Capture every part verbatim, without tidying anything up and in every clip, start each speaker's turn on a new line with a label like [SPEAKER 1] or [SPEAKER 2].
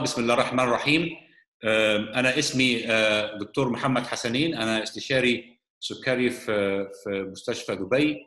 [SPEAKER 1] بسم الله الرحمن الرحيم. أنا اسمي دكتور محمد حسنين، أنا استشاري سكري في في مستشفى دبي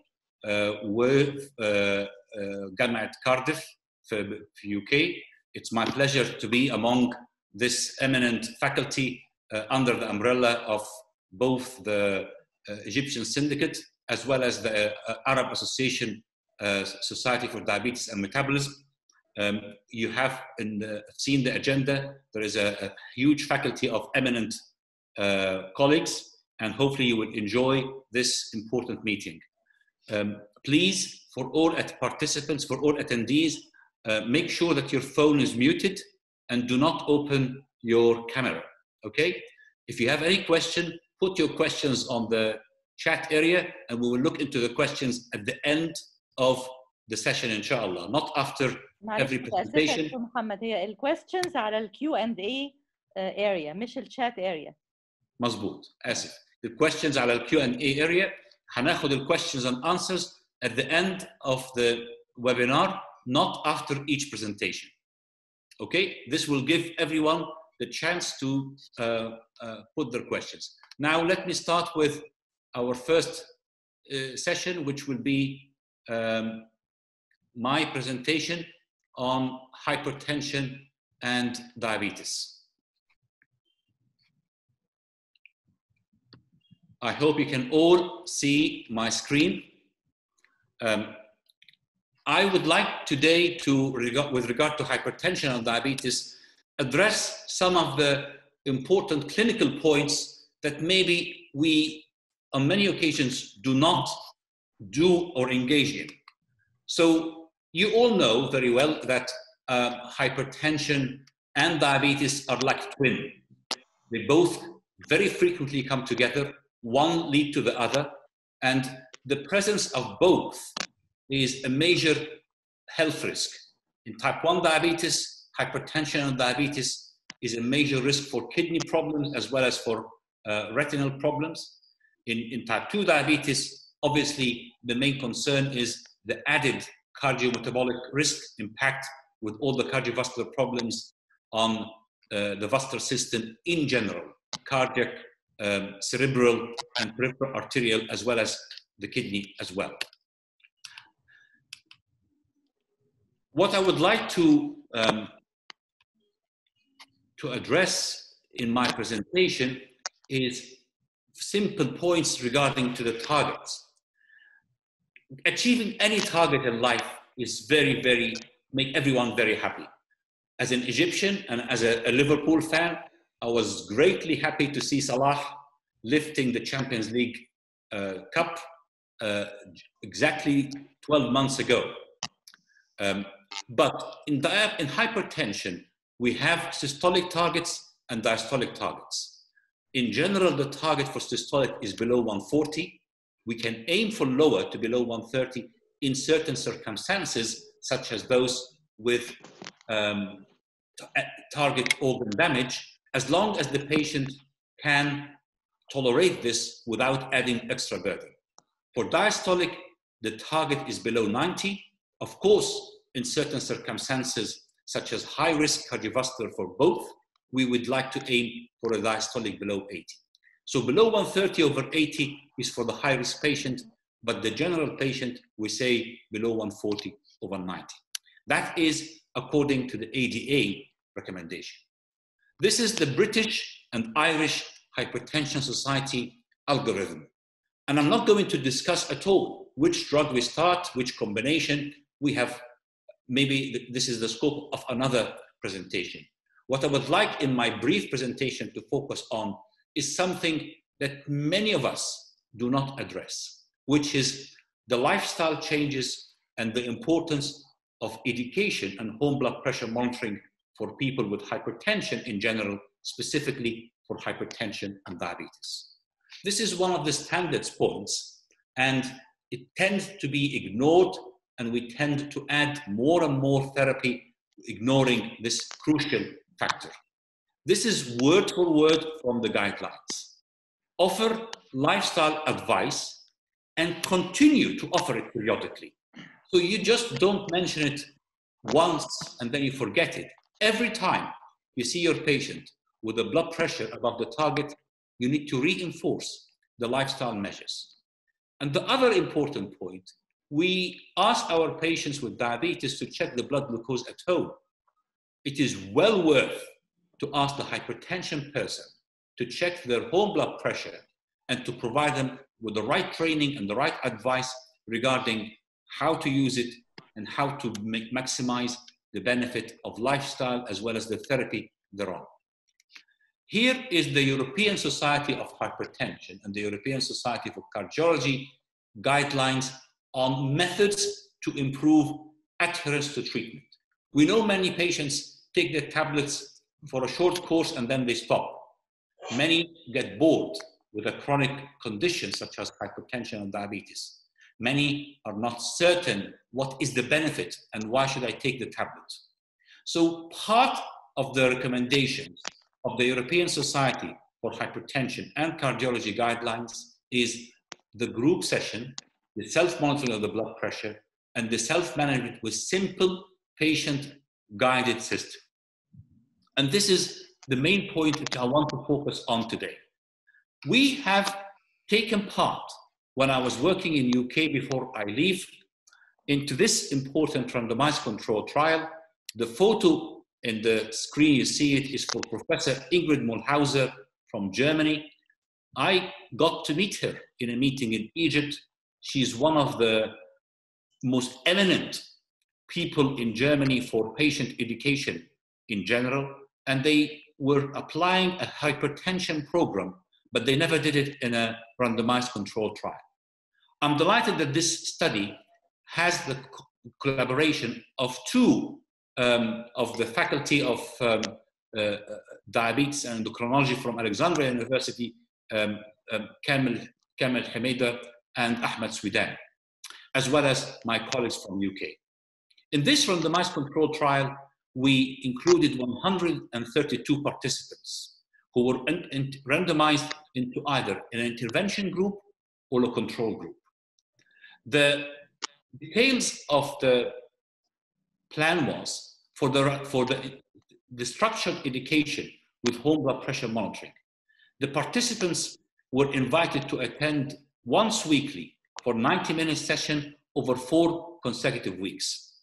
[SPEAKER 1] وجامعة كارديف في في يو كي. It's my pleasure to be among this eminent faculty uh, under the umbrella of both the uh, Egyptian Syndicate as well as the uh, Arab Association uh, Society for Diabetes and Metabolism. Um, you have in the, seen the agenda. There is a, a huge faculty of eminent uh, colleagues, and hopefully you will enjoy this important meeting. Um, please, for all participants, for all attendees, uh, make sure that your phone is muted and do not open your camera, okay? If you have any question, put your questions on the chat area, and we will look into the questions at the end of the session, inshallah, not after every presentation.
[SPEAKER 2] محمد هي ال questions على ال Q and A area مش ال chat area.
[SPEAKER 1] مظبوط، آسف. The questions على ال Q and A area هناخد ال questions and answers at the end of the webinar, not after each presentation. Okay, this will give everyone the chance to uh, uh, put their questions. Now let me start with our first uh, session, which will be um, my presentation on hypertension and diabetes. I hope you can all see my screen. Um, I would like today to, with regard to hypertension and diabetes, address some of the important clinical points that maybe we, on many occasions, do not do or engage in. So you all know very well that uh, hypertension and diabetes are like twin. They both very frequently come together, one lead to the other, and the presence of both is a major health risk. In type one diabetes, hypertension and diabetes is a major risk for kidney problems as well as for uh, retinal problems. In, in type two diabetes, obviously the main concern is the added cardiometabolic risk impact with all the cardiovascular problems on uh, the vascular system in general, cardiac, um, cerebral, and peripheral arterial, as well as the kidney as well. What I would like to, um, to address in my presentation is simple points regarding to the targets. Achieving any target in life is very, very, make everyone very happy. As an Egyptian and as a, a Liverpool fan, I was greatly happy to see Salah lifting the Champions League uh, Cup uh, exactly twelve months ago. Um, but in, in hypertension, we have systolic targets and diastolic targets. In general, the target for systolic is below one forty. We can aim for lower to below one thirty in certain circumstances, such as those with um, target organ damage, as long as the patient can tolerate this without adding extra burden. For diastolic, the target is below ninety. Of course, in certain circumstances, such as high-risk cardiovascular for both, we would like to aim for a diastolic below eighty. So below one thirty over eighty is for the high-risk patient, but the general patient, we say below one forty over ninety. That is according to the A D A recommendation. This is the British and Irish Hypertension Society algorithm. And I'm not going to discuss at all which drug we start, which combination. We have, maybe this is the scope of another presentation. What I would like in my brief presentation to focus on is something that many of us do not address, which is the lifestyle changes and the importance of education and home blood pressure monitoring for people with hypertension in general, specifically for hypertension and diabetes. This is one of the standards points, and it tends to be ignored, and we tend to add more and more therapy, ignoring this crucial factor. This is word for word from the guidelines. Offer lifestyle advice and continue to offer it periodically. So you just don't mention it once and then you forget it. Every time you see your patient with a blood pressure above the target, you need to reinforce the lifestyle measures. And the other important point, we ask our patients with diabetes to check the blood glucose at home. It is well worth to ask the hypertension person to check their home blood pressure and to provide them with the right training and the right advice regarding how to use it and how to make, maximize the benefit of lifestyle as well as the therapy thereon. Here is the European Society of Hypertension and the European Society for Cardiology guidelines on methods to improve adherence to treatment. We know many patients take their tablets for a short course and then they stop. Many get bored with a chronic condition such as hypertension and diabetes. Many are not certain what is the benefit and why should I take the tablet. So part of the recommendations of the European Society for Hypertension and Cardiology guidelines is the group session, the self-monitoring of the blood pressure, and the self-management with simple patient-guided system. And this is the main point that I want to focus on today. We have taken part, when I was working in U K before I leave, into this important randomized control trial. The photo in the screen, you see it, is for Professor Ingrid Mulhauser from Germany. I got to meet her in a meeting in Egypt. She's one of the most eminent people in Germany for patient education in general, and they were applying a hypertension program, but they never did it in a randomized controlled trial. I'm delighted that this study has the co collaboration of two um, of the faculty of um, uh, diabetes and endocrinology from Alexandria University, um, um, Kamel, Kamel Hamida and Ahmed Swidan, as well as my colleagues from U K. In this randomized controlled trial, we included one hundred thirty-two participants who were in, in, randomized into either an intervention group or a control group. The details of the plan was for the, for the, the structured education with home blood pressure monitoring. The participants were invited to attend once weekly for ninety minute session over four consecutive weeks.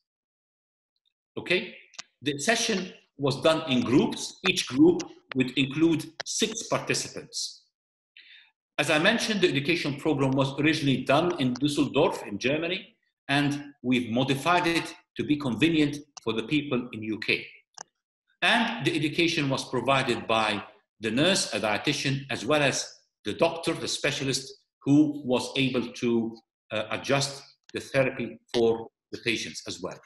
[SPEAKER 1] Okay? The session was done in groups. Each group would include six participants. As I mentioned, the education program was originally done in Düsseldorf in Germany, and we've modified it to be convenient for the people in U K. And the education was provided by the nurse, a dietitian, as well as the doctor, the specialist, who was able to uh, adjust the therapy for the patients as well.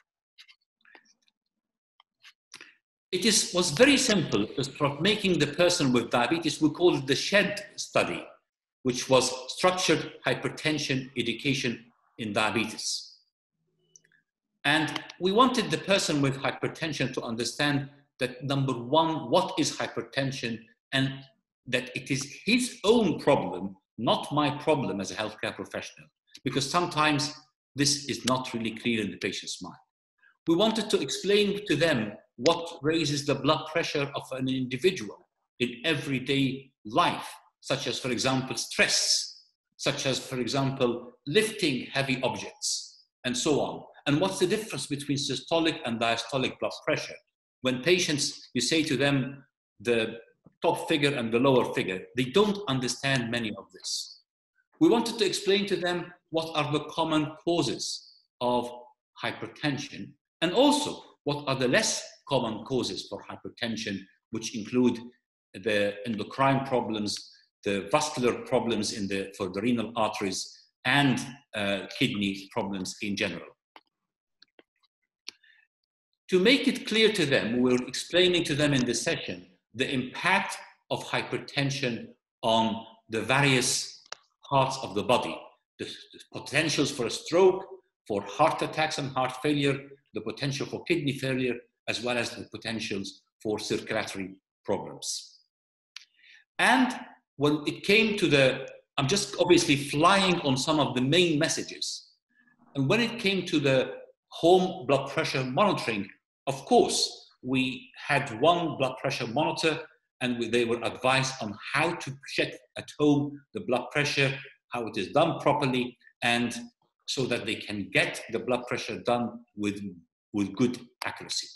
[SPEAKER 1] It is, was very simple to start making the person with diabetes. We call it the SHED study, which was structured hypertension education in diabetes. And we wanted the person with hypertension to understand that, number one, what is hypertension, and that it is his own problem, not my problem as a healthcare professional, because sometimes this is not really clear in the patient's mind. We wanted to explain to them what raises the blood pressure of an individual in everyday life, such as, for example, stress, such as, for example, lifting heavy objects, and so on. And what's the difference between systolic and diastolic blood pressure? When patients, you say to them the top figure and the lower figure, they don't understand many of this. We wanted to explain to them what are the common causes of hypertension, and also what are the less common causes for hypertension, which include the endocrine problems, the vascular problems in the, for the renal arteries, and uh, kidney problems in general. To make it clear to them, we're explaining to them in this session the impact of hypertension on the various parts of the body, the, the potentials for a stroke, for heart attacks and heart failure, the potential for kidney failure, as well as the potentials for circulatory problems. And when it came to the, I'm just obviously flying on some of the main messages. And when it came to the home blood pressure monitoring, of course, we had one blood pressure monitor, and we, they were advised on how to check at home the blood pressure, how it is done properly, and so that they can get the blood pressure done with, with good accuracy.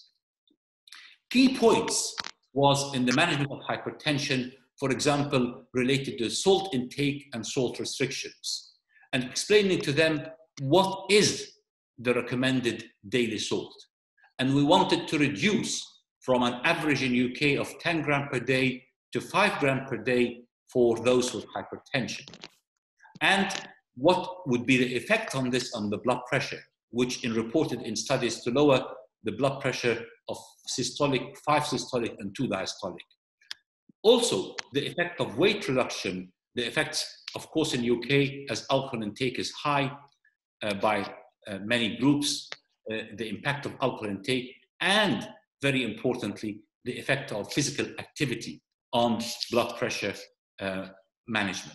[SPEAKER 1] Key points was in the management of hypertension, for example, related to salt intake and salt restrictions, and explaining to them what is the recommended daily salt. And we wanted to reduce from an average in U K of ten grams per day to five grams per day for those with hypertension. And what would be the effect on this on the blood pressure, which is reported in studies to lower the blood pressure of systolic, five systolic and two diastolic. Also, the effect of weight reduction, the effects, of course, in U K, as alcohol intake is high uh, by uh, many groups, uh, the impact of alcohol intake, and very importantly, the effect of physical activity on blood pressure uh, management.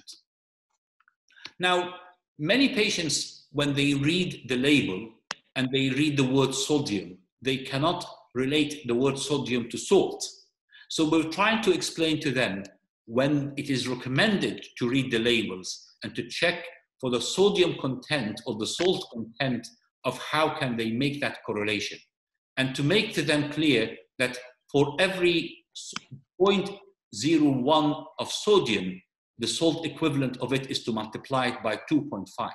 [SPEAKER 1] Now, many patients, when they read the label and they read the word sodium, they cannot relate the word sodium to salt. So we're trying to explain to them when it is recommended to read the labels and to check for the sodium content or the salt content of how can they make that correlation. And to make to them clear that for every zero point zero one of sodium, the salt equivalent of it is to multiply it by two point five.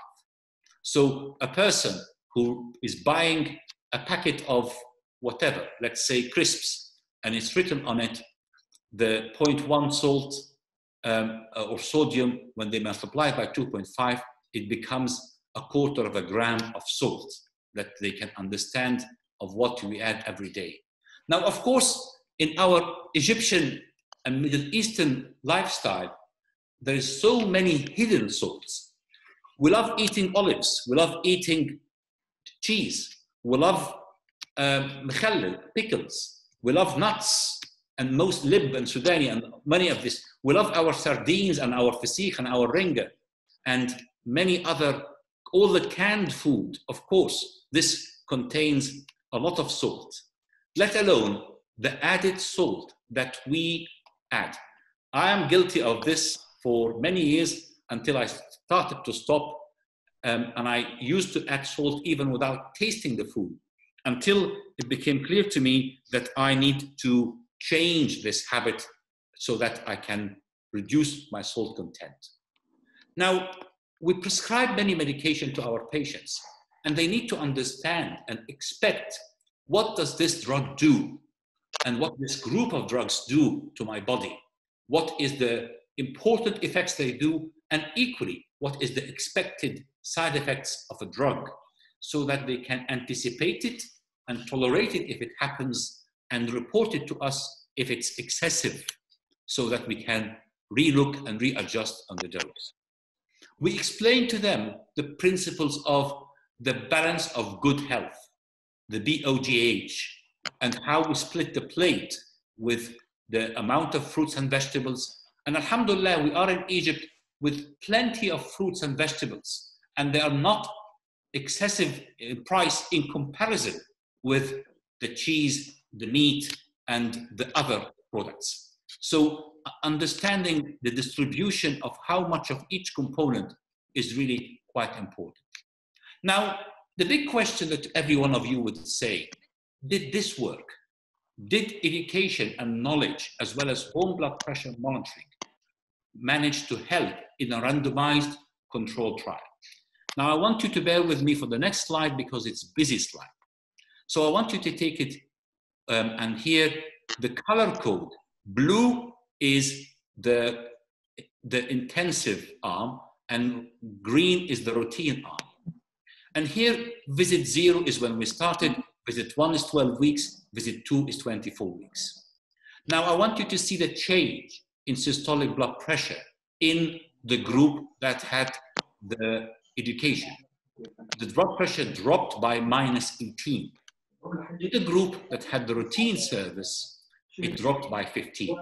[SPEAKER 1] So a person who is buying a packet of whatever, let's say crisps, and it's written on it, the zero point one salt um, or sodium, when they multiply by two point five, it becomes a quarter of a gram of salt that they can understand of what we add every day. Now, of course, in our Egyptian and Middle Eastern lifestyle, there is so many hidden salts. We love eating olives, we love eating cheese, we love um, pickles, we love nuts, and most lib and Sudani and many of this. We love our sardines and our fasikh and our ringa and many other, all the canned food, of course, this contains a lot of salt, let alone the added salt that we add. I am guilty of this for many years until I started to stop, um, and I used to add salt even without tasting the food, until it became clear to me that I need to change this habit so that I can reduce my salt content. Now, we prescribe many medication to our patients, and they need to understand and expect what does this drug do and what this group of drugs do to my body. What is the important effects they do, and equally, what is the expected side effects of a drug, so that they can anticipate it and tolerate it if it happens, and report it to us if it's excessive, so that we can relook and readjust on the dose. We explain to them the principles of the balance of good health, the B O G H, and how we split the plate with the amount of fruits and vegetables. And alhamdulillah, we are in Egypt with plenty of fruits and vegetables, and they are not excessive in price in comparison with the cheese, the meat, and the other products. So understanding the distribution of how much of each component is really quite important. Now, the big question that every one of you would say, did this work? Did education and knowledge, as well as home blood pressure monitoring, manage to help in a randomized controlled trial? Now, I want you to bear with me for the next slide because it's a busy slide. So I want you to take it, um, and here, the color code. Blue is the, the intensive arm, and green is the routine arm. And here, visit zero is when we started, visit one is twelve weeks, visit two is twenty-four weeks. Now, I want you to see the change in systolic blood pressure in the group that had the education. The blood pressure dropped by minus eighteen. In the group that had the routine service, it dropped by fifteen.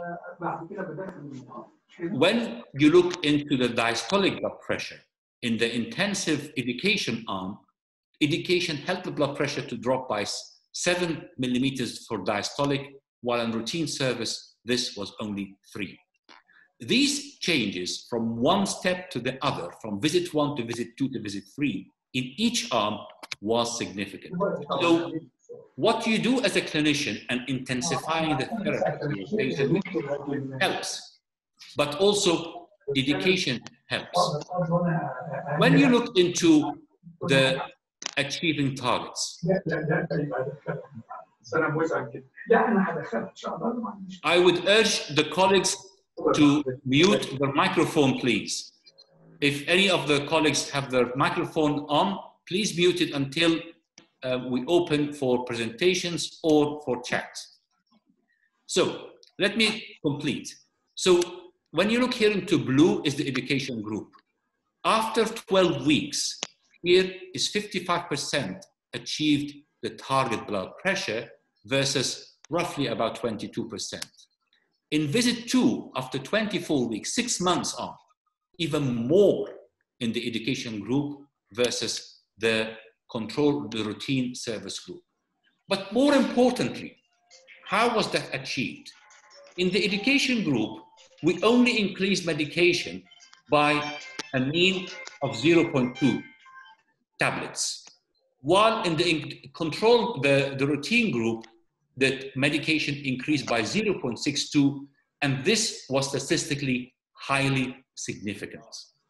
[SPEAKER 1] When you look into the diastolic blood pressure, in the intensive education arm, education helped the blood pressure to drop by seven millimeters for diastolic, while in routine service, this was only three. These changes from one step to the other, from visit one to visit two to visit three, in each arm was significant. So what you do as a clinician and intensifying the therapy for your patient helps, but also education helps. When you look into the achieving targets, I would urge the colleagues to mute their microphone, please. If any of the colleagues have their microphone on, please mute it until uh, we open for presentations or for chat. So let me complete. So when you look here into blue is the education group. After twelve weeks, here is fifty-five percent achieved the target blood pressure versus roughly about twenty-two percent. In visit two, after twenty-four weeks, six months on, even more in the education group versus the control, the routine service group. But more importantly, how was that achieved? In the education group, we only increased medication by a mean of zero point two tablets. While in the control, the, the routine group, the medication increased by zero point six two, and this was statistically highly significant.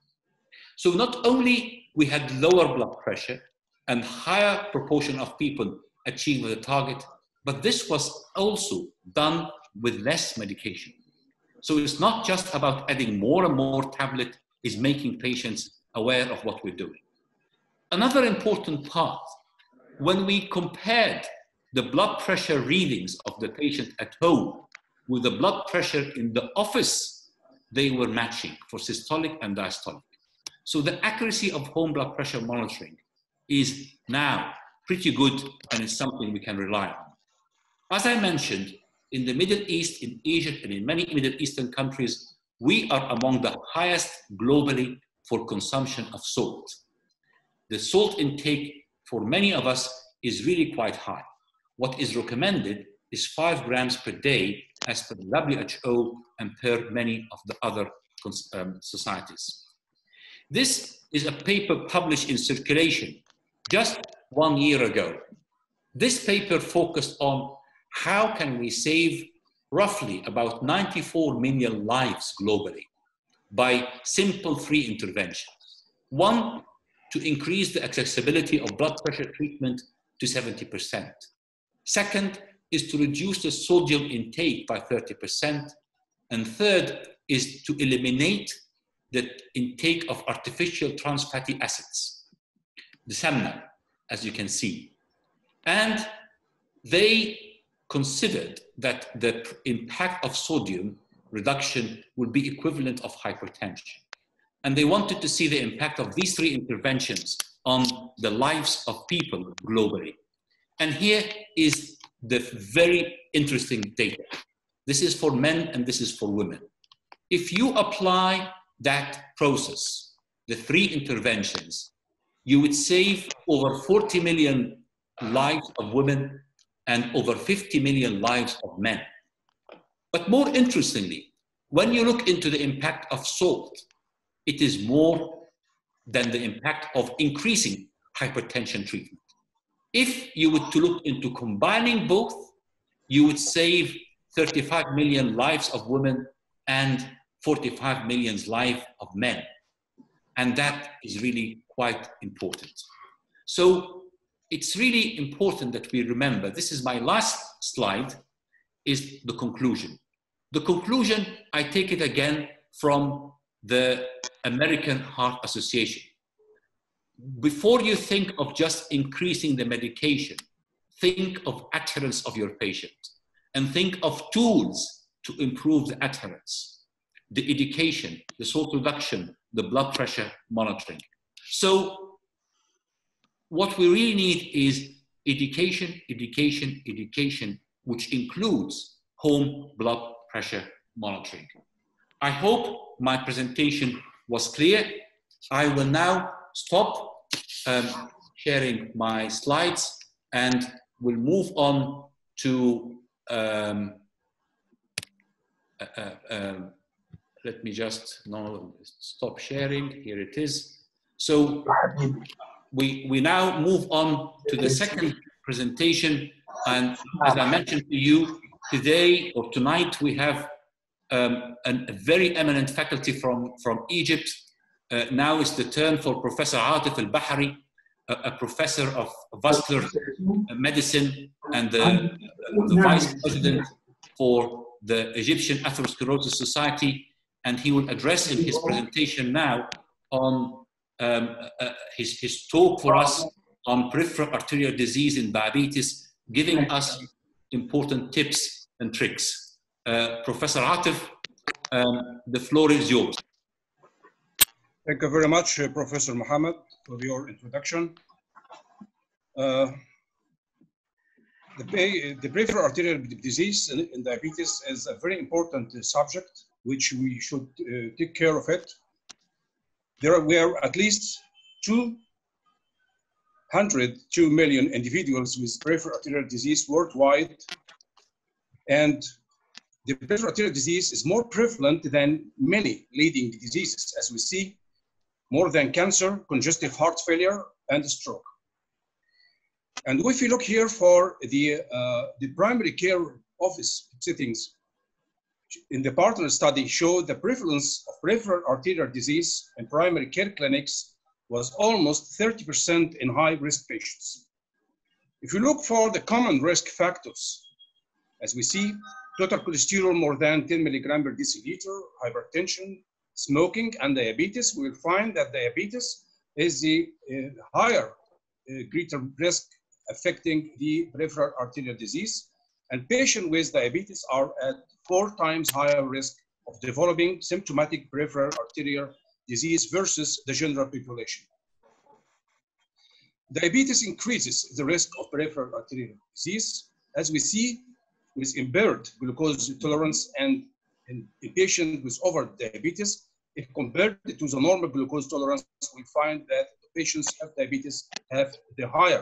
[SPEAKER 1] So not only we had lower blood pressure and higher proportion of people achieving the target, but this was also done with less medication. So it's not just about adding more and more tablet, it's making patients aware of what we're doing. Another important part, when we compared the blood pressure readings of the patient at home with the blood pressure in the office, they were matching for systolic and diastolic. So the accuracy of home blood pressure monitoring is now pretty good, and it's something we can rely on. As I mentioned, in the Middle East, in Egypt, and in many Middle Eastern countries, we are among the highest globally for consumption of salt. The salt intake for many of us is really quite high. What is recommended is five grams per day as per the W H O and per many of the other um, societies. This is a paper published in Circulation just one year ago. This paper focused on how can we save roughly about ninety-four million lives globally by simple three interventions. One, to increase the accessibility of blood pressure treatment to seventy percent. Second is to reduce the sodium intake by thirty percent. And third is to eliminate the intake of artificial trans fatty acids, the SAMNA, as you can see. And they considered that the impact of sodium reduction would be equivalent of hypertension. And they wanted to see the impact of these three interventions on the lives of people globally. And here is the very interesting data. This is for men and this is for women. If you apply that process, the three interventions, you would save over forty million lives of women and over fifty million lives of men. But more interestingly, when you look into the impact of salt, it is more than the impact of increasing hypertension treatment. If you were to look into combining both, you would save thirty-five million lives of women and forty-five million lives of men. And that is really quite important. So it's really important that we remember, this is my last slide, is the conclusion. The conclusion, I take it again from the American Heart Association. Before you think of just increasing the medication, think of adherence of your patient and think of tools to improve the adherence, the education, the salt reduction, the blood pressure monitoring. So what we really need is education, education, education, which includes home blood pressure monitoring. I hope my presentation was clear. I will now stop um, sharing my slides and we'll move on to, um, uh, uh, um, let me just no, stop sharing. Here it is. So we, we now move on to the second presentation. And as I mentioned to you, today or tonight, we have um, an, a very eminent faculty from, from Egypt. Uh, now is the turn for Professor Atif Al-Bahri, a, a professor of vascular medicine and the, the vice president for the Egyptian Atherosclerosis Society. And he will address in his presentation now on um, uh, his, his talk for us on peripheral arterial disease and diabetes, giving us important tips and tricks. Uh, Professor Atif, um, the floor is yours.
[SPEAKER 3] Thank you very much, uh, Professor Mohammed, for your introduction. Uh, the, the peripheral arterial disease and diabetes is a very important uh, subject, which we should uh, take care of it. There were at least two hundred two million individuals with peripheral arterial disease worldwide, and the peripheral arterial disease is more prevalent than many leading diseases, as we see, more than cancer, congestive heart failure, and stroke. And if we look here for the, uh, the primary care office settings, in the partner study showed the prevalence of peripheral arterial disease in primary care clinics was almost thirty percent in high-risk patients. If you look for the common risk factors, as we see, total cholesterol more than ten milligrams per deciliter, hypertension, smoking, and diabetes, we will find that diabetes is the uh, higher, uh, greater risk affecting the peripheral arterial disease. And patients with diabetes are at four times higher risk of developing symptomatic peripheral arterial disease versus the general population. Diabetes increases the risk of peripheral arterial disease, as we see with impaired glucose tolerance and in a patient with over diabetes. If compared to the normal glucose tolerance, we find that the patients with diabetes have the higher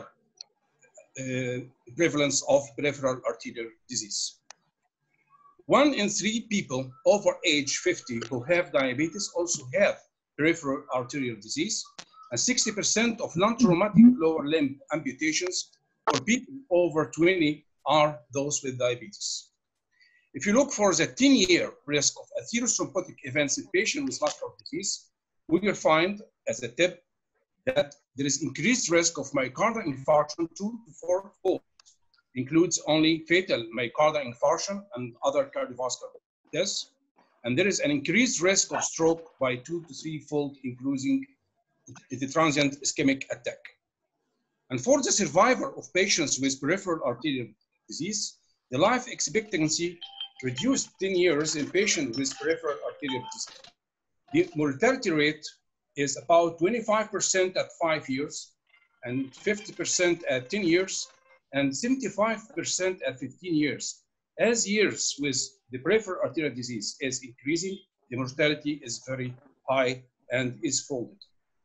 [SPEAKER 3] uh, prevalence of peripheral arterial disease. One in three people over age fifty who have diabetes also have peripheral arterial disease, and sixty percent of non-traumatic lower limb amputations for people over twenty are those with diabetes. If you look for the ten-year risk of atherosclerotic events in patients with vascular disease, we will find as a tip that there is increased risk of myocardial infarction two to four fold, includes only fatal myocardial infarction and other cardiovascular deaths. And there is an increased risk of stroke by two to three fold, including the transient ischemic attack. And for the survivor of patients with peripheral arterial disease, the life expectancy reduced ten years in patients with peripheral arterial disease. The mortality rate is about twenty-five percent at five years, and fifty percent at ten years, and seventy-five percent at fifteen years. As years with the peripheral arterial disease is increasing, the mortality is very high and is folded.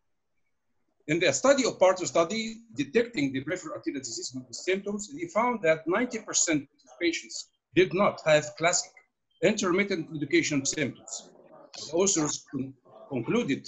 [SPEAKER 3] In the study of partner study detecting the peripheral arterial disease with symptoms, they found that ninety percent of patients did not have classic intermittent claudication symptoms. The authors con concluded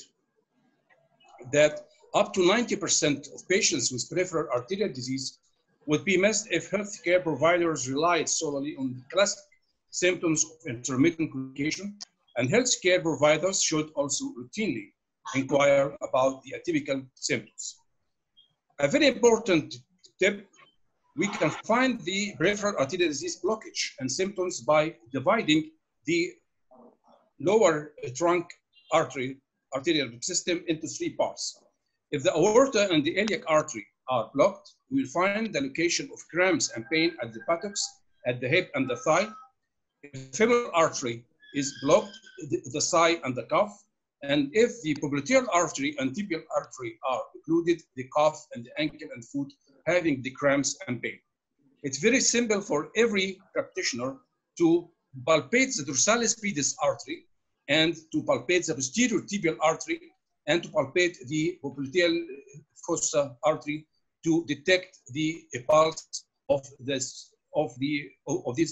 [SPEAKER 3] that up to ninety percent of patients with peripheral arterial disease would be missed if healthcare providers relied solely on the classic symptoms of intermittent claudication, and healthcare providers should also routinely inquire about the atypical symptoms. A very important tip, we can find the peripheral arterial disease blockage and symptoms by dividing the lower trunk artery arterial system into three parts. If the aorta and the iliac artery are blocked, we will find the location of cramps and pain at the buttocks, at the hip and the thigh. If the femoral artery is blocked, the, the thigh and the calf. And if the popliteal artery and tibial artery are occluded, the calf and the ankle and foot having the cramps and pain. It's very simple for every practitioner to palpate the dorsalis pedis artery and to palpate the posterior tibial artery and to palpate the popliteal fossa artery to detect the pulse of this of the of these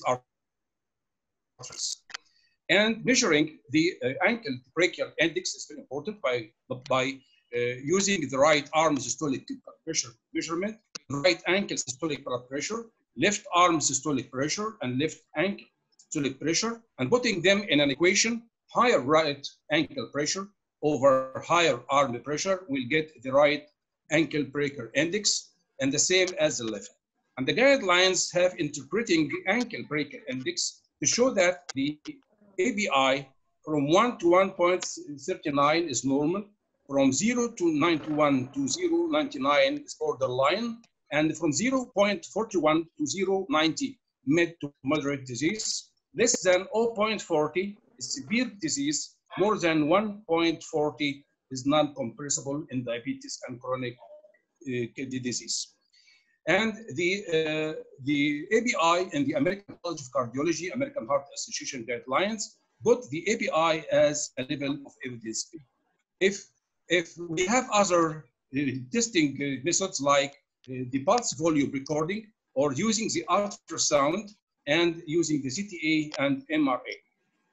[SPEAKER 3] arteries. And measuring the uh, ankle brachial index is very important by by uh, using the right arm systolic pressure measurement, right ankle systolic blood pressure, left arm systolic pressure, and left ankle systolic pressure, and putting them in an equation. Higher right ankle pressure over higher arm pressure will get the right ankle brachial index, and the same as the left. And the guidelines have interpreting the ankle brachial index to show that the A B I from one to one point three nine is normal, from zero to ninety-one to zero point nine nine is borderline, and from zero point four one to zero point nine zero mid to moderate disease. Less than zero point four zero is severe disease. More than one point four zero is non-compressible in diabetes and chronic uh, kidney disease. And the, uh, the A B I and the American College of Cardiology, American Heart Association guidelines put the A B I as a level of evidence. If, if we have other uh, testing uh, methods like uh, the pulse volume recording or using the ultrasound and using the C T A and M R A.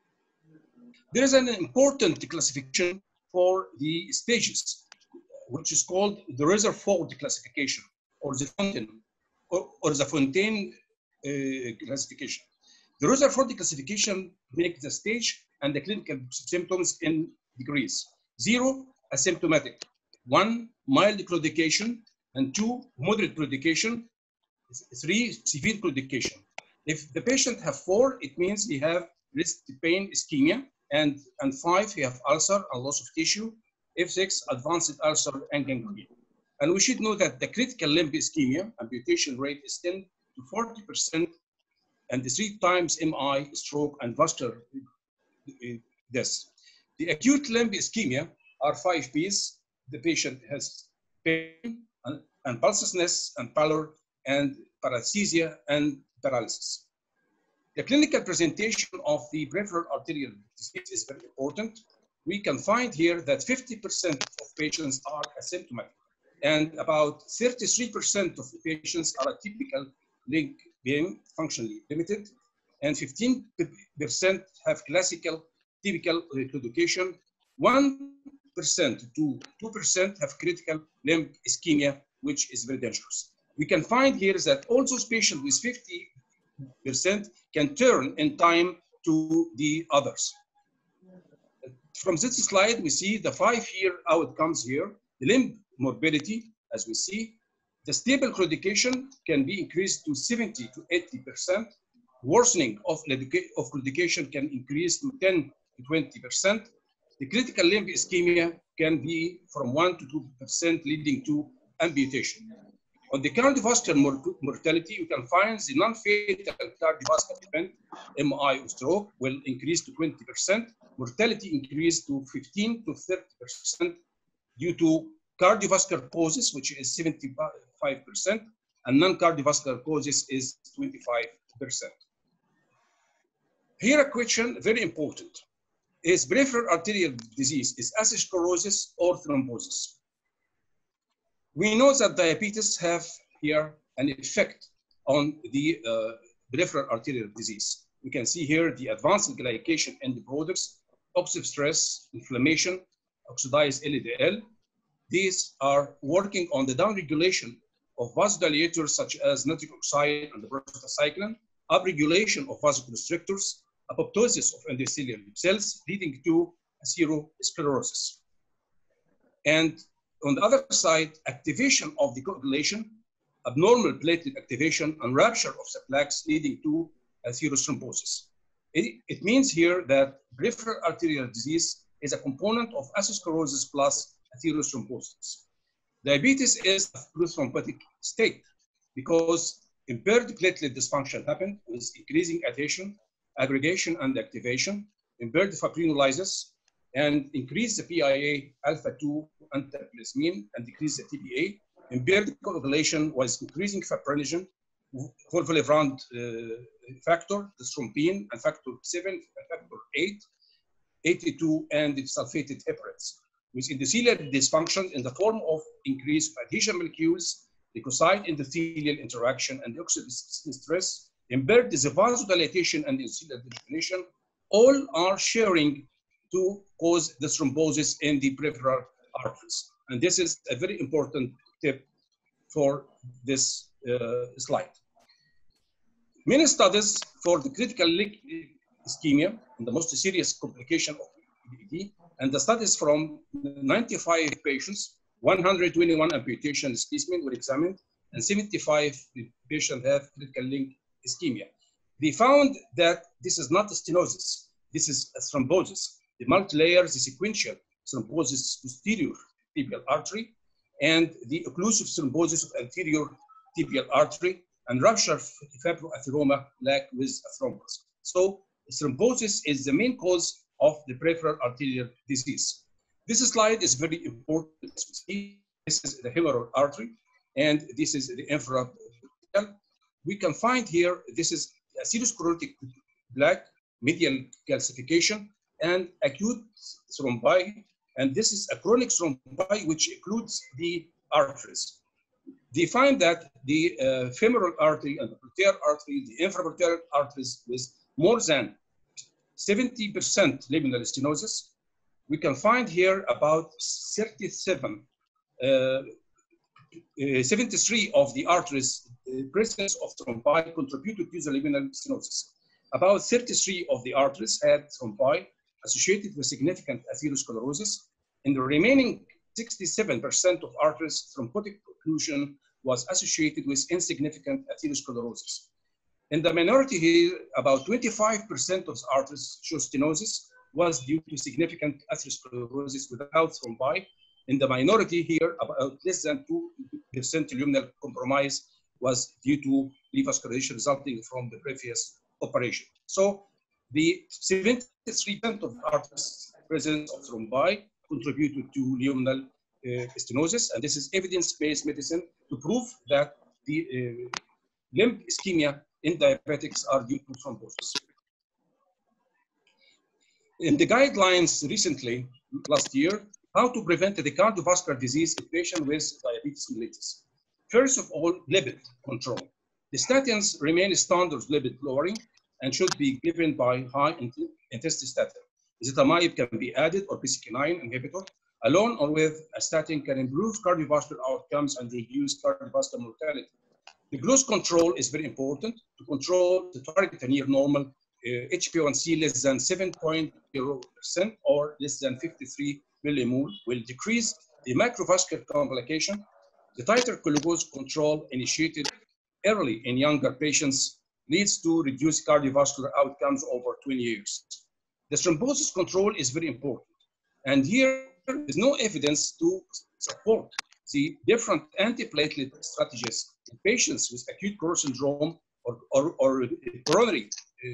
[SPEAKER 3] There is an important classification for the stages, which is called the Rutherford classification, or the Fontaine, or, or the Fontaine uh, classification. The Rutherford classification makes the stage and the clinical symptoms in degrees. Zero, asymptomatic. One, mild claudication, and two, moderate claudication. Three, severe claudication. If the patient have four, it means he have wrist pain ischemia, and, and five, he have ulcer and loss of tissue. If six, advanced ulcer and gangrene. And we should know that the critical limb ischemia amputation rate is ten to forty percent, and the three times M I, stroke, and vascular death. The acute limb ischemia are five P's. The patient has pain and, and pulselessness and pallor and paresthesia and paralysis. The clinical presentation of the peripheral arterial disease is very important. We can find here that fifty percent of patients are asymptomatic, and about thirty-three percent of the patients are typical leg being functionally limited, and fifteen percent have classical typical claudication. one percent to two percent have critical limb ischemia, which is very dangerous. We can find here that all those patients with fifty percent can turn in time to the others. From this slide, we see the five-year outcomes here. The limb morbidity, as we see, the stable claudication can be increased to seventy to eighty percent. Worsening of, of claudication can increase to ten to twenty percent. The critical limb ischemia can be from one to two percent, leading to amputation. On the cardiovascular mor mortality, you can find the non-fatal cardiovascular event, M I or stroke, will increase to twenty percent. Mortality increased to fifteen to thirty percent due to cardiovascular causes, which is seventy-five percent, and non-cardiovascular causes is twenty-five percent. Here a question, very important. Is peripheral arterial disease is atherosclerosis or thrombosis? We know that diabetes have here an effect on the uh, peripheral arterial disease. We can see here the advanced glycation and the products, oxidative stress, inflammation, oxidized L D L. These are working on the downregulation of vasodilators such as nitric oxide and the prostacyclin, upregulation of vasoconstrictors, apoptosis of endothelial cells, leading to atherosclerosis. And on the other side, activation of the coagulation, abnormal platelet activation, and rupture of the plaques, leading to atherothrombosis. It, it means here that peripheral arterial disease is a component of atherosclerosis plus atherothrombosis. Diabetes is a prothrombotic state because impaired platelet dysfunction happened with increasing adhesion, aggregation, and activation, impaired fibrinolysis, and increase the P I A alpha two antiplasmin and decrease the T B A. Impaired coagulation was increasing fibrinogen, fulvilevrand uh, factor, the thrombin, and factor seven, factor eight, eighty-two, and sulfated heparins, with endothelial dysfunction in the form of increased adhesion molecules leukocyte endothelial interaction, and oxidative stress, impaired the vasodilation and endothelial degeneration, all are sharing to cause the thrombosis in the peripheral arteries. And this is a very important tip for this uh, slide. Many studies for the critical leak ischemia and the most serious complication of P D D, and the studies from ninety-five patients, one hundred twenty-one amputation specimens were examined, and seventy-five patients have critical link ischemia. They found that this is not a stenosis, this is a thrombosis. The multi-layer, the sequential thrombosis posterior tibial artery, and the occlusive thrombosis of anterior tibial artery, and rupture fibroatheroma lac with a thrombus. So thrombosis is the main cause of the peripheral arterial disease. This slide is very important. As we see, this is the humeral artery, and this is the infra. We can find here, this is atherosclerotic plaque, medial calcification, and acute thrombi, and this is a chronic thrombi which includes the arteries. They find that the uh, femoral artery and the gluteal artery, the infragluteal arteries with more than seventy percent laminal stenosis. We can find here about thirty-seven, uh, uh, seventy-three of the arteries, the presence of thrombi contributed to the laminal stenosis. About thirty-three of the arteries had thrombi associated with significant atherosclerosis. In the remaining sixty-seven percent of arteries, thrombotic occlusion was associated with insignificant atherosclerosis. In the minority here, about twenty-five percent of arteries show stenosis was due to significant atherosclerosis without thrombi. In the minority here, about less than two percent luminal compromise was due to revascularization resulting from the previous operation. So the seventy-three percent of arteries presence of thrombi contributed to luminal uh, stenosis, and this is evidence-based medicine to prove that the uh, limb ischemia in diabetics are due to thrombosis. In the guidelines recently, last year, how to prevent the cardiovascular disease in patients with diabetes mellitus. First of all, lipid control. The statins remain standard lipid lowering and should be given by high intensity statin. Ezetimibe can be added, or P C K nine inhibitor. Alone or with a statin can improve cardiovascular outcomes and reduce cardiovascular mortality. The glucose control is very important to control the target near normal uh, H b A one C less than seven point zero percent or less than fifty-three millimole will decrease the macrovascular complication. The tighter glucose control initiated early in younger patients leads to reduced cardiovascular outcomes over twenty years. The thrombosis control is very important. And here is no evidence to support the different antiplatelet strategies in patients with acute coronary syndrome or, or, or coronary uh,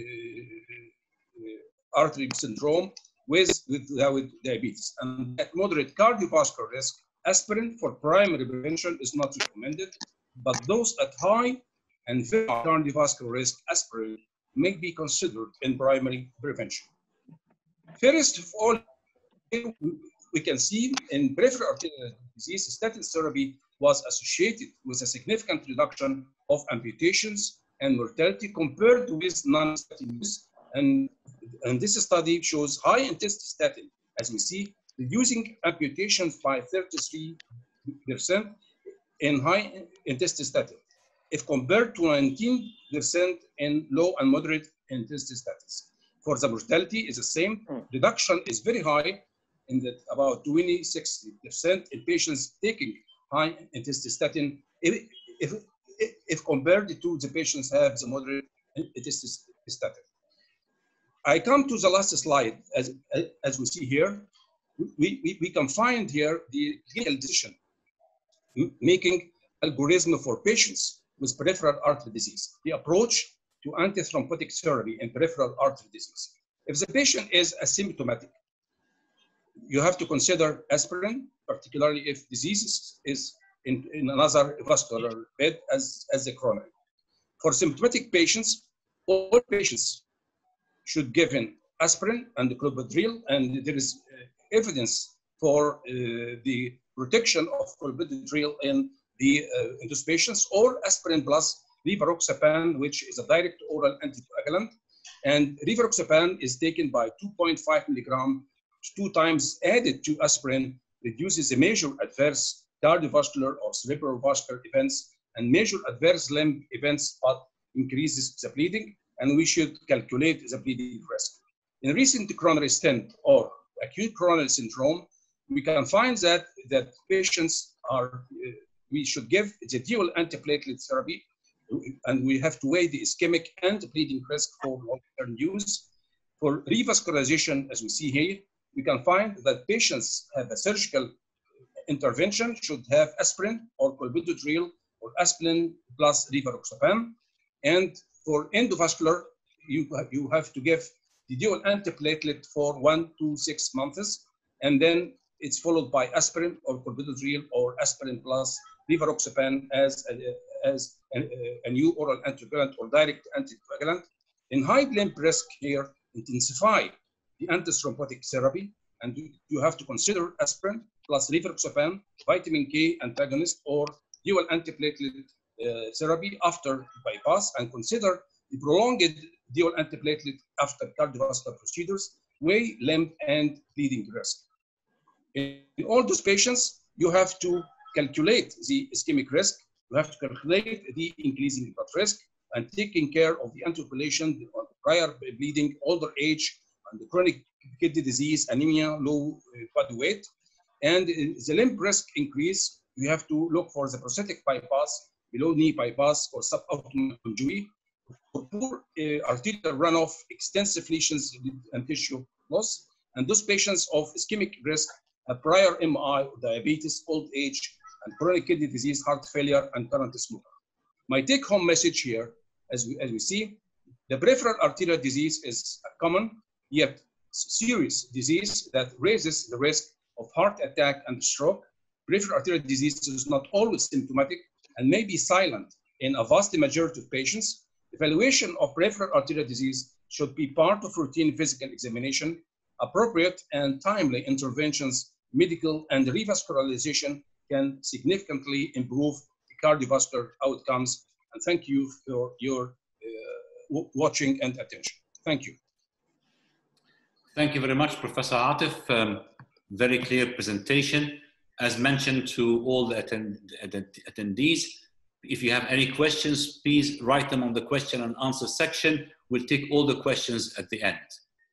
[SPEAKER 3] uh, artery syndrome with, with, uh, with diabetes. And at moderate cardiovascular risk, aspirin for primary prevention is not recommended, but those at high and very high cardiovascular risk, aspirin may be considered in primary prevention. First of all, we can see in peripheral arterial disease, statin therapy was associated with a significant reduction of amputations and mortality compared with non-statin use. And, and this study shows high intensity statin, as we see, reducing amputations by thirty-three percent in high intensity statin, if compared to nineteen percent in low and moderate intensity statins. For the mortality is the same. Reduction is very high in that about twenty-six percent in patients taking high intensity statin if, if, if compared to the patients have the moderate intensity statin. I come to the last slide. As, as we see here, we, we, we can find here the clinical decision making algorithm for patients with peripheral artery disease. The approach to antithrombotic therapy in peripheral artery disease. If the patient is asymptomatic, you have to consider aspirin, particularly if disease is in, in another vascular bed as, as the coronary. For symptomatic patients, all patients should give in aspirin and the clopidogrel, and there is uh, evidence for uh, the protection of clopidogrel in the uh, in those patients, or aspirin plus rivaroxaban, which is a direct oral anticoagulant. And rivaroxaban is taken by two point five milligram, two times added to aspirin, reduces the major adverse cardiovascular or cerebrovascular events and major adverse limb events, but increases the bleeding, and we should calculate the bleeding risk. In recent coronary stent or acute coronary syndrome, we can find that, that patients are, uh, we should give the dual antiplatelet therapy, and we have to weigh the ischemic and bleeding risk for long-term use. For revascularization, as we see here, we can find that patients have a surgical intervention should have aspirin or clopidogrel or aspirin plus rivaroxaban. And for endovascular, you, you have to give the dual antiplatelet for one to six months, and then it's followed by aspirin or clopidogrel or aspirin plus rivaroxaban as a, as a, a new oral anticoagulant or direct anticoagulant. In high limb risk here, intensify the antithrombotic therapy, and you, you have to consider aspirin plus rivaroxaban, vitamin K antagonist, or dual antiplatelet uh, therapy after bypass, and consider the prolonged dual antiplatelet after cardiovascular procedures, weigh limb and bleeding risk. In all those patients, you have to calculate the ischemic risk, you have to calculate the increasing blood risk, and taking care of the anticoagulation, the prior bleeding, older age, and the chronic kidney disease, anemia, low body weight. And the limb risk increase, you have to look for the prosthetic bypass, below knee bypass, or suboptimal conjury. For poor uh, arterial runoff, extensive lesions and tissue loss, and those patients of ischemic risk have prior M I, diabetes, old age, and chronic kidney disease, heart failure, and current smoker. My take-home message here, as we, as we see, the peripheral arterial disease is a common yet serious disease that raises the risk of heart attack and stroke. Peripheral arterial disease is not always symptomatic and may be silent in a vast majority of patients. Evaluation of peripheral arterial disease should be part of routine physical examination. Appropriate and timely interventions, medical and revascularization, can significantly improve the cardiovascular outcomes. And thank you for your uh, watching and attention. Thank you.
[SPEAKER 1] Thank you very much, Professor Atif. Um, very clear presentation. As mentioned to all the attend attendees, if you have any questions, please write them on the question and answer section. We'll take all the questions at the end.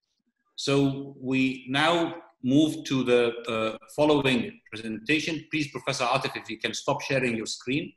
[SPEAKER 1] So we now move to the uh, following presentation. Please, Professor Atif, if you can stop sharing your screen.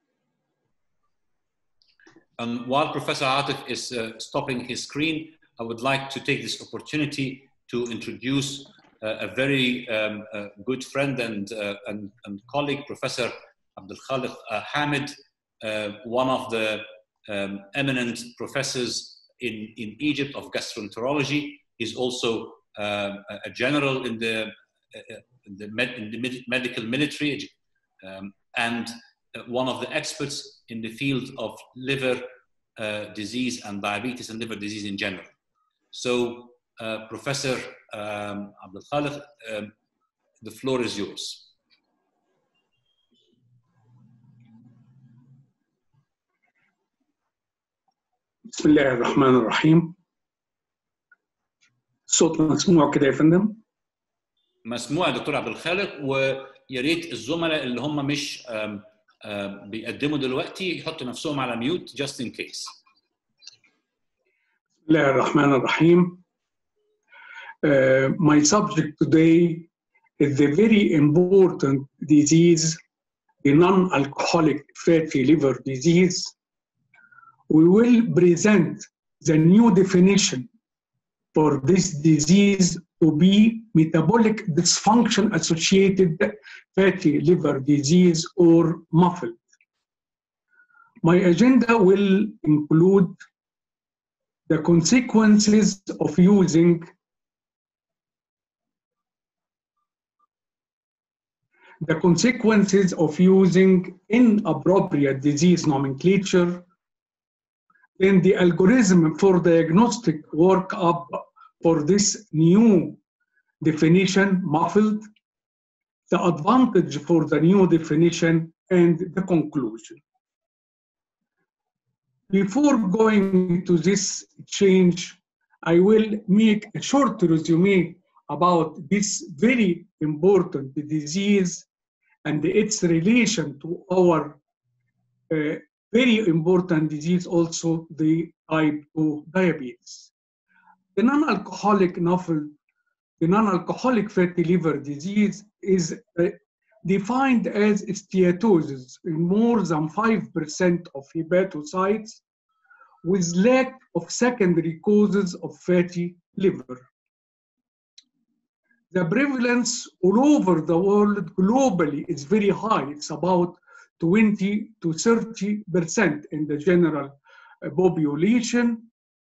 [SPEAKER 1] And while Professor Atif is uh, stopping his screen, I would like to take this opportunity to introduce uh, a very um, uh, good friend and, uh, and, and colleague, Professor Abdul Khaliq uh, Hamid, uh, one of the um, eminent professors in, in Egypt of gastroenterology. He's also uh, a general in the, uh, in the, med in the med medical military, um, and one of the experts in the field of liver uh, disease and diabetes and liver disease in general. So, uh, Professor um, Abdul Khaliq, um, the floor is yours.
[SPEAKER 4] بسم الله الرحمن الرحيم. صوت مسموع كده يا فندم؟
[SPEAKER 1] مسموع يا دكتور عبد الخالق، ويا ريت الزملاء اللي هم مش um, uh, بيقدموا دلوقتي يحطوا نفسهم على ميوت just in case.
[SPEAKER 4] بسم الله الرحمن الرحيم. Uh, my subject today is the very important disease, the non-alcoholic fatty liver disease. We will present the new definition for this disease to be metabolic dysfunction associated fatty liver disease or MUFLD. My agenda will include the consequences of using the consequences of using inappropriate disease nomenclature, then the algorithm for diagnostic workup for this new definition, MUFLD, the advantage for the new definition, and the conclusion. Before going to this change, I will make a short resume about this very important disease and its relation to our uh, very important disease, also the type two diabetes. The non-alcoholic NAFLD, the non-alcoholic fatty liver disease, is uh, defined as steatosis in more than five percent of hepatocytes with lack of secondary causes of fatty liver. The prevalence all over the world globally is very high. It's about twenty to thirty percent in the general population.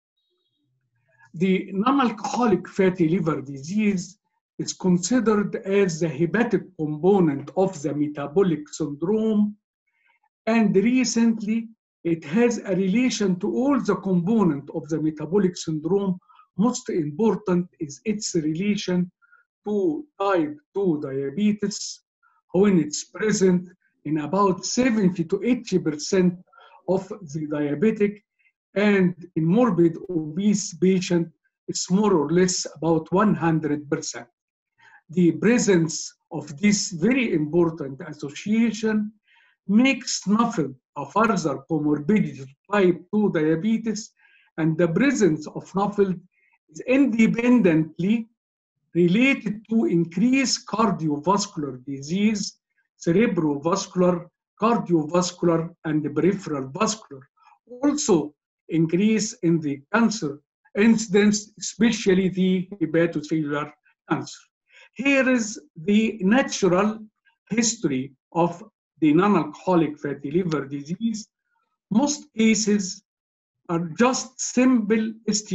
[SPEAKER 4] The non-alcoholic fatty liver disease is considered as the hepatic component of the metabolic syndrome, and recently it has a relation to all the components of the metabolic syndrome. Most important is its relation to type two diabetes, when it's present in about seventy to eighty percent of the diabetic, and in morbid obese patient, it's more or less about one hundred percent. The presence of this very important association makes NAFLD a further comorbidity to type two diabetes, and the presence of NAFLD is independently related to increased cardiovascular disease, cerebrovascular, cardiovascular, and peripheral vascular. Also increase in the cancer incidence, especially the hepatocellular cancer. Here is the natural history of the non-alcoholic fatty liver disease. Most cases are just simple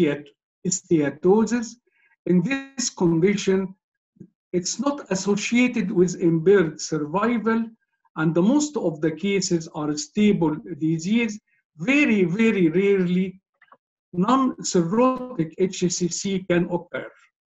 [SPEAKER 4] steatosis. In this condition, it's not associated with impaired survival, and the most of the cases are stable disease. Very, very rarely, non-cirrhotic H C C can occur.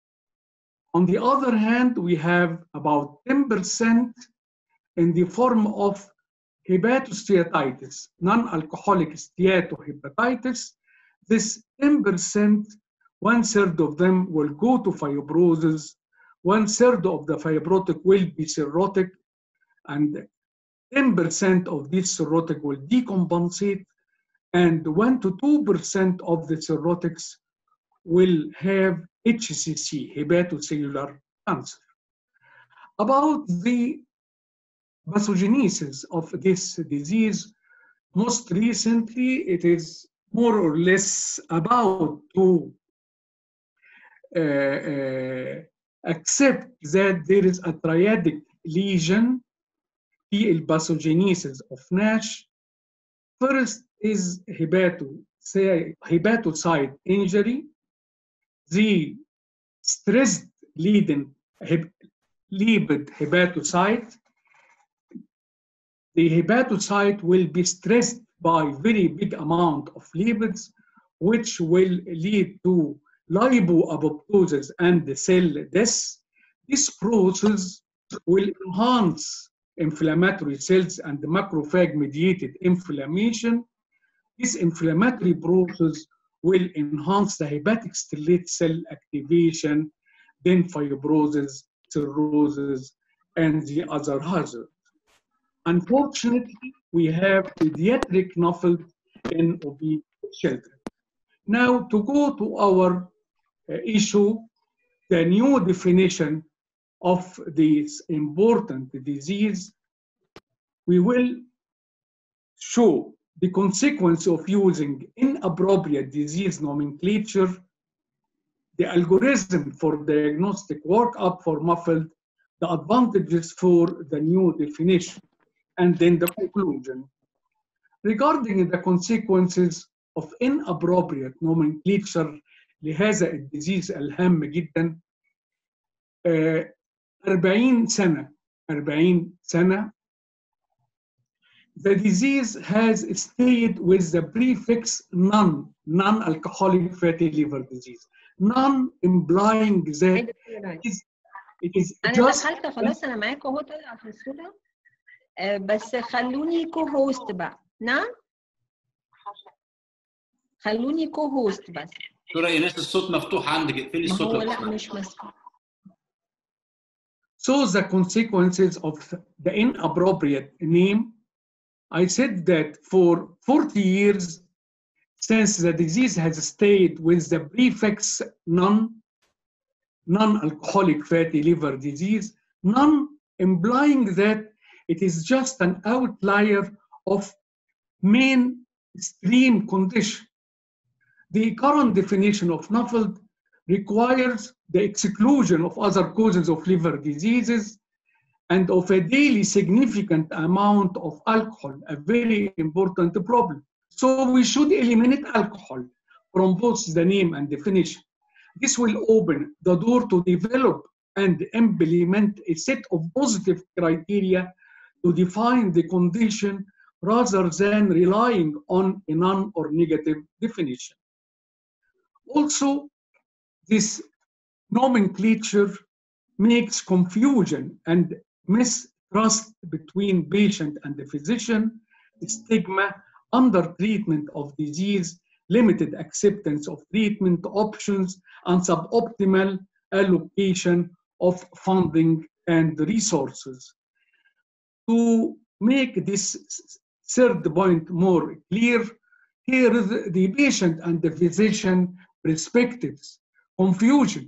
[SPEAKER 4] On the other hand, we have about ten percent in the form of hepatosteatitis, non-alcoholic steatohepatitis. This ten percent, one third of them will go to fibrosis, one third of the fibrotic will be cirrhotic, and ten percent of this cirrhotic will decompensate, and one to two percent of the cirrhotics will have H C C, hepatocellular cancer. About the pathogenesis of this disease, most recently it is more or less about to uh, uh, accept that there is a triadic lesion, the pathogenesis of NASH. First is hepato, say, hepatocyte injury, the stressed leading hep, lipid hepatocyte. The hepatocyte will be stressed by very big amount of lipids, which will lead to lipoapoptosis and cell death. This process will enhance inflammatory cells and macrophage-mediated inflammation. This inflammatory process will enhance the hepatic stellate cell activation, then fibrosis, cirrhosis, and the other hazards. Unfortunately, we have pediatric NAFLD in obese children. Now, to go to our uh, issue, the new definition of this important disease, we will show the consequence of using inappropriate disease nomenclature, the algorithm for diagnostic workup for NAFLD, the advantages for the new definition, and then the conclusion. Regarding the consequences of inappropriate nomenclature لهذا الديزيز الهام جدا، أربعين سنة أربعين سنة the disease has stayed with the prefix non, non-alcoholic fatty liver disease. Non implying that it is, it is
[SPEAKER 5] أنا
[SPEAKER 4] just
[SPEAKER 5] دخلت خلاص أنا معاك أهو طالع في الصورة. آه، بس خلوني كو هوست بقى. نعم خلوني كو هوست بس.
[SPEAKER 1] دكتورة ايناس الصوت مفتوح عندك، اقفلي
[SPEAKER 5] ما
[SPEAKER 1] الصوت
[SPEAKER 5] هو
[SPEAKER 1] لو
[SPEAKER 5] لا
[SPEAKER 1] سمحت.
[SPEAKER 5] مش مسموح.
[SPEAKER 4] So the consequences of the inappropriate name, I said that for forty years, since the disease has stayed with the prefix non, non-alcoholic fatty liver disease, non implying that it is just an outlier of mainstream condition. The current definition of NAFLD requires the exclusion of other causes of liver diseases and of a daily significant amount of alcohol, a very important problem. So we should eliminate alcohol from both the name and definition. This will open the door to develop and implement a set of positive criteria to define the condition rather than relying on a non or negative definition. Also, this nomenclature makes confusion and mistrust between patient and the physician, stigma, under treatment of disease, limited acceptance of treatment options, and suboptimal allocation of funding and resources. To make this third point more clear, here is the patient and the physician perspectives, confusion.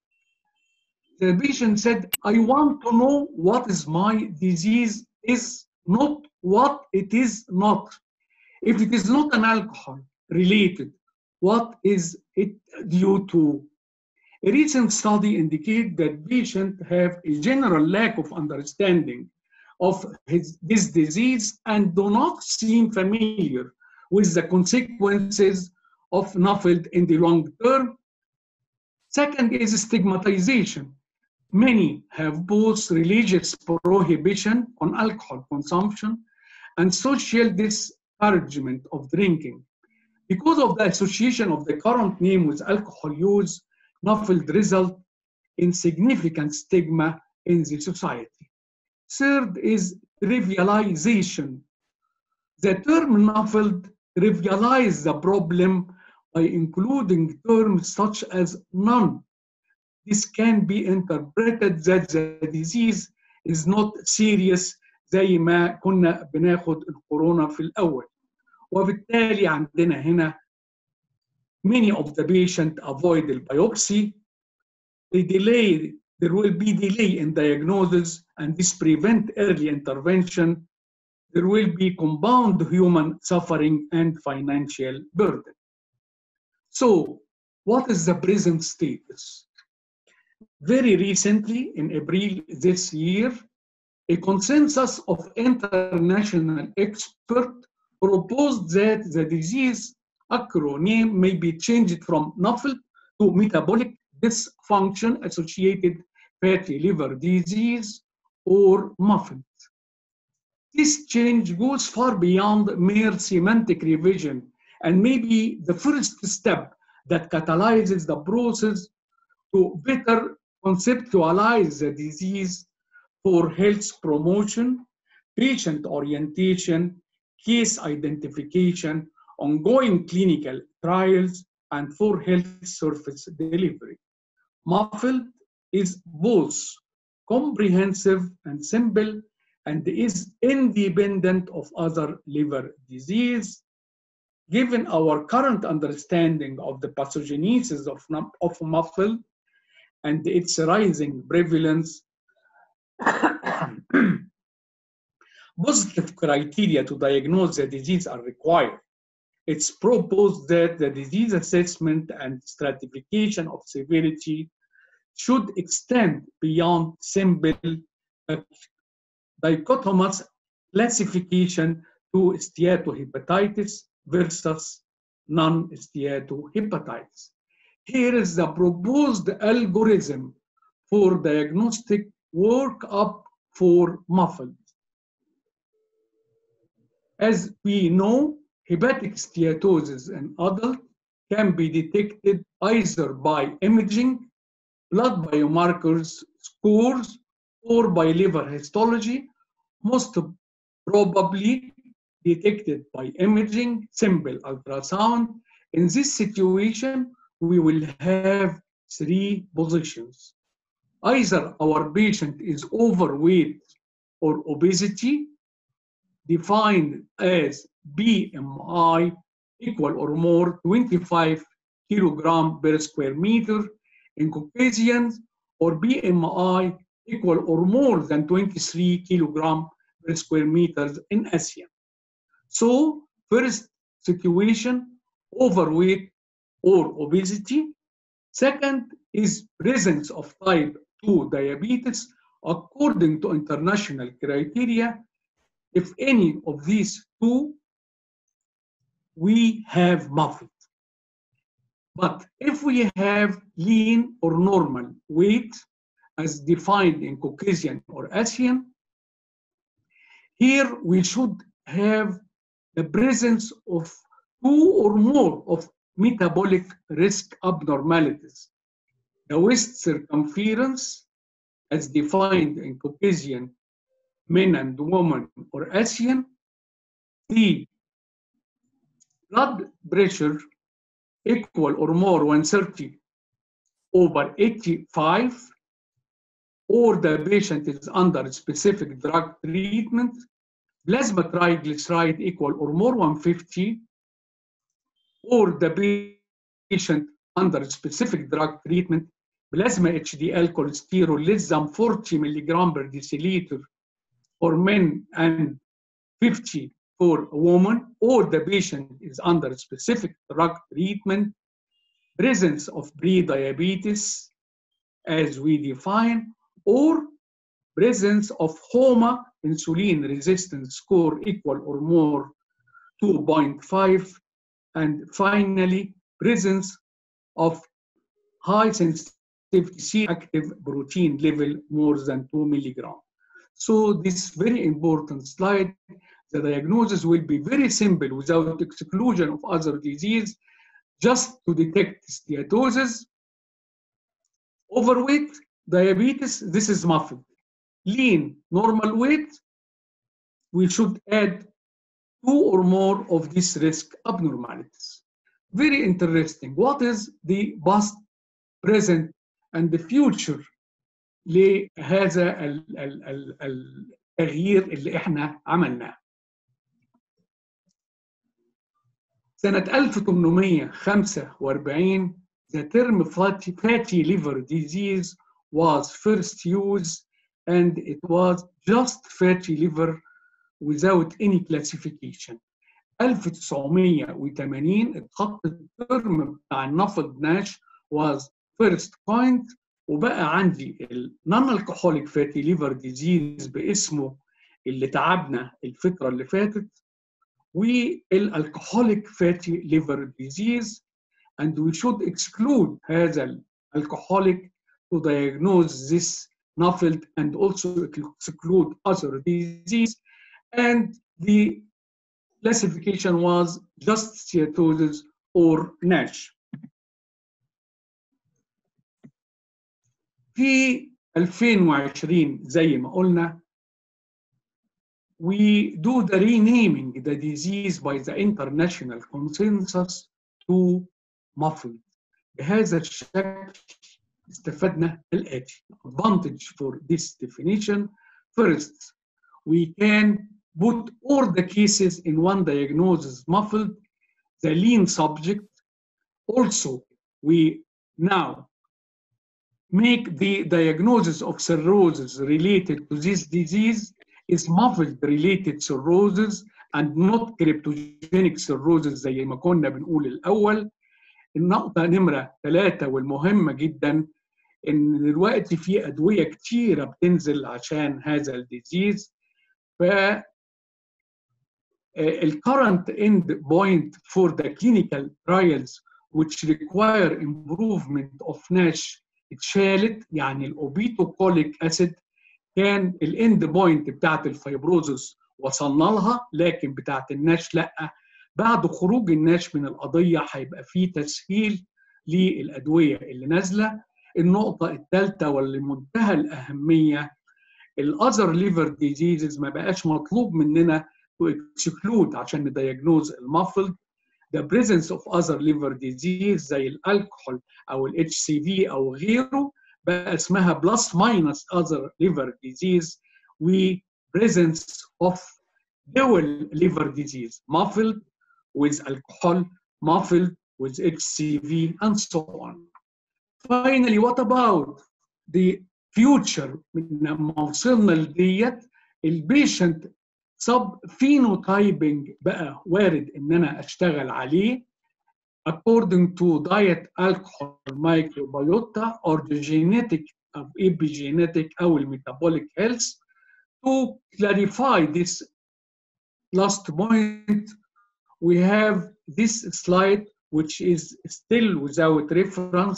[SPEAKER 4] The patient said, I want to know what is my disease is, not what it is not. If it is not an alcohol related, what is it due to? A recent study indicates that patients have a general lack of understanding of his, this disease and do not seem familiar with the consequences of NAFLD in the long term. Second is stigmatization. Many have both religious prohibition on alcohol consumption and social discouragement of drinking. Because of the association of the current name with alcohol use, NAFLD result in significant stigma in the society. Third is trivialization. The term NAFLD trivializes the problem by including terms such as none. This can be interpreted that the disease is not serious زي ما كنا بناخد الكورونا في الأول. وبالتالي عندنا هنا many of the patient avoid the biopsy. The delay, there will be delay in diagnosis, and this prevent early intervention. There will be compound human suffering and financial burden. So, what is the present status? Very recently, in April this year, a consensus of international experts proposed that the disease acronym may be changed from NAFLD to metabolic dysfunction associated fatty liver disease or MAFLD. This change goes far beyond mere semantic revision and may be the first step that catalyzes the process to better conceptualize the disease for health promotion, patient orientation, case identification, ongoing clinical trials, and for health service delivery. MAFLD is both comprehensive and simple and is independent of other liver disease. Given our current understanding of the pathogenesis of, of MAFLD and its rising prevalence, positive criteria to diagnose the disease are required. It's proposed that the disease assessment and stratification of severity should extend beyond simple dichotomous classification to steatohepatitis versus non-steatohepatitis. Here is the proposed algorithm for diagnostic workup for MAFLD. As we know, hepatic steatosis in adults can be detected either by imaging, blood biomarkers scores, or by liver histology. Most probably detected by imaging, simple ultrasound. In this situation, we will have three positions. Either our patient is overweight or obesity, defined as B M I equal or more twenty-five kilogram per square meter in Caucasians, or B M I equal or more than twenty-three kilogram per square meters in Asian. So first situation, overweight or obesity. Second is presence of type two diabetes according to international criteria. If any of these two, we have muffled. But if we have lean or normal weight, as defined in Caucasian or Asian, here we should have the presence of two or more of metabolic risk abnormalities. The waist circumference, as defined in Caucasian men and women or Asian, the blood pressure equal or more one thirty over eighty-five, or the patient is under specific drug treatment, plasma triglyceride equal or more one fifty, or the patient under specific drug treatment, plasma H D L cholesterol less than forty milligram per deciliter for men and fifty for a woman, or the patient is under specific drug treatment, presence of pre-diabetes as we define, or presence of H O M A insulin resistance score equal or more two point five, and finally presence of high sensitivity C-active protein level more than two milligram. So this very important slide, the diagnosis will be very simple without exclusion of other disease, just to detect steatosis. Overweight, diabetes, this is muffled. Lean, normal weight, we should add two or more of these risk abnormalities. Very interesting. What is the past, present, and the future لهذا التغيير اللي احنا عملناه؟ سنة ألف وثمانمائة وخمسة وأربعين, the term fatty, fatty liver disease was first used, and it was just fatty liver without any classification. ألف وتسعمائة وثمانين اتحط الترم بتاع النفض ناش was first coined, وبقى عندي النون الكحوليك فاتي ليفر ديزيز باسمه اللي تعبنا الفترة اللي فاتت، والالكحوليك فاتي ليفر ديزيز، and we should exclude هذا الالكحوليك to diagnose this NAFLD and also exclude other disease, and the classification was just steatosis or NASH. في ألفين وعشرين زي ما قلنا, we do the renaming the disease by the international consensus to muffled. بهذا الشكل استفدنا الآتي. Advantage for this definition: first, we can put all the cases in one diagnosis muffled, the lean subject. Also, we now make the diagnosis of cirrhosis related to this disease is muffled related cirrhosis and not cryptogenic cirrhosis زي ما كنا بنقول الأول. النقطة نمرة ثلاثة والمهمة جدا إن دلوقتي في أدوية كتيرة بتنزل عشان هذا الديزيز. ف the current end point for the clinical trials which require improvement of NASH اتشالت. يعني الأوبيتوكوليك أسيد كان الاند بوينت بتاعت الفيبروزس وصلنا لها، لكن بتاعت الناش لا. بعد خروج الناش من القضيه هيبقى في تسهيل للادويه اللي نازله. النقطه الثالثه واللي منتهى الاهميه الاذر ليفر ديزيزز ما بقاش مطلوب مننا تو اكسكلود عشان ندياجنوز المافلد. the presence of other liver disease زي الالكحول او ال اتش سي في او غيره بقى اسمها plus minus other liver disease و presence of dual liver disease muffled with alcohol, muffled with H C V and so on. Finally, what about the future؟ لما وصلنا لديت البيشنت سب phenotyping بقى وارد ان انا اشتغل عليه according to diet, alcohol, microbiota or the genetic or epigenetic او metabolic health. To clarify this last point, we have this slide which is still without reference.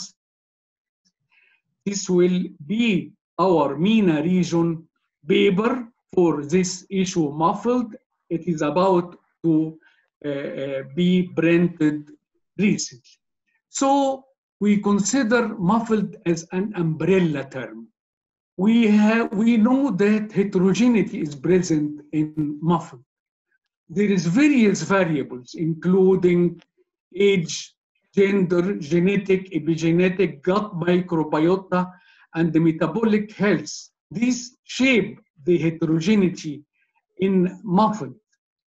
[SPEAKER 4] This will be our MENA region paper for this issue muffled. It is about to uh, uh, be printed recently. So we consider muffled as an umbrella term. We have we know that heterogeneity is present in muffled. There is various variables including age, gender, genetic, epigenetic, gut microbiota, and the metabolic health. These shape the heterogeneity in muffled.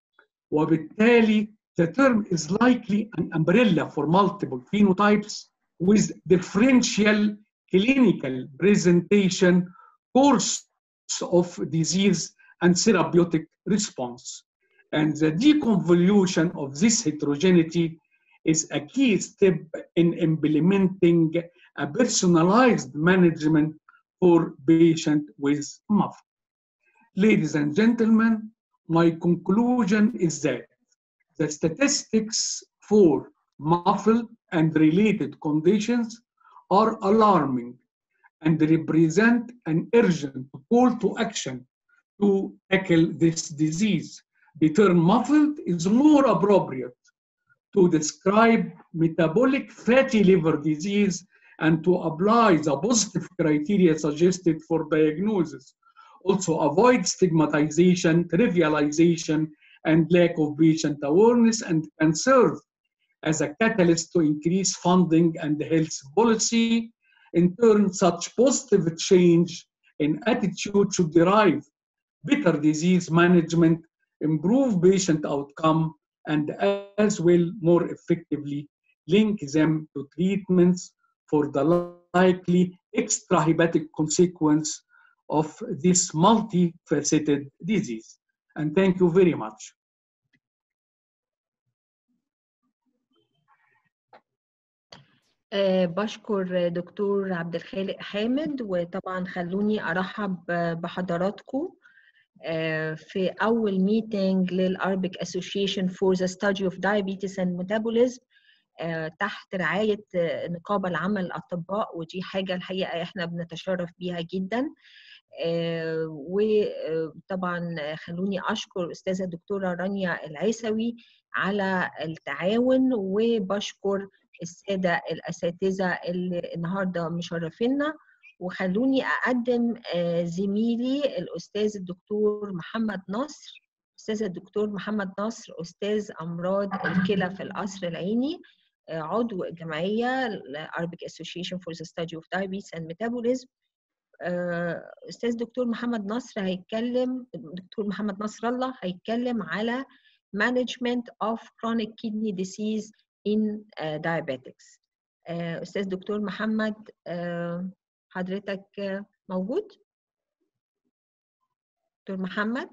[SPEAKER 4] وبالتالي the term is likely an umbrella for multiple phenotypes with differential clinical presentation, course of disease, and therapeutic response. And the deconvolution of this heterogeneity is a key step in implementing a personalized management for patients with muffled. Ladies and gentlemen, my conclusion is that the statistics for muffled and related conditions are alarming and represent an urgent call to action to tackle this disease. The term muffled is more appropriate to describe metabolic fatty liver disease and to apply the positive criteria suggested for diagnosis. Also avoid stigmatization, trivialization, and lack of patient awareness, and can serve as a catalyst to increase funding and health policy. In turn, such positive change in attitude should derive better disease management, improve patient outcome, and as well more effectively link them to treatments for the likely extrahepatic consequence of this multifaceted disease. And thank you very much.
[SPEAKER 5] أه بشكر دكتور عبد الخالق حامد، وطبعا خلوني أرحب بحضراتكم أه في أول ميتنج للأربك Association for the Study of Diabetes and Metabolism أه تحت رعاية النقابة العامة للأطباء، ودي حاجة الحقيقة إحنا بنتشرف بيها جدا. أه وطبعا خلوني أشكر أستاذة الدكتورة رانيا العيسوي على التعاون، وبشكر السادة الأساتذة اللي النهاردة مشرفينا. وخلوني أقدم زميلي الأستاذ الدكتور محمد نصر. أستاذ الدكتور محمد نصر أستاذ أمراض الكلى في القصر العيني، عضو جمعية Arabic Association for the Study of Diabetes and Metabolism. أستاذ دكتور محمد نصر هيتكلم دكتور محمد نصر الله هيتكلم على Management of Chronic Kidney Disease in uh, diabetics. uh, أستاذ دكتور محمد uh, حضرتك uh, موجود؟ دكتور محمد؟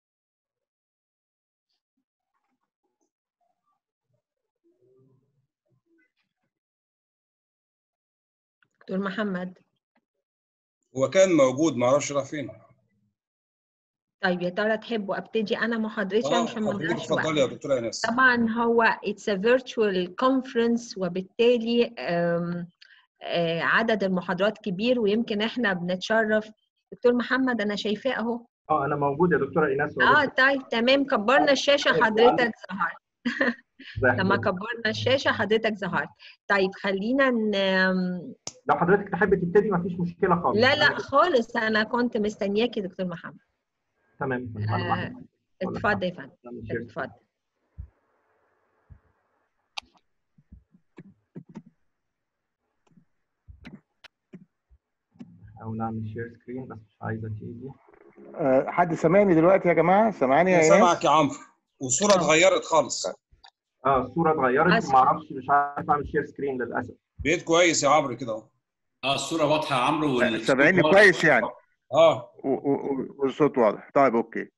[SPEAKER 5] دكتور محمد
[SPEAKER 3] هو كان موجود، ما اعرفش راح فين.
[SPEAKER 5] طيب يا ترى تحبوا ابتدي انا محاضرتي عشان ما نضيعش وقت؟
[SPEAKER 3] اتفضلي يا دكتوره ايناس.
[SPEAKER 5] طبعا هو it's a virtual conference، وبالتالي عدد المحاضرات كبير ويمكن احنا بنتشرف. دكتور محمد انا شايفاه اهو.
[SPEAKER 6] اه انا موجود يا دكتوره ايناس.
[SPEAKER 5] اه طيب تمام، كبرنا الشاشه حضرتك ظهرت. لما كبرنا الشاشه حضرتك ظهرت. طيب خلينا
[SPEAKER 6] لو حضرتك تحب تبتدي مفيش مشكله خالص.
[SPEAKER 5] لا لا خالص، انا كنت مستنياكي دكتور محمد.
[SPEAKER 6] تمام.
[SPEAKER 5] آه، اتفضل يا فندم، اتفضل.
[SPEAKER 6] او نعمل شير سكرين بس مش عايزه تيجي.
[SPEAKER 7] أه حد سامعني دلوقتي يا جماعه؟ سامعاني يا
[SPEAKER 3] انا
[SPEAKER 7] ايناس؟
[SPEAKER 3] سامعك يا عمرو، والصوره اتغيرت خالص.
[SPEAKER 6] اه الصوره اتغيرت، ما اعرفش، مش عارف اعمل شير سكرين للاسف.
[SPEAKER 3] بقيت كويس يا عمرو كده اهو.
[SPEAKER 1] اه الصوره واضحه يا عمرو وال
[SPEAKER 7] سامعيني كويس يعني؟
[SPEAKER 3] اه
[SPEAKER 7] والصوت واضح. طيب اوكي.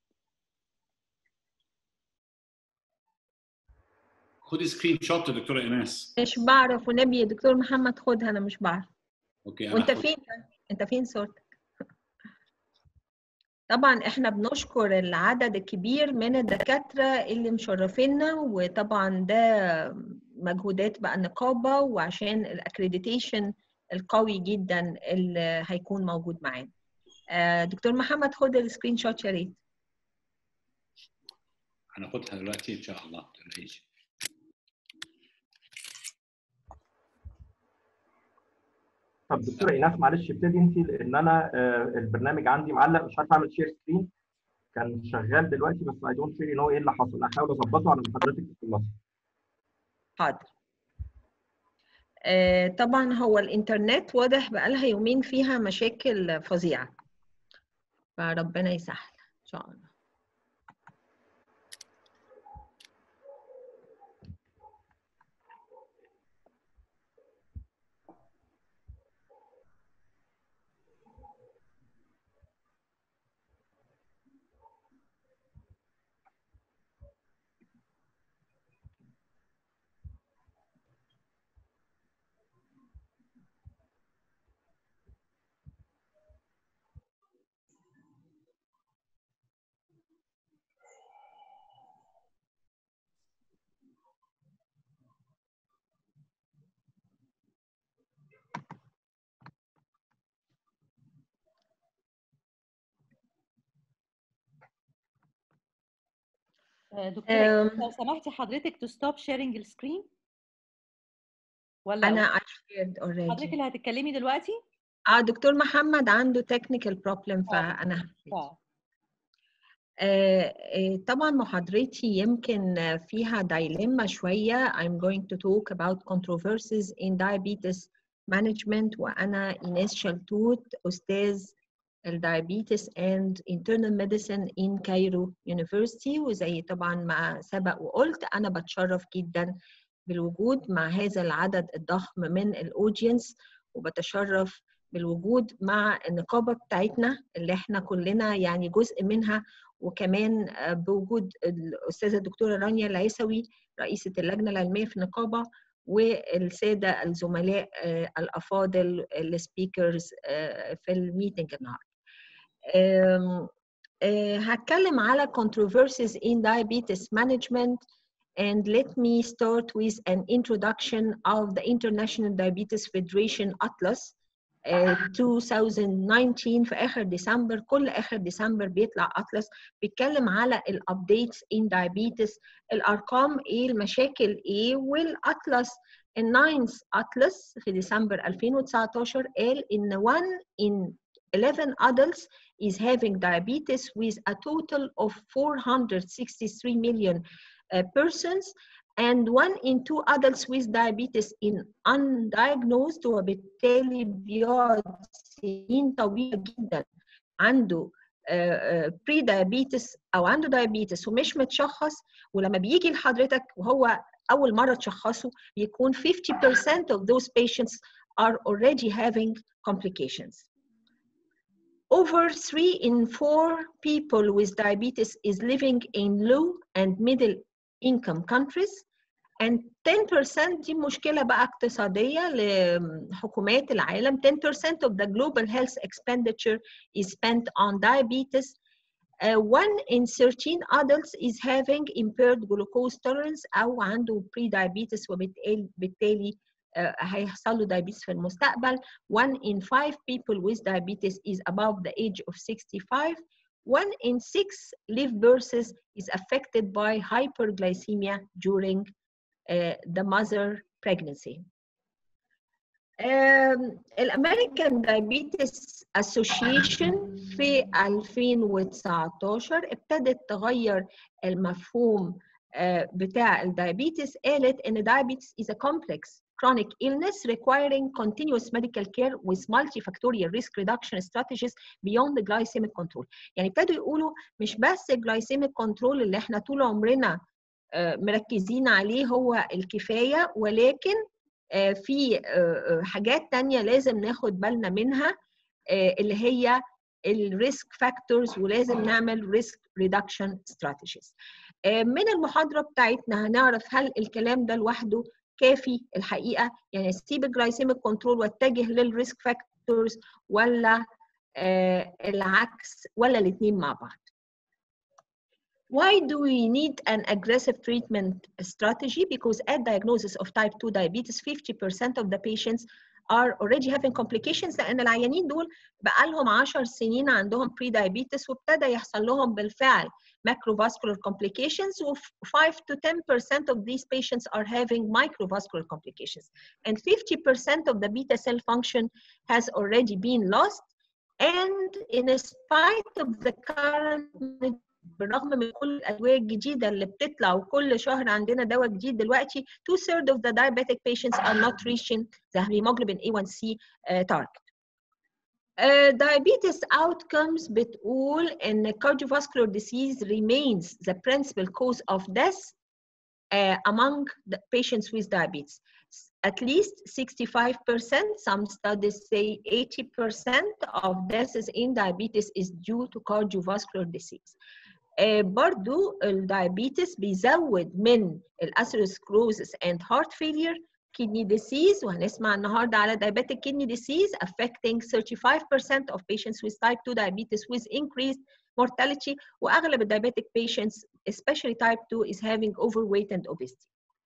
[SPEAKER 1] خدي سكرين شوت يا دكتوره ايناس.
[SPEAKER 5] مش بعرف، ونبي يا دكتور محمد خدها، انا مش بعرف.
[SPEAKER 1] اوكي انا
[SPEAKER 5] وانت
[SPEAKER 1] أخد.
[SPEAKER 5] فين؟ انت فين صورتك؟ طبعا احنا بنشكر العدد الكبير من الدكاتره اللي مشرفينا، وطبعا ده مجهودات بقى النقابه وعشان الاكريديتيشن القوي جدا اللي هيكون موجود معانا. دكتور محمد خد السكرين شوت يا ريت.
[SPEAKER 1] هناخدها دلوقتي ان شاء الله. تلاقيش.
[SPEAKER 6] طب دكتوره ايناس معلش ابتدي انت، لان انا البرنامج عندي معلق مش عارف اعمل شير سكرين. كان شغال دلوقتي بس اي دونت ريلي نو ايه اللي حصل. هحاول اظبطه على ما حضرتك تخلصي.
[SPEAKER 5] حاضر. آه طبعا هو الانترنت واضح بقى لها يومين فيها مشاكل فظيعه، فربنا يسهل ان شاء الله.
[SPEAKER 2] دكتورة لو سمحتي حضرتك تو ستوب شيرنج السكرين ولا
[SPEAKER 5] انا shared already.
[SPEAKER 2] حضرتك اللي هتتكلمي دلوقتي؟
[SPEAKER 5] اه دكتور محمد عنده technical problem فانا
[SPEAKER 2] اه
[SPEAKER 5] طبعا محاضرتي يمكن فيها دايلما شويه. I'm going to talk about controversies in diabetes management، وانا ايناس شلتوت استاذ الدايابيتس and internal medicine in Cairo University. وزي طبعا ما سبق وقلت انا بتشرف جدا بالوجود مع هذا العدد الضخم من الاودينس، وبتشرف بالوجود مع النقابه بتاعتنا اللي احنا كلنا يعني جزء منها، وكمان بوجود الاستاذه الدكتوره رانيا العيسوي رئيسه اللجنه العلميه في النقابه، والساده الزملاء الافاضل السبيكرز في الميتنج النهارده. هتكلم على controversies in diabetes management, and let me start with an introduction of the International Diabetes Federation Atlas uh, twenty nineteen. في آخر ديسمبر، كل آخر ديسمبر بيطلع أطلس بيتكلم على الأبديتس in diabetes، الأرقام إيه، المشاكل إيه، والأطلس الناينث أطلس في ديسمبر ألفين وتسعتاشر قال إن one in eleven adults is having diabetes with a total of four hundred sixty-three million uh, persons, and one in two adults with diabetes in undiagnosed. وبالتالي بيقعد سنين طويلة جدا عنده بري دايابيتس او عنده دايابيتس ومش متشخص، ولما بيجي لحضرتك وهو اول مره تشخصه بيكون fifty percent of those patients are already having complications. Over three in four people with diabetes is living in low and middle income countries, and ten percent دي مشكلة بقى اقتصادية لحكومات العالم. ten percent of the global health expenditure is spent on diabetes. Uh, one in thirteen adults is having impaired glucose tolerance أو عنده pre-diabetes، وبالتالي uh, هيحصل له diabetes في المستقبل. One in five people with diabetes is above the age of sixty-five. One in six live births is affected by hyperglycemia during Uh, the mother pregnancy. الامريكان دايابيتس اسوشيشن في ألفين وتسعتاشر ابتدت تغير المفهوم بتاع الدايابيتس. قالت ان diabetes is a complex chronic illness requiring continuous medical care with multifactorial risk reduction strategies beyond the glycemic control. يعني ابتدوا يقولوا مش بس glycemic control اللي احنا طول عمرنا مركزين عليه هو الكفاية، ولكن في حاجات تانية لازم ناخد بالنا منها اللي هي الريسك فاكتورز، ولازم نعمل ريسك ريدكشن استراتيجيز. من المحاضرة بتاعتنا هنعرف هل الكلام ده لوحده كافي الحقيقة، يعني اسيب الجلايسيميك كنترول واتجه للريسك فاكتورز، ولا العكس، ولا الاثنين مع بعض. Why do we need an aggressive treatment strategy? Because at diagnosis of type two diabetes, fifty percent of the patients are already having complications، لأن العيانين دول بقالهم عشر سنين عندهم pre-diabetes وابتدى يحصل لهم بالفعل macrovascular complications، و five to ten percent of these patients are having microvascular complications. And fifty percent of the beta cell function has already been lost. And in spite of the current بالرغم من كل الادويه الجديده اللي بتطلع وكل شهر عندنا دواء جديد دلوقتي، two thirds of the diabetic patients are not reaching the hemoglobin A one C uh, target. Uh, diabetes outcomes بتقول ان cardiovascular disease remains the principal cause of death uh, among the patients with diabetes. At least sixty-five percent, some studies say eighty percent of deaths in diabetes is due to cardiovascular disease. Uh, برضو الدايابيتس بيزود من الأثيروسكلوزس and heart failure, kidney disease، وهنسمع النهارده على diabetic kidney disease affecting thirty-five percent of patients with type two diabetes with increased mortality، وأغلب الdiabetic patients especially type two is having overweight and obesity.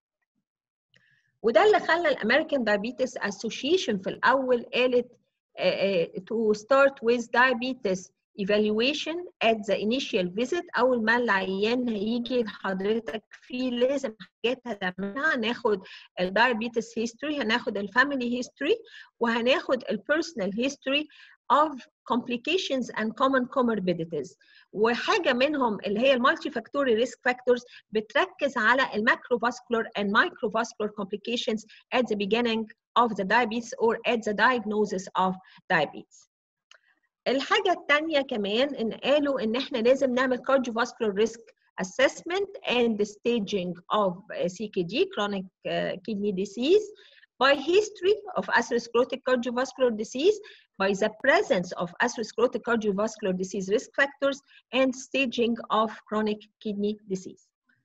[SPEAKER 5] وده اللي خلى الأمريكان دايابيتس أسوشيشن في الأول قالت uh, uh, to start with diabetes evaluation at the initial visit. أول ما العيان هيجي لحضرتك فيه لازم حاجات هتعملها، هناخد الدايابيتس هيستوري، هناخد الفاميلي هيستوري، وهناخد البيرسونال هيستوري of complications and common comorbidities. وحاجة منهم اللي هي المالتي فاكتوري ريسك فاكتورز بتركز على الماكروفاسكولار and microvascular complications at the beginning of the diabetes or at the diagnosis of diabetes. الحاجة الثانية كمان إن قالوا إن إحنا لازم نعمل cardiovascular risk assessment and the staging of C K D, chronic uh, kidney disease, by history of atherosclerotic cardiovascular disease, by the presence of atherosclerotic cardiovascular disease risk factors, and staging of chronic kidney disease.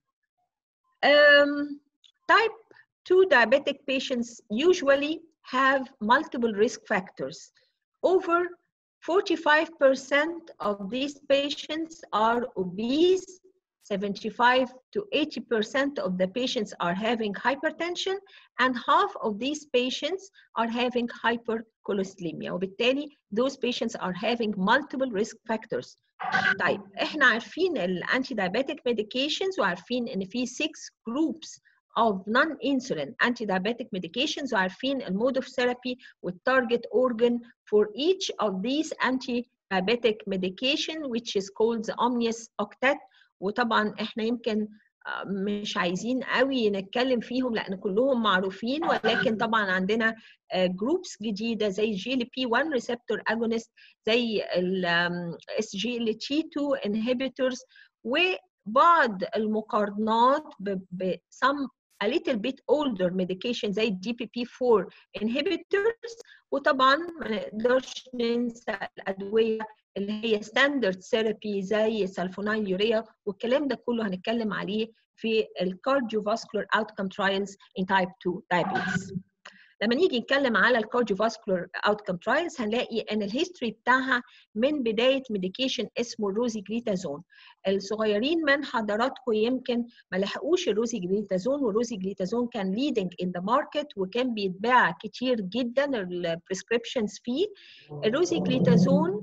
[SPEAKER 5] Um, type two diabetic patients usually have multiple risk factors. Over forty-five percent of these patients are obese, seventy-five to eighty percent of the patients are having hypertension, and half of these patients are having hypercholesteremia. وبالتالي those patients are having multiple risk factors. طيب احنا عارفين الانتي diabetic medications وعارفين ان في six groups of non-insulin anti-diabetic medications, وعارفين المود of therapy والtarget organ for each of these anti-diabetic medication which is called the Omnius octet. وطبعا احنا يمكن مش عايزين قوي نتكلم فيهم لان كلهم معروفين، ولكن طبعا عندنا جروبس جديده زي جي ال بي one receptor agonist، زي ال اس جي ال تي two inhibitors، وبعض المقارنات ب some a little bit older medication زي الدي بي بي four inhibitors. وطبعا ما نقدرش ننسى الادويه اللي هي ستاندرد ثيرابي زي سلفونايل يوريا، والكلام ده كله هنتكلم عليه في الكارديوفاسكولار اوتكم ترايلز ان تايب two diabetes. لما نيجي نتكلم على الكارديوفاسكولار اوتكم ترايلز هنلاقي ان الهيستوري بتاعها من بدايه ميديكيشن اسمه الروزيجليتازون. الصغيرين من حضراتكم يمكن ما لحقوش الروزيجليتازون، والروزيجليتازون كان ليدنج ان ذا ماركت وكان بيتباع كتير جدا البريسكريبشنز فيه. الروزيجليتازون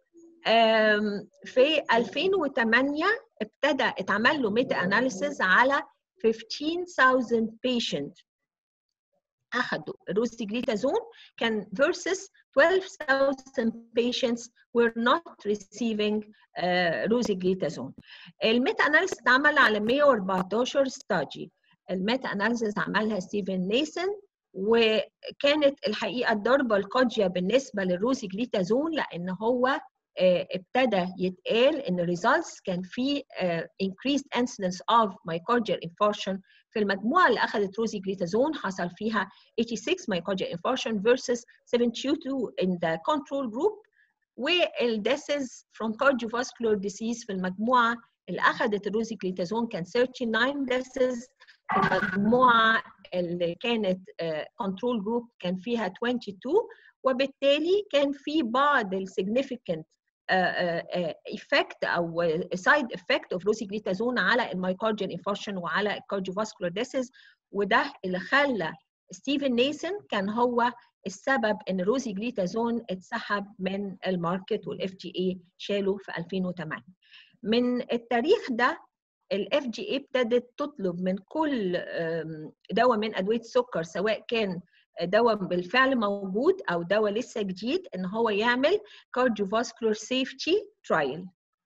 [SPEAKER 5] في ألفين وثمانية ابتدى اتعمل له ميتا اناليسيز على fifteen thousand patient اخذوا روزيجليتازون كان versus twelve thousand patients were not receiving روزيجليتازون. الميتا اناليسيس اتعمل على مية وأربعتاشر ستادي. الميتا اناليسيس عملها ستيفن نيسن، وكانت الحقيقه الضربه القاضيه بالنسبه للروزيجليتازون لان هو ابتدى يتقال ان الريزلتس كان في increased incidence of myocardial infarction. في المجموعه اللي اخذت روزيجليتازون حصل فيها eighty-six myocardial infarction versus seventy-two in the control group. والdeaths from cardiovascular disease في المجموعه اللي اخذت الروزيجليتازون كان thirty-nine deaths. في المجموعه اللي كانت control group كان فيها twenty-two، وبالتالي كان في بعض الsignificant effect او side effect of روزيجليتازون على المايكارديال انفاركشن وعلى الكارديوفاسكولار ديسيز. وده اللي خلى ستيفن نيسن كان هو السبب ان روزيجليتازون اتسحب من الماركت والاف دي اي شاله في ألفين وثمانية. من التاريخ ده الاف دي اي ابتدت تطلب من كل دواء من ادويه السكر سواء كان دواء بالفعل موجود او دواء لسه جديد ان هو يعمل cardiovascular safety trial.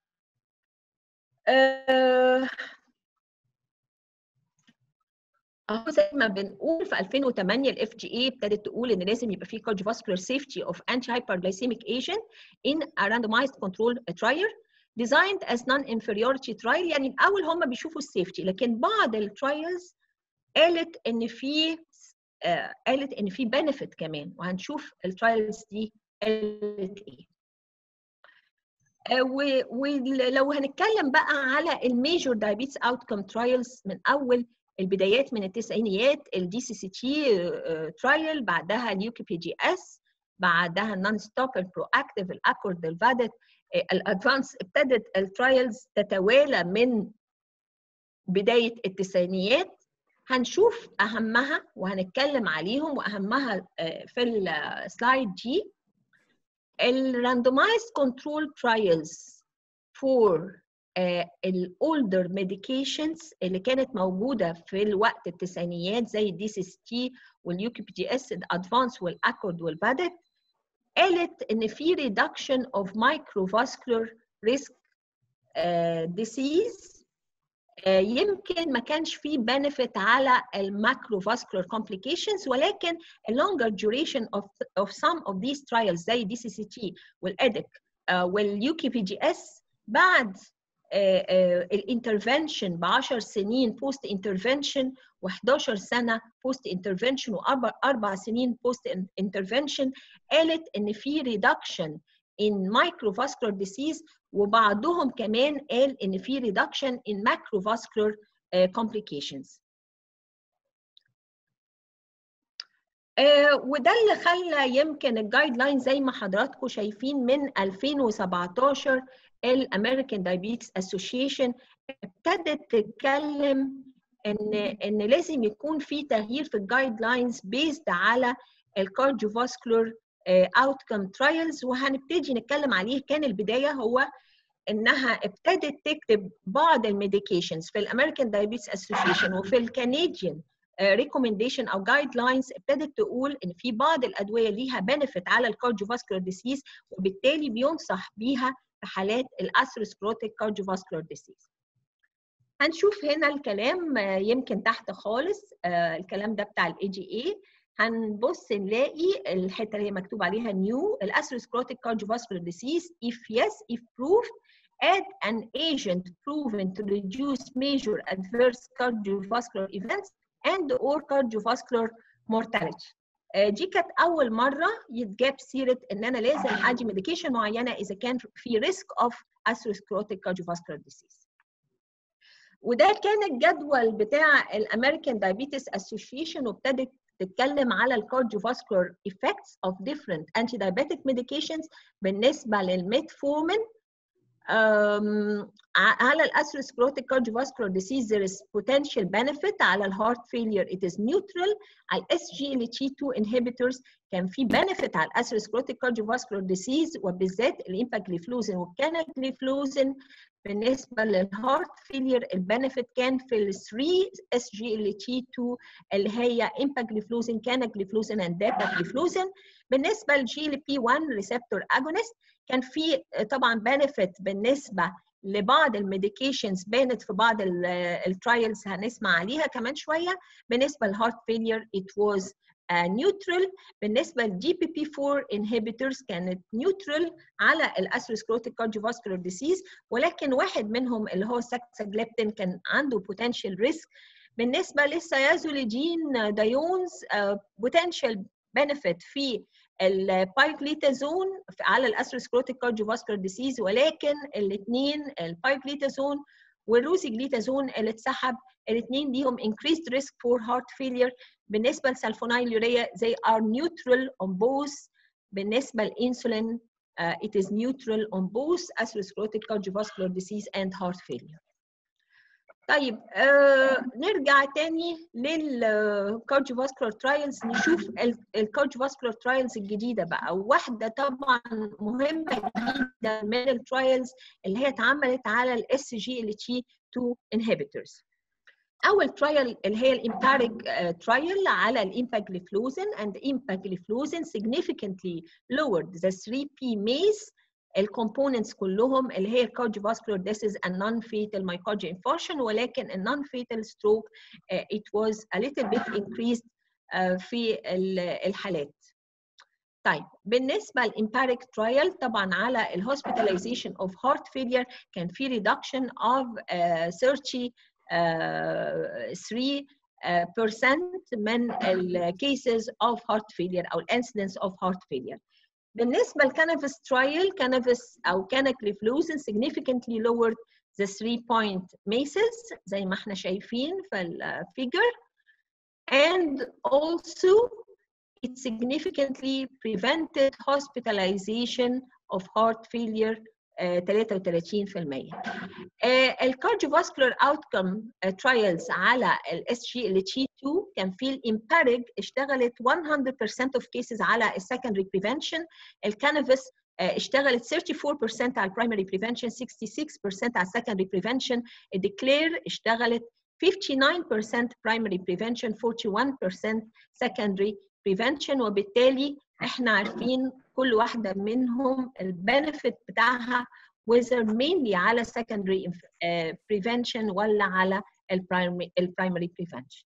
[SPEAKER 5] اهو زي ما بنقول في ألفين وثمانية الاف دي اي ابتدت تقول ان لازم يبقى في cardiovascular safety of anti-hyperglycemic agent in a randomized control trial designed as non-inferiority trial. يعني الاول هم بيشوفوا السيفتي، لكن بعض الترايلز قالت ان في آه قالت ان في بنفيت كمان، وهنشوف الترايلز دي قالت ايه. آه ولو هنتكلم بقى على الميجور دايابيتس اوتكم ترايلز من اول البدايات من التسعينيات، الدي سي سي تي ترايل، بعدها اليوكي بي جي اس، بعدها النون ستوب، البرو اكتيف، الاكورد، الفادت، الادفانس. ابتدت الترايلز تتوالى من بدايه التسعينيات. هنشوف اهمها وهنتكلم عليهم، واهمها في السلايد دي الراندومايزد كنترول ترايلز فور الاولدر ميديكيشنز اللي كانت موجوده في الوقت التسعينيات زي الدي سي اس تي واليوكي بي جي اس، الادفانس والاكورد والبادت. قالت ان في reduction of microvascular risk uh, disease. uh, يمكن ما كانش في benefit على الماكروفاسكولار complications، ولكن a longer duration of, of some of these trials زي دي سي سي تي والإدك uh, واليوكي بي جي اس بعد الانترفنشن ب عشر سنين بوست انترفنشن و11 سنه بوست انترفنشن واربع سنين بوست انترفنشن. قالت ان في ريدكشن ان مايكروفاسكولار ديسيز، وبعضهم كمان قال ان في ريدكشن ان ماكروفاسكولار كومبليكيشنز. وده اللي خلى يمكن الجايد لاين زي ما حضراتكم شايفين من ألفين وسبعتاشر الامريكان دايابيتس اسوشيشن ابتدت تتكلم ان ان لازم يكون في تغيير في الجايد لاينز بيزد على الكارديوفاسكولار اوتكم ترايلز، وهنبتدي نتكلم عليه. كان البدايه هو انها ابتدت تكتب بعض الميديكيشنز في الامريكان دايابيتس اسوشيشن وفي الكنديان ريكومنديشن او جايد لاينز، ابتدت تقول ان في بعض الادويه ليها بنفيت على الكارديوفاسكولار ديسيز، وبالتالي بينصح بيها في حالات الاثيروسكليروتيك كارديوفاسكولار ديسيز. هنشوف هنا الكلام يمكن تحت خالص، الكلام ده بتاع الاي جي اي. هنبص نلاقي الحته اللي هي مكتوب عليها نيو الاثيروسكليروتيك كارديوفاسكولار ديسيز if yes if proved add an agent proven to reduce major adverse cardiovascular events and or cardiovascular mortality. دي كانت اول مره يتجاب سيره ان انا لازم ادي ميديكيشن معينه اذا كان في ريسك اوف اثيروسكليروتيك كارديوفاسكولار ديسيز. وده كان الجدول بتاع الامريكان دايابيتس اسوشيشن، وابتدت تتكلم على الكارديوفاسكولار effects of different anti-diabetic medications بالنسبه للميتفورمين. على الاتherosclerotic cardiovascular disease there is potential benefit. على الهارت failure it is neutral. على ال S G L T two inhibitors كان في benefit على الاتherosclerotic cardiovascular disease وبالذات الامباجليفلوزين والكاناجليفلوزين. بالنسبه للهارت failure البنفيت كان في ال three S G L T two اللي هي امباجليفلوزين كاناجليفلوزين and dapagliflozin. بالنسبه ل G L P one receptor agonist كان في طبعا benefit بالنسبه لبعض الميديكيشنز بانت في بعض الترايلز هنسمع عليها كمان شويه. بالنسبه للهارت فيلير it was uh, neutral. بالنسبه للجي بي بي four inhibitors كانت neutral على الاتherosclerotic cardiovascular disease، ولكن واحد منهم اللي هو ساكساجليبتين كان عنده potential risk. بالنسبه للسيازوليدين دايونز uh, potential benefit في البايجليتازون على الاتherosclerotic cardiovascular disease، ولكن الاثنين البايجليتازون والروزيجليتازون اللي اتسحب الاثنين ليهم increased risk for heart failure. بالنسبه للسلفونيلوريا they are neutral on both. بالنسبه للانسولين uh, it is neutral on both atherosclerotic cardiovascular disease and heart failure. طيب آه نرجع تاني للكارديوفاسكولار ترايلز نشوف الكارديوفاسكولار ترايلز الجديده بقى. واحده طبعا مهمه جدا من الترايلز اللي هي اتعملت على الاس جي ال تي two inhibitors. اول ترايل اللي هي الامباريك ترايل على الامباجليفلوزين and empagliflozin significantly lowered the three P MACE الكومبوننتس كلهم اللي هي cardiovascular deaths and non-fatal myocardial infarction، ولكن ال non-fatal stroke uh, it was a little bit increased uh, في الحالات. طيب بالنسبة للإمباريك ترايل طبعا على ال hospitalization of heart failure كان في reduction of uh, thirty-three percent من ال cases of heart failure أو incidence of heart failure. بالنسبة للكانافيس ترايل كانافيس أو كاناجليفلوزين significantly lowered the three point MACEs زي ما احنا شايفين في الفيجر and also it significantly prevented hospitalization of heart failure ثلاثة وثلاثين بالمية. الكارديوفاسكولار اوتكم ترايلز على الاس جي ال تي two كان في الامباريج اشتغلت one hundred percent of cases على السكندري بريفنشن. الكانافيس اشتغلت thirty-four percent على البرايمري بريفنشن sixty-six percent على السكندري بريفنشن. الديكلير اشتغلت fifty-nine percent primary prevention forty-one percent secondary prevention. وبالتالي احنا عارفين كل واحدة منهم البنفيت بتاعها whether mainly على secondary uh, prevention ولا على البرايمري primary prevention.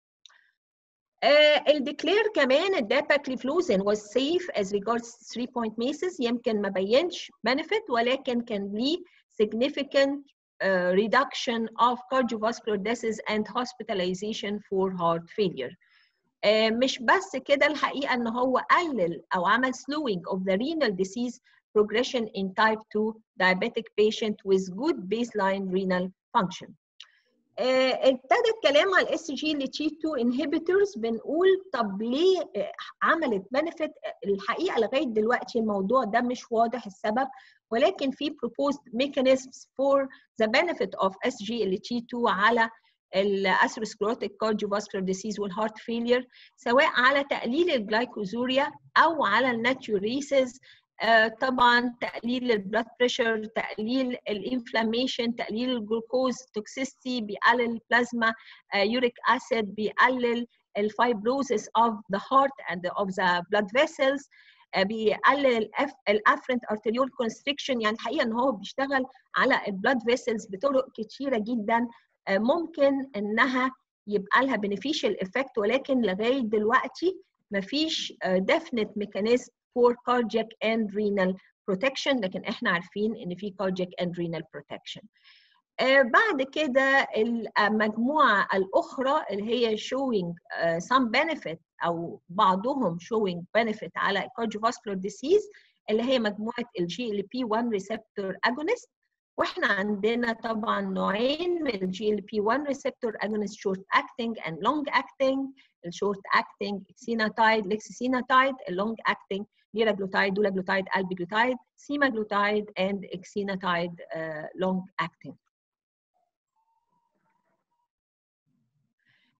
[SPEAKER 5] Uh, الديكلير كمان الداباجليفلوزين was safe as regards three point MACEs يمكن ما بينش benefit ولكن كان ليه significant uh, reduction of cardiovascular deaths and hospitalization for heart failure. Uh, مش بس كده الحقيقة ان هو قلل او عمل slowing of the renal disease progression in type two diabetic patient with good baseline renal function. Uh, ابتدى الكلام على الاس جي ال تي two inhibitors. بنقول طب ليه uh, عملت benefit؟ الحقيقة لغاية دلوقتي الموضوع ده مش واضح السبب، ولكن في proposed mechanisms for the benefit of اس جي ال تي two على الاتherosclerotic cardiovascular disease والهارت فيلير، سواء على تقليل الجلايكوزوريا او على الناتيوريسيس. آه طبعا تقليل البلاد بريشر، تقليل الانفلاميشن، تقليل الجلوكوز توكسيستي، بيقلل البلازما يوريك اسيد، بيقلل الفايبروزيس of the heart and of the blood vessels، آه بيقلل الافرنت ارتريول كونستريكشن. يعني الحقيقه ان هو بيشتغل على البلاد فيسلز بطرق كتيره جدا ممكن انها يبقى لها beneficial effect، ولكن لغايه دلوقتي مفيش definite mechanism for cardiac and renal protection، لكن احنا عارفين ان في cardiac and renal protection. آه بعد كده المجموعه الاخرى اللي هي showing uh, some benefit او بعضهم showing benefit على cardiovascular disease اللي هي مجموعه الجي ال بي one receptor agonist. واحنا عندنا طبعا نوعين من الجي ال بي one receptor agonist short acting and long acting. الشورت acting exenatide lexacenatide، اللونج acting liraglutide dulaglutide albiglutide semaglutide and exenatide uh, long acting.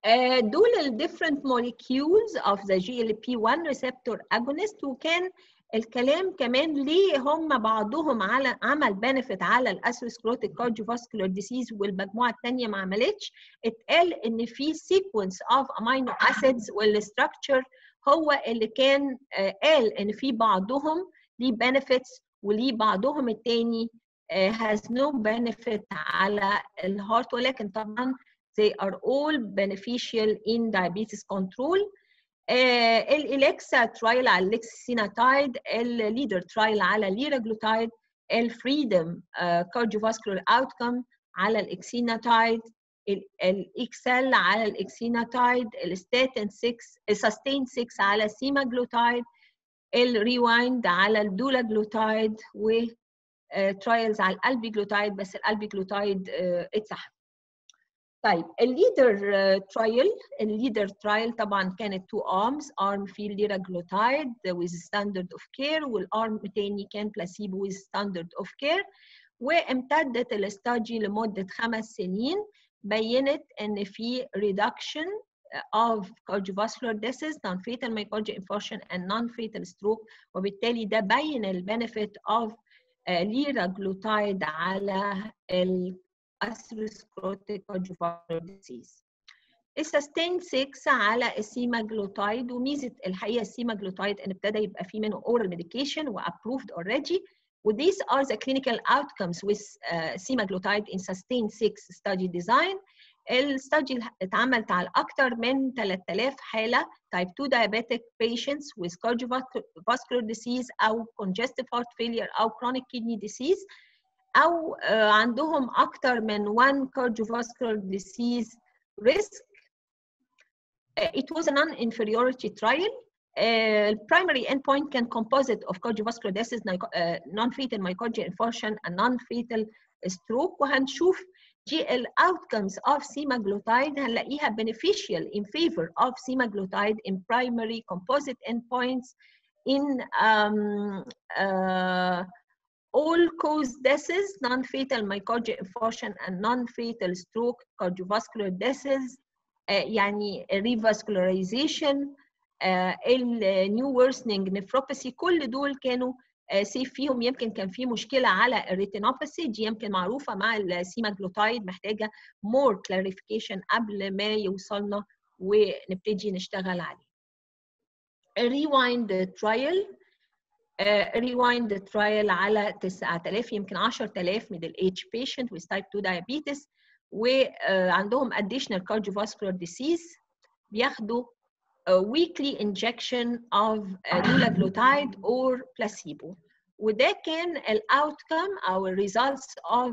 [SPEAKER 5] دول ال different molecules of the G L P one receptor agonist. وكان الكلام كمان ليه هم بعضهم على عمل بنفيت على الاسيروسكليروتيك كارديوفاسكولار ديسيز والمجموعه الثانيه ما عملتش. اتقال ان في sequence of amino acids والستراكشر هو اللي كان قال ان في بعضهم ليه benefits وليه بعضهم الثاني has no benefit على الهارت، ولكن طبعا they are all beneficial in diabetes control. الإليكسا ترايل على الليكسيناتايد، الليدر ترايل على الليراجلوتايد، الفريدم كارديوفاسكولار اوتكم على الاكسيناتايد، الاكسل على الاكسيناتايد، الستاتين ستة السستين ستة على السيماجلوتايد، الريوايند على الدولاجلوتايد، و ترايلز على الالبيجلوتايد، بس الالبيجلوتايد اتسحب. طيب الليدر ترايل، الليدر ترايل طبعا كانت تو ارمز، ارم فيه ليراجلوتايد with standard of care والارم الثاني كان بلاسيبو with standard of care. وامتدت الاستادي لمده خمس سنين، بينت ان في reduction of cardiovascular deaths, non-fatal myocardial infarction and non-fatal stroke. وبالتالي ده بين البنفيت of ليراجلوتايد على ال atherosclerotic cardiovascular disease. السستين ستة على السيماجلوتايد، وميزه الحقيقه السيماجلوتايد ان ابتدى يبقى في منه oral medication و approved already. و these are the clinical outcomes with uh, semaglutide in sustain six study design. الستادي اتعملت على اكثر من ثلاثة آلاف حاله type two diabetic patients with cardiovascular disease او congestive heart failure او chronic kidney disease أو عندهم أكثر من one cardiovascular disease risk. It was a non-inferiority trial. The primary endpoint can composite of cardiovascular deaths, non-fatal myocardial infarction, and non-fatal stroke. وهنشوف دي ال outcomes of semaglutide هنلاقيها beneficial in favor of semaglutide in primary composite endpoints in um, uh, all-cause deaths, non-fatal myocardial infarction and non-fatal stroke, cardiovascular deaths, uh, يعني revascularization, النيو worsening nephropathy، كل دول كانوا سيف فيهم. يمكن كان في مشكلة على الريتينوباثي، دي يمكن معروفة مع السيماجلوتايد، محتاجة more clarification قبل ما يوصلنا ونبتدي نشتغل عليه. الريوايند ترايل، ريوايند ترايل على تسعة آلاف يمكن عشرة آلاف middle age patient with type two diabetes وعندهم additional cardiovascular disease، بياخدوا weekly injection of dulaglutide or placebo. وده كان ال outcome أو ال results of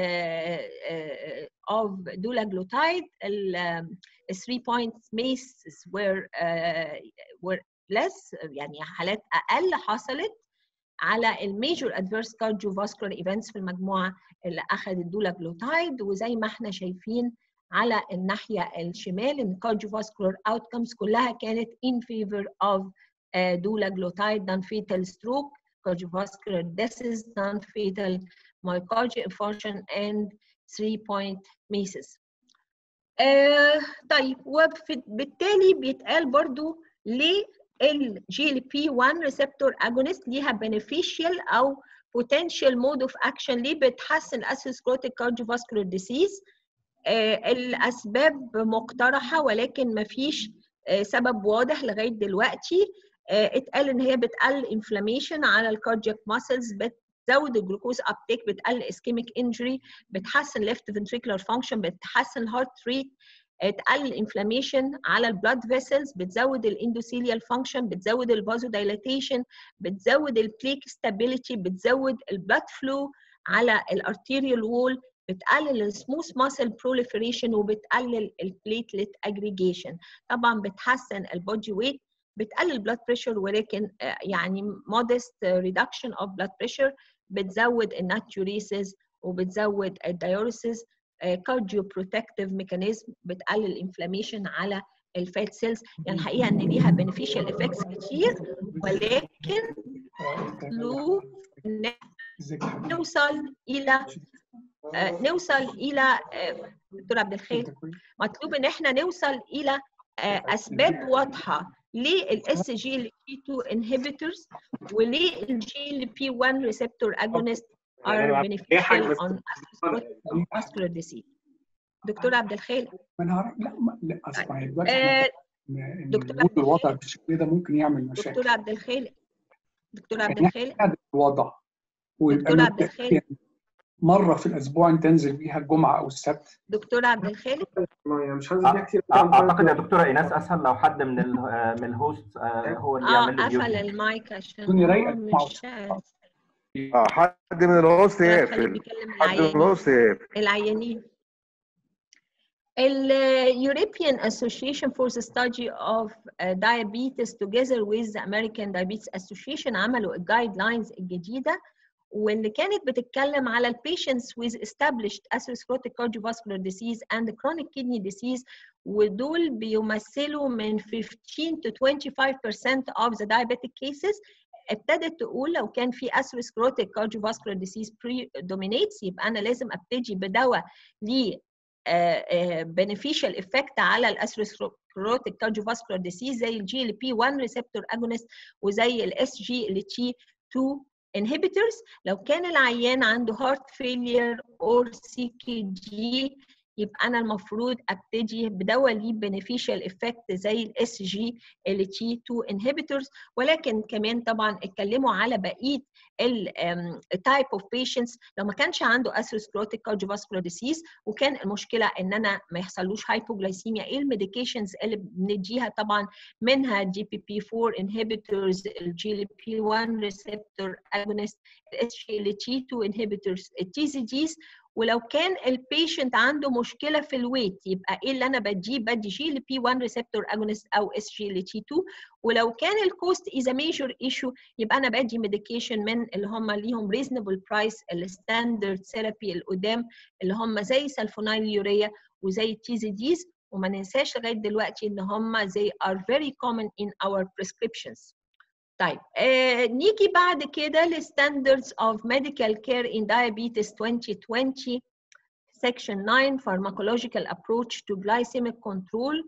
[SPEAKER 5] uh, of dulaglutide. ال three point MACEs were uh, were less، يعني حالات أقل حصلت على الميجور adverse cardiovascular events في المجموعة اللي أخذت dulaglutide. وزي ما احنا شايفين على الناحية الشمال إن cardiovascular outcomes كلها كانت in favor of uh, dulaglutide, non-fatal stroke, cardiovascular deaths, non-fatal myocardial infarction and three point MACEs. uh, طيب وبالتالي بيتقال برضو ليه ال G L P one receptor agonist ليها beneficial أو potential mode of action، ليه بتحسن atherosclerotic cardiovascular disease. آه الأسباب مقترحة ولكن ما فيش آه سبب واضح لغاية دلوقتي. آه اتقال إن هي بتقلل inflammation على الكاردياك muscles، بتزود الجلوكوز uptake، بتقلل ischemic injury، بتحسن left ventricular function، بتحسن heart rate، تقلل inflammation على البلاد فيسلز، بتزود الاندوثيليال فانكشن، بتزود الفازودايلاتيشن، بتزود البليك ستابيليتي، بتزود البلاد فلو على الارتيريال وول، بتقلل السموث ماسل بروليفريشن، وبتقلل البليتلت اجريجيشن. طبعا بتحسن البودي ويت، بتقلل البلاد بريشر ولكن يعني مودست ريدكشن اوف بلاد بريشر، بتزود الناتيوريسيس وبتزود الدايوريسيس. كارديو بروتكتيف ميكانيزم، بتقلل الانفلاميشن على الفات سيلز. يعني الحقيقه ان ليها بينيفيشال افكتس كتير، ولكن لو نوصل الى نوصل الى دكتور عبد الخالق، مطلوب ان احنا نوصل الى اسباب واضحه ليه الاس جي ال بي تو inhibitors وليه الجي ال بي واحد receptor agonist are beneficial on atherosclerotic vascular disease. دكتور عبد الخالق.
[SPEAKER 4] ما نعرف لا لا اسمعي دلوقتي دكتور الوضع بالشكل ده ممكن يعمل مشاكل.
[SPEAKER 5] دكتور عبد الخالق. دكتور عبد الخالق.
[SPEAKER 4] الوضع
[SPEAKER 5] دكتور عبد الخالق.
[SPEAKER 4] مرة في الأسبوع أنت تنزل بيها الجمعة أو السبت.
[SPEAKER 5] دكتور عبد الخالق.
[SPEAKER 8] مش هنزل بيها كتير.
[SPEAKER 6] أعتقد يا دكتورة إيناس أسهل لو حد من ال من الهوست هو اللي يعمل لي
[SPEAKER 5] ميوت. اه قفل المايك عشان
[SPEAKER 4] تكوني رايقة.
[SPEAKER 5] مش
[SPEAKER 7] اه حد من الهوست يقفل. حد من الهوست يقفل.
[SPEAKER 5] العيانين. ال European Association for the Study of Diabetes together with the American Diabetes Association عملوا الجايد لاينز الجديدة واللي كانت بتتكلم على ال patients with established atherosclerotic cardiovascular disease and chronic kidney disease ودول بيمثلوا من fifteen to twenty-five percent of the diabetic cases. ابتدت تقول لو كان في atherosclerotic cardiovascular disease predominates يبقى أنا لازم أبتدي بدواء ليه beneficial effect على الاتherosclerotic cardiovascular disease زي الجي ال بي واحد receptor agonist وزي الاس جي ال تي تو inhibitors. لو كان العيان عنده heart failure or سي كي دي يبقى أنا المفروض أبتدي بدواء ليه beneficial effect زي ال إس جي إل تي تو inhibitors. ولكن كمان طبعا اتكلموا على بقية ال type of patients لو ما كانش عنده atherosclerotic cardiovascular disease وكان المشكلة إن أنا ما يحصلوش hypoglycemia. إيه الميديكيشنز اللي بنديها؟ طبعا منها دي بي بي فور inhibitors، الجي ال بي واحد receptor agonist، ال إس جي إل تي تو inhibitors، التي زي ديز. ولو كان البيشنت عنده مشكله في الويت يبقى ايه اللي انا بديه؟ بدي جي ال بي واحد ريسبتور اجونست او اس جي ال تي تو. ولو كان الكوست از ا ميجور ايشو يبقى انا بدي ميديكيشن من اللي هم ليهم ريزونبل برايس الستاندرد ثيرابي القدام اللي هم زي سلفونايل يوريا وزي التيزيديز. وما ننساش لغايه دلوقتي ان هم زي are very common in our prescriptions. طيب آه نيجي بعد كده ل Standards of Medical Care in Diabetes twenty twenty Section nine Pharmacological Approach to Glycemic Control.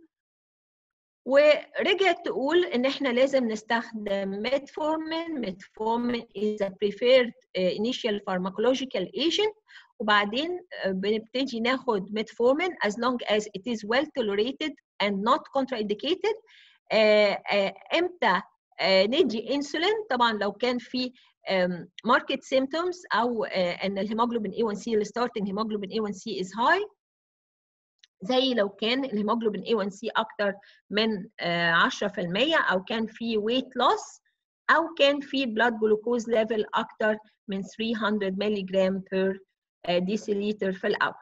[SPEAKER 5] ورجعت تقول ان احنا لازم نستخدم metformin. Metformin is a preferred uh, initial pharmacological agent. وبعدين uh, بنبتدي ناخد metformin as long as it is well tolerated and not contraindicated. uh, uh, امتى Uh, ندي انسولين؟ طبعا لو كان في ماركت um, سيمبتومز او uh, ان الهيموجلوبين إيه ون سي الستارتنج هيموجلوبين إيه ون سي از هاي، زي لو كان الهيموجلوبين إيه ون سي اكتر من uh, عشرة في المية او كان في ويت لوس او كان في بلاد جلوكوز ليفل اكتر من three hundred مللي جرام بير ديسيليتر في الاور.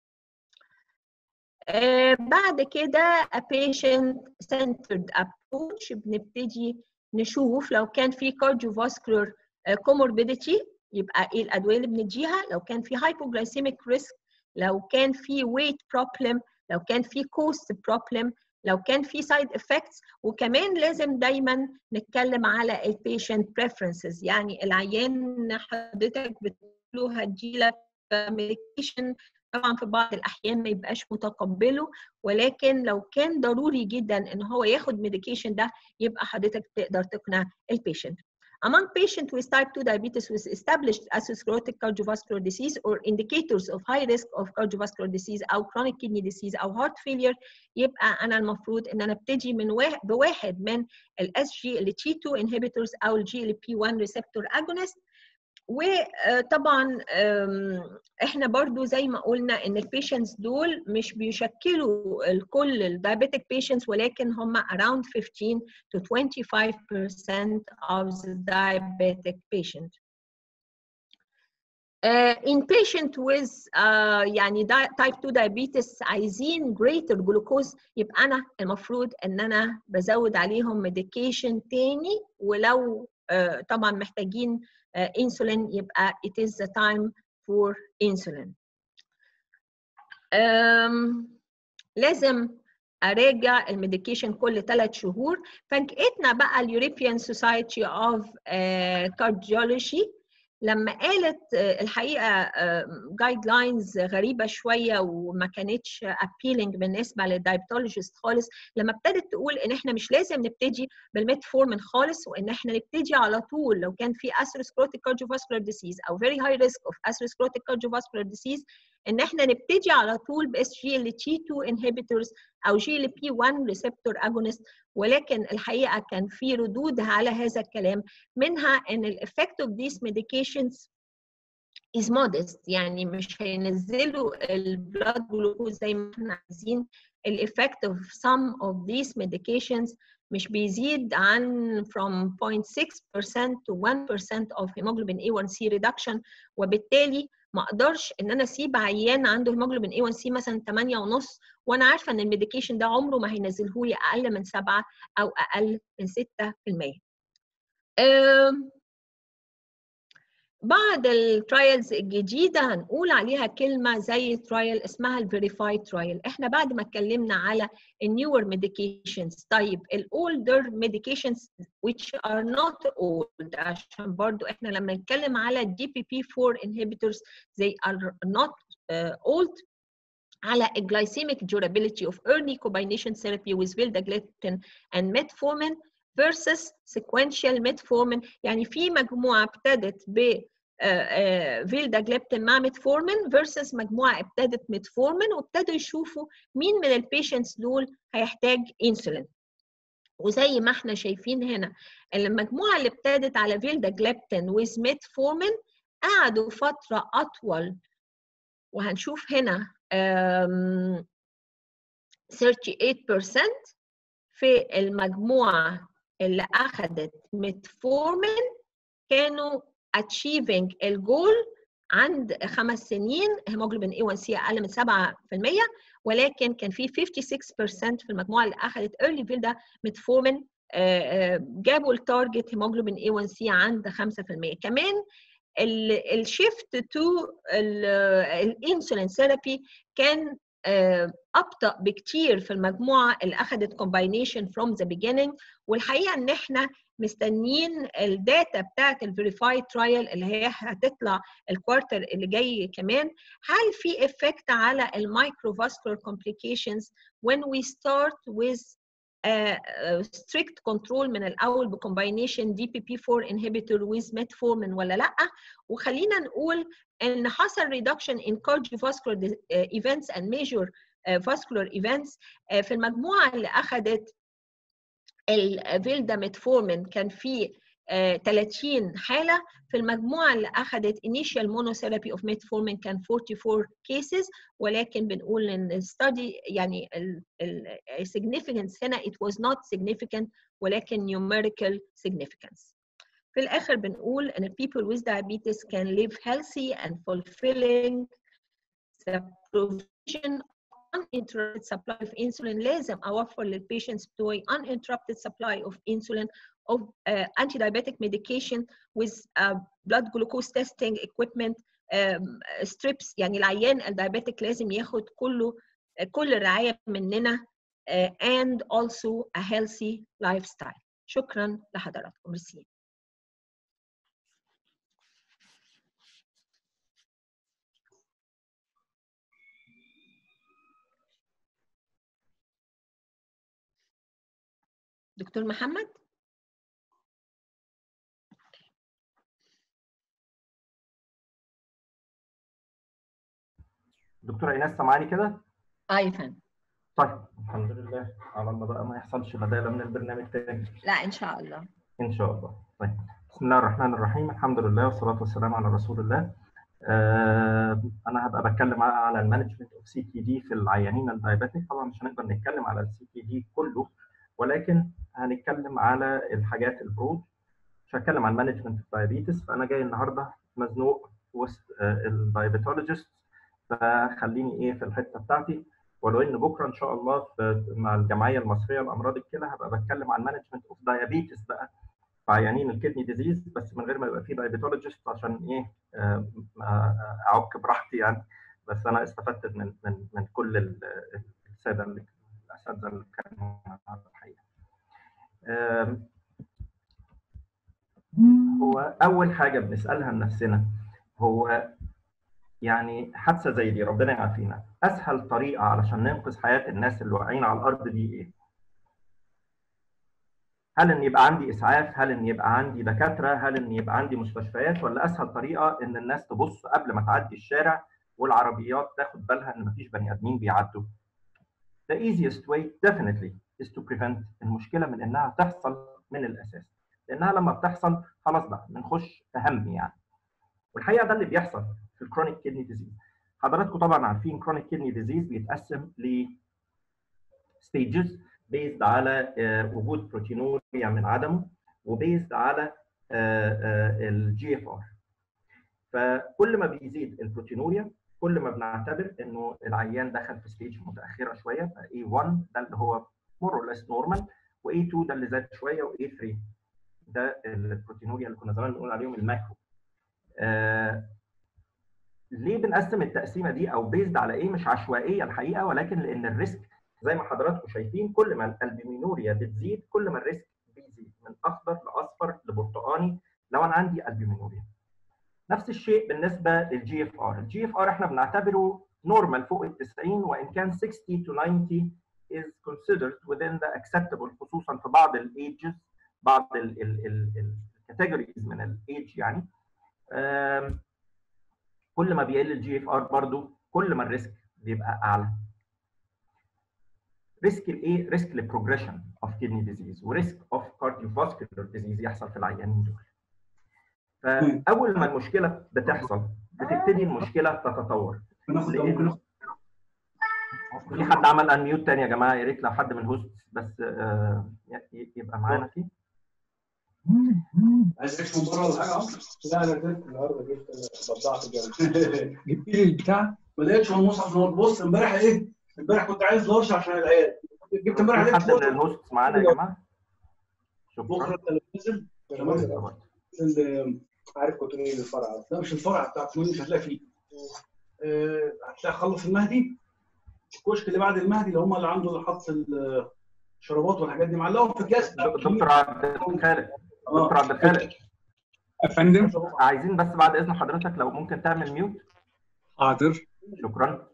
[SPEAKER 5] uh, بعد كده a patient centered approach. بنبتدي نشوف لو كان في cardiovascular comorbidity يبقى ايه الادويه اللي بنديها، لو كان في hypoglycemic risk، لو كان في weight problem، لو كان في cost problem، لو كان في side effects. وكمان لازم دايما نتكلم على البيشنت preferences، يعني العيان حضرتك بتقول هديلك medication طبعا في بعض الاحيان ما يبقاش متقبله، ولكن لو كان ضروري جدا ان هو ياخد ميديكيشن ده يبقى حضرتك تقدر تقنع البيشنت. Among patients with type two diabetes with established atherosclerotic cardiovascular disease or indicators of high risk of cardiovascular disease أو chronic kidney disease أو heart failure يبقى أنا المفروض إن أنا ابتدي من واحد بواحد من ال إس جي إل تي تو inhibitors أو ال جي إل بي واحد receptor agonist. وطبعا احنا برضو زي ما قلنا ان البيشنتس دول مش بيشكلوا الكل الدايابيتك بيشنتس، ولكن هم around fifteen to twenty-five percent of the diabetic patient. Uh, in patient with uh, يعني type two diabetes عايزين greater glucose يبقى أنا المفروض إن أنا بزود عليهم medication تاني، ولو uh, طبعا محتاجين انسولين uh, يبقى it is the time for insulin. um, لازم اراجع الميديكيشن كل ثلاث شهور. فاجئتنا بقى اليوروبيان سوسايتي اوف كارديولوجي لما قالت الحقيقه جايد لاينز غريبه شويه وما كانتش appealing بالنسبه للدايبتولوجيست خالص، لما ابتدت تقول ان احنا مش لازم نبتدي بالميتفورمين خالص، وان احنا نبتدي على طول لو كان في atherosclerotic cardiovascular disease او very high risk of atherosclerotic cardiovascular disease، ان احنا نبتدي على طول ب إس جي إل تي تو inhibitors او جي إل بي واحد receptor agonist. ولكن الحقيقه كان في ردود على هذا الكلام، منها ان ال effect of these medications is modest، يعني مش هينزلوا البلاد جلوكوز زي ما احنا عايزين. ال effect of some of these medications مش بيزيد عن from zero point six percent to one percent of hemoglobin إيه وان سي reduction، وبالتالي ما اقدرش ان انا اسيب عيان عنده هيموجلوبين إيه وان سي مثلا ثمانية ونص وانا عارفه ان الميديكيشن ده عمره ما هينزله لي اقل من سبعة او اقل من ستة بالمية. بعض الترايلز الجديده هنقول عليها كلمه زي ترايل اسمها الفيريفايد ترايل. احنا بعد ما اتكلمنا على النيور ميديكيشنز، طيب الاولدر ميديكيشنز which are not old، عشان برضو احنا لما نتكلم على الدي بي بي فور inhibitors they are not uh, old، على glycemic durability of early combination therapy with vildagliptin and metformin versus sequential metformin. يعني في مجموعه ابتدت ب فيلداجليبتين مع ميتفورمين versus مجموعه ابتدت ميتفورمين، وابتدوا يشوفوا مين من البيشنتس دول هيحتاج انسولين. وزي ما احنا شايفين هنا المجموعه اللي ابتدت على فيلداجليبتين with ميتفورمين قعدوا فتره اطول، وهنشوف هنا um, thirty-eight percent في المجموعه اللي اخذت ميتفورمين كانوا achieving الجول عند خمس سنين هيموجلوبين إيه وان سي اقل من سبعة بالمية، ولكن كان في fifty-six percent في المجموعه اللي اخذت early فيلدا ميتفورمين جابوا التارجت هيموجلوبين إيه وان سي عند خمسة بالمية. كمان الشيفت تو الانسولين ثيرابي كان ابطا بكتير في المجموعه اللي اخذت كومباينيشن فروم ذا beginning. والحقيقه ان احنا مستنيين الداتا بتاعت الفيريفايد ترايل اللي هي هتطلع الكوارتر اللي جاي كمان، هل في افكت على المايكروفاسكولار complications when we start with uh, uh, strict control من الاول بكومباينيشن دي بي بي فور inhibitor with metformin ولا لا. وخلينا نقول ان حصل reduction in cardiovascular events and major vascular events في المجموعه اللي اخذت الفيلدا ميتفورمين كان في ثلاثين حاله، في المجموعه اللي اخذت initial monotherapy of metformin كان forty-four cases، ولكن بنقول ان الستادي يعني ال significance هنا it was not significant ولكن numerical significance. في الاخر بنقول ان people with diabetes can live healthy and fulfilling the provision uninterrupted supply of insulin. لازم اوفر للبيشنتس بتوعي uninterrupted supply of insulin of uh, anti-diabetic medication with uh, blood glucose testing equipment um, strips. يعني العيان الدايابيتك لازم ياخد كله كل الرعايه مننا uh, and also a healthy lifestyle. شكرا لحضراتكم. ميرسي. دكتور محمد.
[SPEAKER 6] دكتورة ايناس سامعاني كده؟
[SPEAKER 5] اه يا فندم.
[SPEAKER 6] طيب الحمد لله، على الله بقى ما يحصلش بداله من البرنامج تاني.
[SPEAKER 5] لا ان شاء الله.
[SPEAKER 6] ان شاء الله. طيب بسم الله الرحمن الرحيم، الحمد لله والصلاة والسلام على رسول الله. آه انا هبقى بتكلم على المانجمنت اوف سي تي دي في العيانين الدايابيتيك. طبعا مش هنقدر نتكلم على السي تي دي كله، ولكن هنتكلم على الحاجات البرود. مش هتكلم عن مانجمنت الدايابيتس، فانا جاي النهارده مزنوق وسط الدايبيتولوجيست، فخليني ايه في الحته بتاعتي. ولو ان بكره ان شاء الله مع الجمعيه المصريه لامراض الكلى هبقى بتكلم عن مانجمنت اوف دايابيتس بقى في عيانين الكدني ديزيز، بس من غير ما يبقى في دايبيتولوجيست عشان ايه اعك براحتي يعني. بس انا استفدت من من من كل الساده اللي الاساتذه اللي كانوا على الحقيقه. هو اول حاجه بنسالها لنفسنا هو يعني حادثه زي دي ربنا يعافينا، اسهل طريقه علشان ننقذ حياه الناس اللي واقعين على الارض دي ايه؟ هل ان يبقى عندي اسعاف؟ هل ان يبقى عندي دكاتره؟ هل ان يبقى عندي مستشفيات؟ ولا اسهل طريقه ان الناس تبص قبل ما تعدي الشارع والعربيات تاخد بالها ان مفيش بني ادمين بيعدوا؟ The easiest way definitely is to prevent المشكله من انها تحصل من الاساس، لانها لما بتحصل خلاص بقى بنخش في هم يعني. والحقيقه ده اللي بيحصل في الكرونيك كيدني ديزيز. حضراتكم طبعا عارفين كرونيك كيدني ديزيز بيتقسم ل stages based على وجود بروتينوريا من عدمه وبيزد على الجي اف ار. فكل ما بيزيد البروتينوريا كل ما بنعتبر انه العيان دخل في ستيج متاخره شويه، ف إيه واحد ده اللي هو more or less normal، و إيه اتنين ده اللي زاد شويه، و إيه تلاتة ده البروتينوريا اللي كنا زمان بنقول عليهم الماكرو. آه ليه بنقسم التقسيمه دي او بيزد على ايه؟ مش عشوائيه الحقيقه، ولكن لان الريسك زي ما حضراتكم شايفين كل ما الالبومينوريا بتزيد كل ما الريسك بيزيد من اخضر لاصفر لبرتقاني لو انا عندي البومينوريا. نفس الشيء بالنسبه للجي اف ار، الجي اف ار احنا بنعتبره نورمال فوق ال تسعين، وان كان ستين to ninety is considered within the acceptable، خصوصا في بعض الايجز بعض الكاتيجوريز من الايج يعني. كل ما بيقل الجي اف ار برضه كل ما الريسك بيبقى اعلى. ريسك الايه؟ ريسك للبروجريشن اوف كيدني ديزيز وريسك اوف كارديوفاسكولار ديزيز يحصل في العيانين دول. فاول ما المشكله بتحصل بتبتدي المشكله تتطور. لأن في حد عمل انميوت تاني يا جماعه، يا ريت لو حد من الهوست بس آه يبقى معانا فيه.
[SPEAKER 8] عايز تعيش من بره ولا حاجه اصلا؟ لا انا جبت النهارده جبت بضعت الجو.
[SPEAKER 4] جبت لي البتاع
[SPEAKER 8] ما لقيتش في المصحف. بص امبارح ايه؟ امبارح كنت عايز لارش عشان العيال. جبت امبارح
[SPEAKER 6] حد من الهوست معانا يا جماعه؟
[SPEAKER 8] بكره انت نازل نازل عارف كوتوني الفرع؟ لا مش الفرع بتاع كوتوني، مش هتلاقي فيه. أه هتلاقي خلص المهدي الكشك اللي بعد المهدي اللي هم اللي عنده اللي حط الشرابات والحاجات دي معلقهم في اكياس.
[SPEAKER 6] دكتور عبد الخالق دكتور عبد الخالق
[SPEAKER 4] يا فندم
[SPEAKER 6] عايزين بس بعد اذن حضرتك لو ممكن تعمل ميوت.
[SPEAKER 4] حاضر
[SPEAKER 6] شكرا.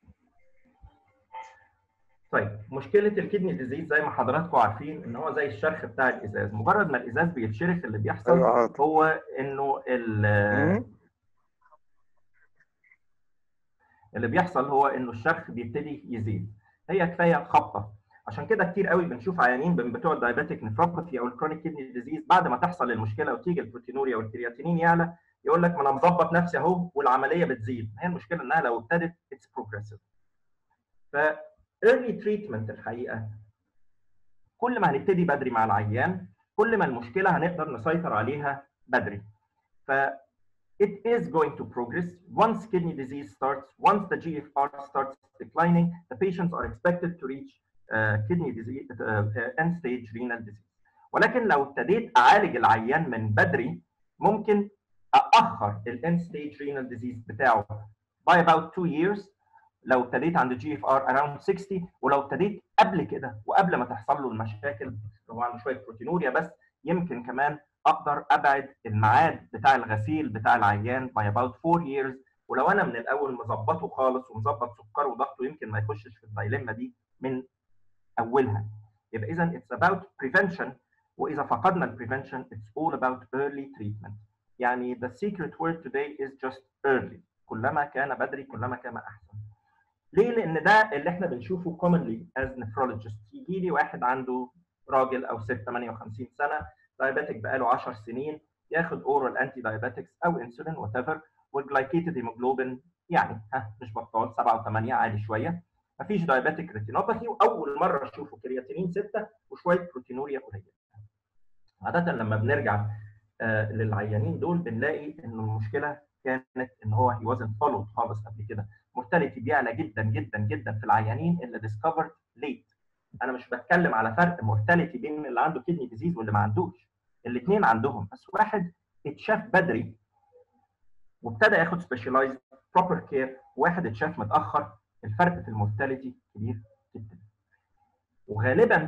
[SPEAKER 6] طيب مشكله الكدني ديزيز زي ما حضراتكم عارفين ان هو زي الشرخ بتاع الازاز، مجرد ما الازاز بيتشرخ اللي بيحصل هو انه اللي بيحصل هو انه الشرخ بيبتدي يزيد. هي كفايه خبطه. عشان كده كتير قوي بنشوف عيانين بتوع الدايابيتيك نفروباثي او الكرونيك كيدني ديزيز بعد ما تحصل المشكله وتيجي البروتينوريا والكرياتينين يعلى يقول لك ما انا مظبط نفسي اهو والعمليه بتزيد. هي المشكله انها لو ابتدت اتس بروجريسيف. ف early treatment الحقيقه كل ما هنبتدي بدري مع العيان كل ما المشكله هنقدر نسيطر عليها بدري. ف it is going to progress. Once kidney disease starts, once the G F R starts declining, the patients are expected to reach uh, kidney disease, uh, end-stage renal disease. ولكن لو ابتديت أعالج العيان من بدري ممكن أأخر ال end-stage renal disease بتاعه by about two years لو ابتديت عند G F R around sixty، ولو ابتديت قبل كده وقبل ما تحصل له المشاكل هو عنده شوية بروتينوريا بس يمكن كمان اقدر ابعد الميعاد بتاع الغسيل بتاع العيان by about four years. ولو انا من الاول مظبطه خالص ومظبط سكره وضغطه يمكن ما يخشش في الدايليما دي من اولها. يبقى اذا it's about prevention، واذا فقدنا البريفنشن it's all about early treatment. يعني the secret word today is just early. كلما كان بدري كلما كان احسن. ليه؟ لان ده اللي احنا بنشوفه commonly as nephrologist. يجي لي واحد عنده راجل او ست ثمانية وخمسين سنه دايابيتك بقاله عشر سنين ياخد اورال انتي دايابيتكس او انسولين وات ايفر والجلايكيتد هيموجلوبين يعني ها مش بطال سبعة وثمانية عالي شويه، مفيش دايابيتك ريتينوباثي، واول مره اشوفه كرياتينين ستة وشويه بروتينوريا قليله. عاده لما بنرجع آه للعيانين دول بنلاقي ان المشكله كانت ان هو هي وازنت فولود خالص قبل كده. مورتاليتي بيعلى جدا جدا جدا في العيانين اللي ديسكفرد ليت. انا مش بتكلم على فرق مورتاليتي بين اللي عنده كيدني ديزيز واللي ما عندوش، الاثنين عندهم، بس واحد اتشاف بدري وابتدى ياخد سبيشالايزد بروبر كير، وواحد اتشاف متاخر. الفرق في المورتاليتي كبير جدا. وغالبا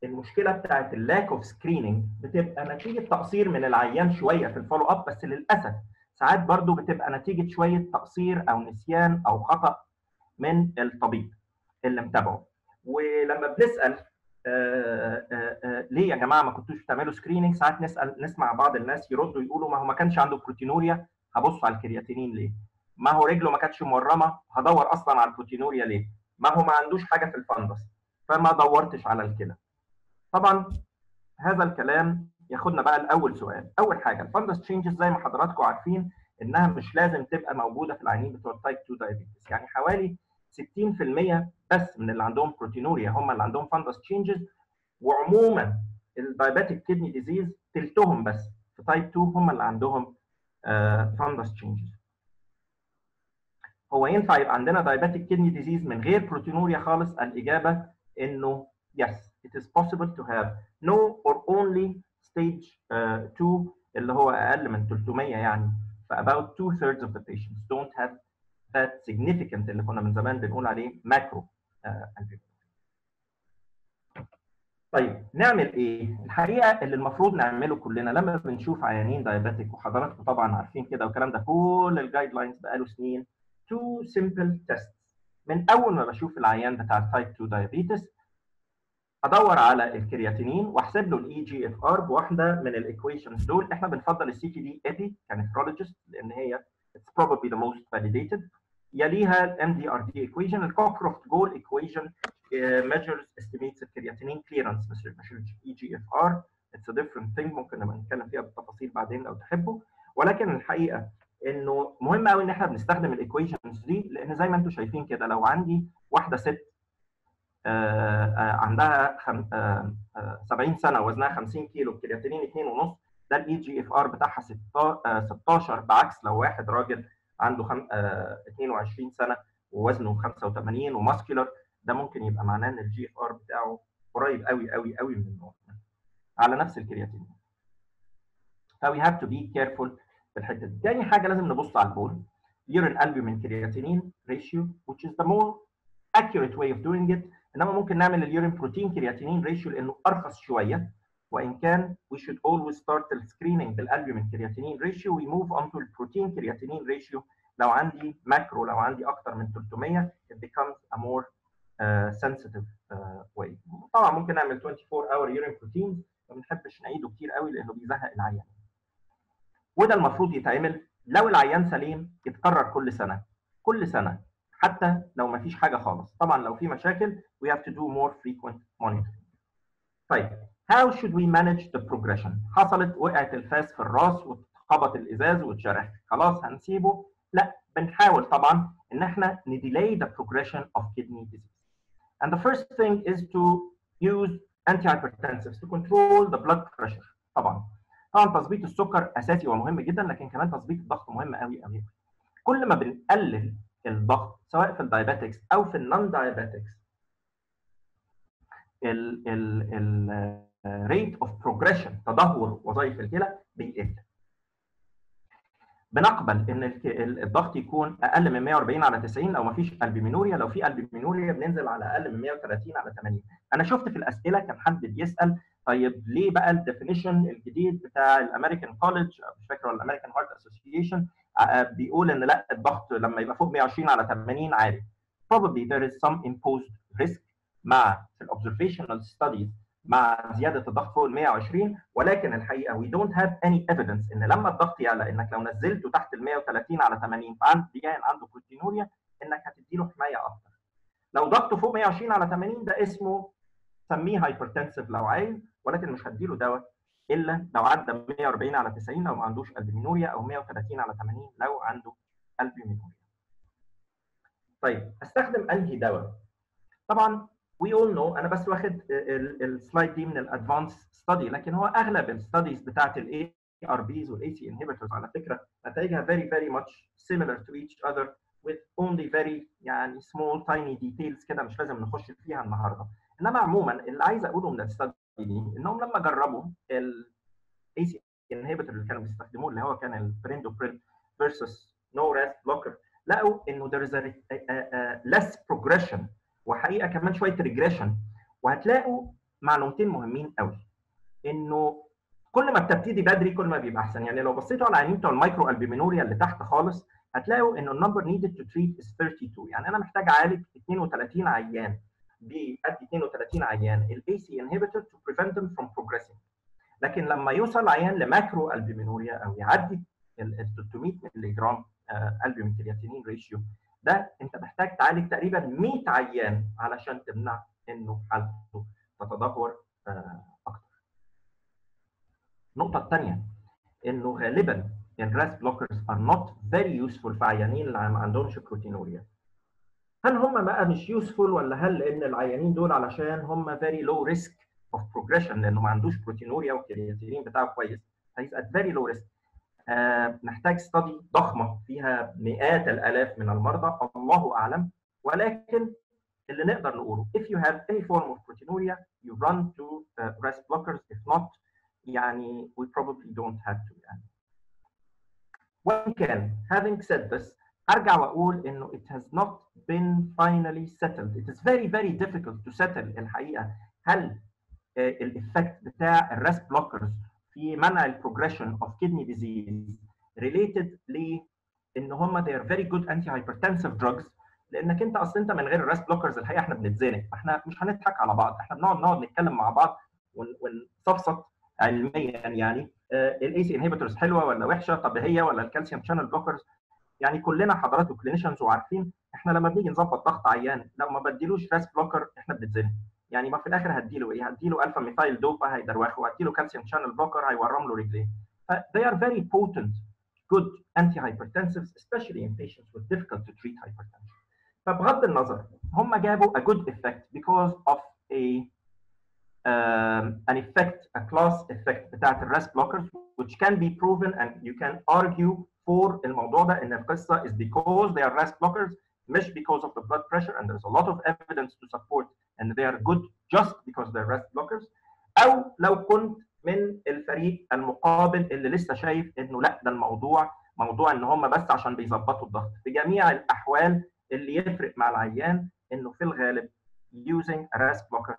[SPEAKER 6] المشكله بتاعت اللاك اوف سكريننج بتبقى نتيجه تقصير من العيان شويه في الفولو اب، بس للاسف ساعات برضو بتبقى نتيجه شويه تقصير او نسيان او خطا من الطبيب اللي متابعه. ولما بنسال آآ آآ ليه يا جماعه ما كنتوش بتعملوا سكريننج، ساعات نسال نسمع بعض الناس يردوا يقولوا ما هو ما كانش عنده بروتينوريا، هبص على الكرياتينين ليه؟ ما هو رجله ما كانتش مورمه، هدور اصلا على البروتينوريا ليه؟ ما هو ما عندوش حاجه في الفندس فما دورتش على الكلى. طبعا هذا الكلام ياخدنا بقى لاول سؤال. اول حاجه الفندس تشينجز زي ما حضراتكم عارفين انها مش لازم تبقى موجوده في العيانين بتوع التايب اتنين دايابيتس، يعني حوالي ستين في المية بس من اللي عندهم بروتينوريا هم اللي عندهم فندس تشينجز، وعموما الدايابيتيك كيدني ديزيز تلتهم بس في تايب اتنين هم اللي عندهم فندس تشينجز. هو ينفع يبقى عندنا دايابيتيك كيدني ديزيز من غير بروتينوريا خالص؟ الاجابه انه yes it is possible to have no or only stage uh, two اللي هو اقل من ثلاثمية، يعني ف about two thirds of the patients don't have that significant اللي كنا من زمان بنقول عليه ماكرو uh, طيب نعمل ايه؟ الحقيقه اللي المفروض نعمله كلنا لما بنشوف عيانين دايابيتيك، وحضراتكم طبعا عارفين كده والكلام ده كل الجايد لاينز بقاله سنين، two simple tests. من اول ما بشوف العيان بتاع التايب اتنين دايابيتس ادور على الكرياتينين واحسب له الاي جي اف ار بواحده من الايكويشنز دول. احنا بنفضل السي تي دي ايبي كنفرولوجيست لان هي it's probably the most validated. يليها الام دي ار دي ايكويشن. الكوكروفت جول ايكويشن measures estimates الكرياتينين clearance مش مش الاي جي اف ار. it's a different thing ممكن نبقى نتكلم فيها بالتفاصيل بعدين لو تحبوا، ولكن الحقيقه انه مهم قوي ان احنا بنستخدم الايكويشنز دي، لان زي ما انتم شايفين كده لو عندي واحده ست آه آه عندها خم... آه سبعين سنه وزنها خمسين كيلو الكرياتينين اتنين ونص، ده الاي جي اف ار بتاعها ستاشر، بعكس لو واحد راجل عنده خم... اتنين وعشرين سنه ووزنه خمسة وتمانين وماسكولار، ده ممكن يبقى معناه ان الجي اف ار بتاعه قريب قوي قوي قوي من النورمال على نفس الكرياتينين. ف we have to be careful في الحته دي. تاني حاجه لازم نبص على البول urine albumin creatinine ratio which is the more accurate way of doing it. انما ممكن نعمل اليورين بروتين كرياتينين ريشيو لانه ارخص شويه، وان كان we should always start the screening بالالبومين كرياتينين ريشيو we move on to البروتين كرياتينين ريشيو. لو عندي ماكرو لو عندي اكتر من ثلاثمية it becomes a more uh, sensitive uh, way. طبعا ممكن نعمل اربعة وعشرين اور urine بروتين، ما بنحبش نعيده كتير قوي لانه بيزهق العيان، وده المفروض يتعمل لو العيان سليم يتكرر كل سنه كل سنه حتى لو ما فيش حاجه خالص. طبعا لو في مشاكل we have to do more frequent monitoring. طيب how should we manage the progression؟ حصلت وقعت الفاس في الراس واتخبط الازاز واتجرح، خلاص هنسيبه؟ لا، بنحاول طبعا ان احنا نديلي the progression of kidney disease. And the first thing is to use antihypertensives to control the blood pressure. طبعا طبعا تظبيط السكر اساسي ومهم جدا، لكن كمان تظبيط الضغط مهم قوي قوي. كل ما بنقلل الضغط سواء في الدايابيتكس او في النون دايابيتكس ال ال ال rate of progression تدهور وظائف الكلى بيقل. بنقبل ان الضغط يكون اقل من مية واربعين على تسعين لو ما فيش البومينوريا، لو في البومينوريا بننزل على اقل من مية وتلاتين على تمانين. انا شفت في الاسئله كان حد بيسال طيب ليه بقى الديفينيشن الجديد بتاع الامريكان كولج مش فاكر ولا الامريكان هارت اسوسيشن بيقول ان لا الضغط لما يبقى فوق مية وعشرين على تمانين عادي. Probably there is some imposed risk مع في الobservational studies مع زياده الضغط فوق ال مية وعشرين، ولكن الحقيقه we don't have any evidence ان لما الضغط يعلى انك لو نزلته تحت ال مية وتلاتين على تمانين فعند عيان عنده بروتينوريا انك هتدي له حمايه اكتر. لو ضغطه فوق مية وعشرين على تمانين ده اسمه سميه هايبرتنسيف لو عايز، ولكن مش هدي له دواء الا لو عدى مية واربعين على تسعين لو ما عندوش البومينوريا او مية وتلاتين على تمانين لو عنده البومينوريا. طيب استخدم انهي دواء؟ طبعا we all know انا بس واخد السلايد دي من الادفانس ستادي، لكن هو اغلب الستاديز بتاعت الاي ار بيز والاي سي انهبيتورز على فكره نتائجها very very much similar to each other with only very يعني small tiny details كده مش لازم نخش فيها النهارده. انما عموما اللي عايز اقوله من الستادي دي انهم لما جربوا الاي سي انهبيتور اللي كانوا بيستخدموه اللي هو كان البريندوبريل versus no ras blocker لقوا انه there is a, a, a less progression وحقيقه كمان شويه ريجريشن، وهتلاقوا معلومتين مهمين قوي، انه كل ما بتبتدي بدري كل ما بيبقى احسن. يعني لو بصيتوا على العيانين بتوع المايكرو البيمينوريا اللي تحت خالص هتلاقوا ان النمبر نيدد تو تريت از ثلاثة وثلاثين. يعني انا محتاج اعالج اثنين وثلاثين عيان بادي اثنين وثلاثين عيان الاي سي انهبيتور تو بريفنت them from progressing. لكن لما يوصل عيان لماكرو البيمينوريا او يعدي ال ثلاثمية مللي جرام البومين كرياتينين ريشيو، ده انت محتاج تعالج تقريبا مية عيان علشان تمنع انه حالته تتدهور اكتر. النقطه الثانيه انه غالبا الراس بلوكرز are not very useful في عيانين اللي ما عندهمش بروتينوريا. هل هم بقى مش يوسفول، ولا هل لان العيانين دول علشان هم very low risk of progression لانه ما عندوش بروتينوريا والكرياتينين بتاعه كويس، he's at very low risk. آه نحتاج ستادي ضخمه فيها مئات الالاف من المرضى، الله اعلم. ولكن اللي نقدر نقوله if you have any form of proteinuria you run to uh, RAS blockers. if not يعني we probably don't have to. يعني وإن كان having said this ارجع واقول انه it has not been finally settled. it is very very difficult to settle الحقيقه هل الافكت بتاع الراس بلوكرز في منع البروجريشن اوف كيدني ديزيز ريليتد ل ان هم they are very good anti-hypertensive drugs. لانك انت اصلا انت من غير الراس بلوكرز الحقيقه احنا بنتزنق، احنا مش هنضحك على بعض، احنا بنقعد نقعد نتكلم مع بعض ونصفصف علميا يعني الاي سي انهبيتورز حلوه ولا وحشه، طب هي ولا الكالسيوم شانل بلوكرز. يعني كلنا حضراتكم كلينيشنز وعارفين احنا لما بنيجي نظبط ضغط عيان لو ما بديلوش راس بلوكر احنا بنتزنق. يعني ما في الاخر هديله ايه؟ هديله الفا ميثايل دوبا هيدروخه، وهديله كالسيوم شانل بلوكر هيورم له رجليه. ف they are very potent good antihypertensives especially in patients with difficult to treat hypertension. فبغض النظر هم جابوا a good effect because of a um, an effect a class effect بتاعت الراس blockers which can be proven and you can argue for الموضوع ده ان القصه is because they are RAS blockers مش because of the blood pressure, and there's a lot of evidence to support and they are good just because they're RAS blockers. او لو كنت من الفريق المقابل اللي لسه شايف انه لا ده الموضوع موضوع ان هم بس عشان بيظبطوا الضغط. في جميع الاحوال اللي يفرق مع العيان انه في الغالب using a RAS blocker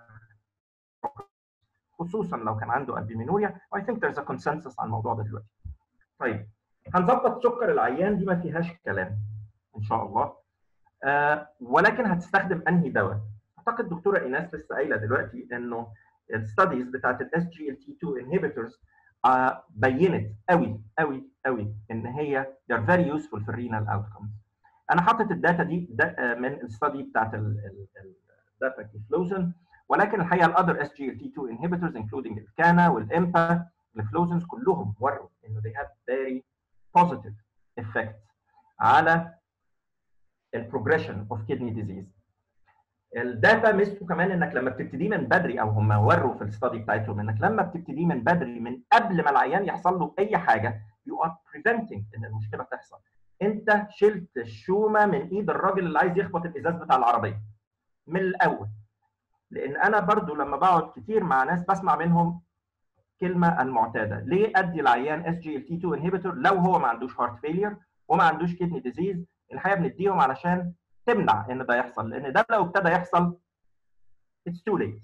[SPEAKER 6] خصوصا لو كان عنده البيمينوريا. I think there's a consensus على الموضوع ده دلوقتي. طيب هنظبط سكر العيان دي ما فيهاش كلام ان شاء الله. آه ولكن هتستخدم انهي دواء؟ اعتقد دكتوره ايناس لسه قايله دلوقتي انه الستاديز بتاعت الاس جي ال تي اثنين انهبيتورز آه بينت قوي قوي قوي ان هي they are very useful في الرينال اوتكمز. انا حاطط الداتا دي دا من الستادي بتاعت الداباكلوفلوزن، ولكن الحقيقه الاذر اس جي ال تي اثنين انهبيتورز including الكانا والامبا الفلوزنز كلهم وروا انه they have very positive effect على البروجريشن اوف كيدني ديزيز. الداتا ميزته كمان انك لما بتبتدي من بدري، او هم وروا في الستادي بتاعتهم انك لما بتبتدي من بدري من قبل ما العيان يحصل له اي حاجه you are preventing ان المشكله تحصل. انت شلت الشومه من ايد الراجل اللي عايز يخبط الازاز بتاع العربيه من الاول. لان انا برضو لما بقعد كتير مع ناس بسمع منهم كلمه المعتاده، ليه ادي العيان اس جي ال تي اثنين انهبيتور لو هو ما عندوش هارت فيلير وما عندوش كيدني ديزيز؟ الحقيقه بنديهم علشان تمنع ان ده يحصل، لان ده لو ابتدى يحصل it's too late.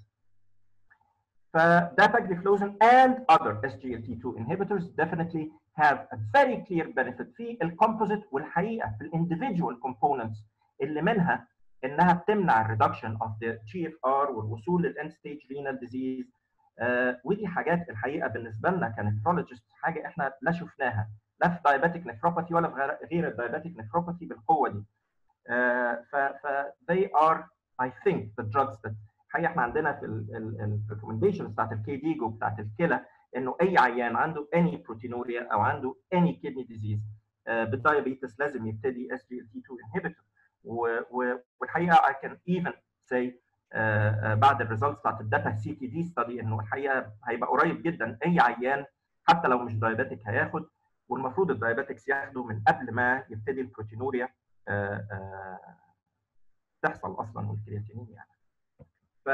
[SPEAKER 6] فداباكلوفلوزن and other اس جي ال تي اثنين inhibitors definitely have a very clear benefit في الكومبوزيت، والحقيقه في الانديفيدوال كومبوننتس اللي منها انها بتمنع الريدكشن اوف ذا جي اف ار والوصول للاند ستيج رينال ديزيز. آه ودي حاجات الحقيقه بالنسبه لنا كنفرولوجيست حاجه احنا لا شفناها لا في دايابيتيك نفروباثي ولا في غير الدايابيتيك نفروباثي بالقوه دي. آه ف ف they are I think the drugs that الحقيقه احنا عندنا في الريكومنديشنز بتاعت الكي ديجو بتاعت الكلى انه اي عيان عنده any proteinuria او عنده any kidney disease آه بالدايابيتس لازم يبتدي اس جي ال تي اثنين inhibitor. والحقيقه I can even say آه بعد الريزلتس بتاعت الداتا سي تي دي ستادي انه الحقيقه هيبقى قريب جدا اي عيان حتى لو مش دايابيتيك هياخد، والمفروض الدايابيتكس ياخدوا من قبل ما يبتدي البروتينوريا آه آه تحصل اصلا والكرياتينين يعني. ف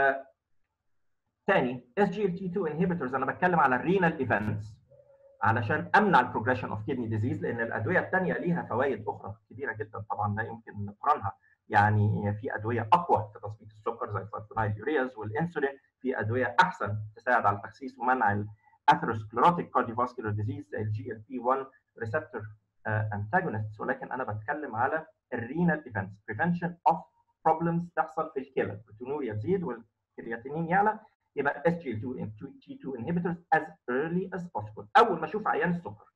[SPEAKER 6] ثاني اس جي ال تي اثنين انهبيتورز انا بتكلم على الرينال ايفنتس علشان امنع البروجريشن اوف كيدني ديزيز، لان الادويه الثانيه ليها فوائد اخرى كبيره جدا طبعا لا يمكن نقارنها. يعني في ادويه اقوى في تظبيط السكر زي الفاسفونايد يورياز والانسولين، في ادويه احسن تساعد على التخسيس ومنع الاثيروسكليروتيك كارديوفاسكولار ديزيز زي الجي ال بي واحد ريسبتور انتاجونست، ولكن انا بتكلم على الرينال ايفنتس، بريفنشن اوف بروبلمز تحصل في الكلى، البروتينوريا تزيد والكرياتينين يعلى، يبقى اس جي ال تو inhibitors as early as possible اول ما اشوف عيان السكر.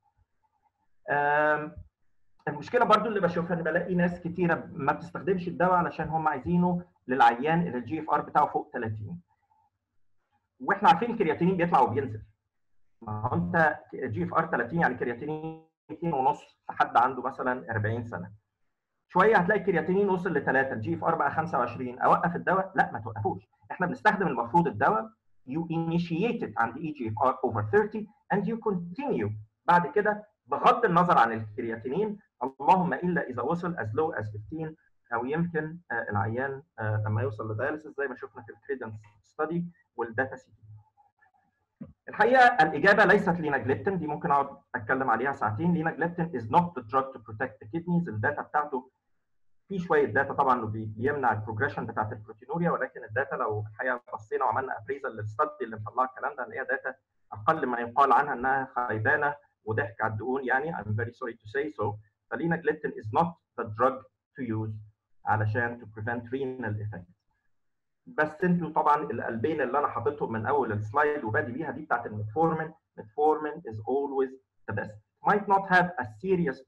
[SPEAKER 6] المشكله برضو اللي بشوفها ان بلاقي ناس كتيره ما بتستخدمش الدواء علشان هم عايزينه للعيان اللي الجي اف ار بتاعه فوق ثلاثين، واحنا عارفين الكرياتينين بيطلع وبينزل. ما هو انت جي اف ار ثلاثين يعني كرياتينين اثنين ونص في حد عنده مثلا أربعين سنه، شويه هتلاقي الكرياتينين وصل لثلاثة، الجي اف ار بقى خمسة وعشرين، اوقف الدواء؟ لا ما توقفوش، احنا بنستخدم المفروض الدواء you initiate it عند اي جي اف ار over ثلاثين and you continue بعد كده بغض النظر عن الكرياتينين، اللهم الا اذا وصل as low as خمستاشر او يمكن العيان لما يوصل لدياليسيس زي ما شفنا في الكريدنس ستادي والداتا سي تي. الحقيقه الاجابه ليست ليناجليبتين، دي ممكن اقعد اتكلم عليها ساعتين. ليناجليبتين is not the drug to protect the kidneys. الداتا بتاعته في شويه داتا طبعا انه بيمنع البروجريشن بتاعت البروتينوريا، ولكن الداتا لو الحقيقه بصينا وعملنا ابريزل للستادي اللي مطلعه الكلام ده هنلاقيها داتا اقل ما يقال عنها انها خيبانه وضحك على الدقون يعني. I'm very sorry to say so. فليناجليبتين is not the drug to use علشان to prevent renal effects. بس انتوا طبعا القلبين اللي انا حاططهم من اول السلايد وبادي بيها دي بتاعت الميتفورمين. ميتفورمين is always the best. Might not have a serious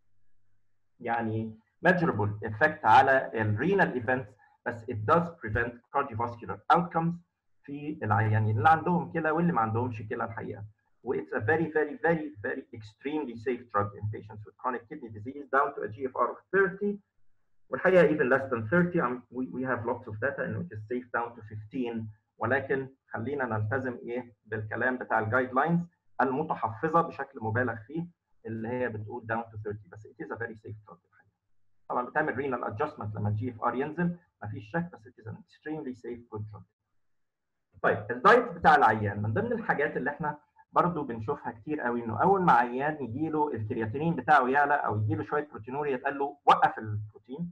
[SPEAKER 6] يعني measurable effect على الرينال events بس it does prevent cardiovascular outcomes في العيانين اللي عندهم كلى واللي ما عندهمش كلى الحقيقه. و it's a very very very very extremely safe drug in patients with chronic kidney disease down to a G F R of thirty. والحقيقه even less than thirty um, we, we have lots of data انه it is safe down to fifteen. ولكن خلينا نلتزم ايه بالكلام بتاع الجايد لاينز المتحفظه بشكل مبالغ فيه اللي هي بتقول down to thirty، بس it is a very safe drug الحقيقه. طبعا بتعمل renal adjustment لما الجي اف ار ينزل مفيش شك، بس it is an extremely safe good drug. طيب الدايت بتاع العيان من ضمن الحاجات اللي احنا برضه بنشوفها كتير قوي انه اول ما عيان يجي له الكرياتينين بتاعه يعلى او يجي له شويه بروتينوريا يتقال له وقف البروتين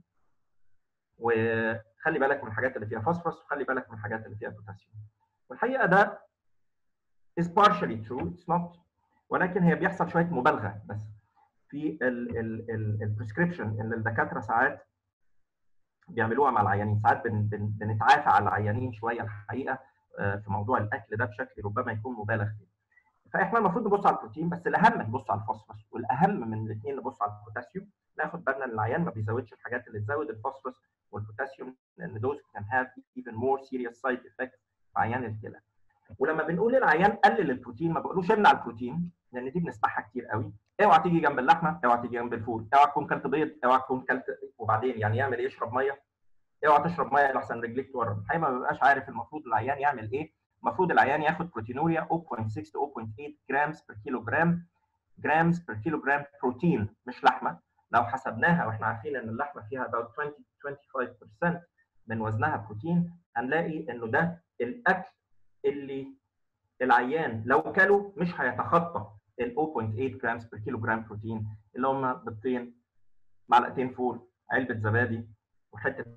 [SPEAKER 6] وخلي بالك من الحاجات اللي فيها فوسفورس وخلي بالك من الحاجات اللي فيها بوتاسيوم. والحقيقه ده is partially true it's not، ولكن هي بيحصل شويه مبالغه بس في البريسكريبشن اللي الدكاتره ساعات بيعملوها مع العيانين. ساعات بن بن بنتعافى على العيانين شويه الحقيقه في موضوع الاكل ده بشكل ربما يكون مبالغ فيه. فاحنا المفروض نبص على البروتين، بس الاهم نبص على الفوسفورس، والاهم من الاثنين نبص على البوتاسيوم. ناخد بالنا ان العيان ما بيزودش الحاجات اللي تزود الفوسفورس والبوتاسيوم لان those can have even more serious side effects في عيان الكلى. ولما بنقول للعيان قلل البروتين ما بقولوش امنع البروتين لان دي بنسمعها كتير قوي. اوعى تيجي جنب اللحمه، اوعى تيجي جنب الفول، اوعى تكون كلت بيض، اوعى تكون كلت، وبعدين يعني يعمل ايه؟ يشرب ميه، اوعى تشرب ميه لحسن رجليك تورم. الحقيقه ما بيبقاش عارف المفروض العيان يعمل ايه. المفروض العيان ياخد بروتينوريا zero point six to zero point eight جرامز بر كيلو جرام جرامز بر كيلو جرام بروتين مش لحمه. لو حسبناها واحنا عارفين ان اللحمه فيها about twenty to twenty-five percent من وزنها بروتين، هنلاقي انه ده الاكل اللي العيان لو كله مش هيتخطى ال zero point eight جرامز بر كيلو جرام بروتين اللي هم بيضتين، معلقتين فول، علبه زبادي، وحته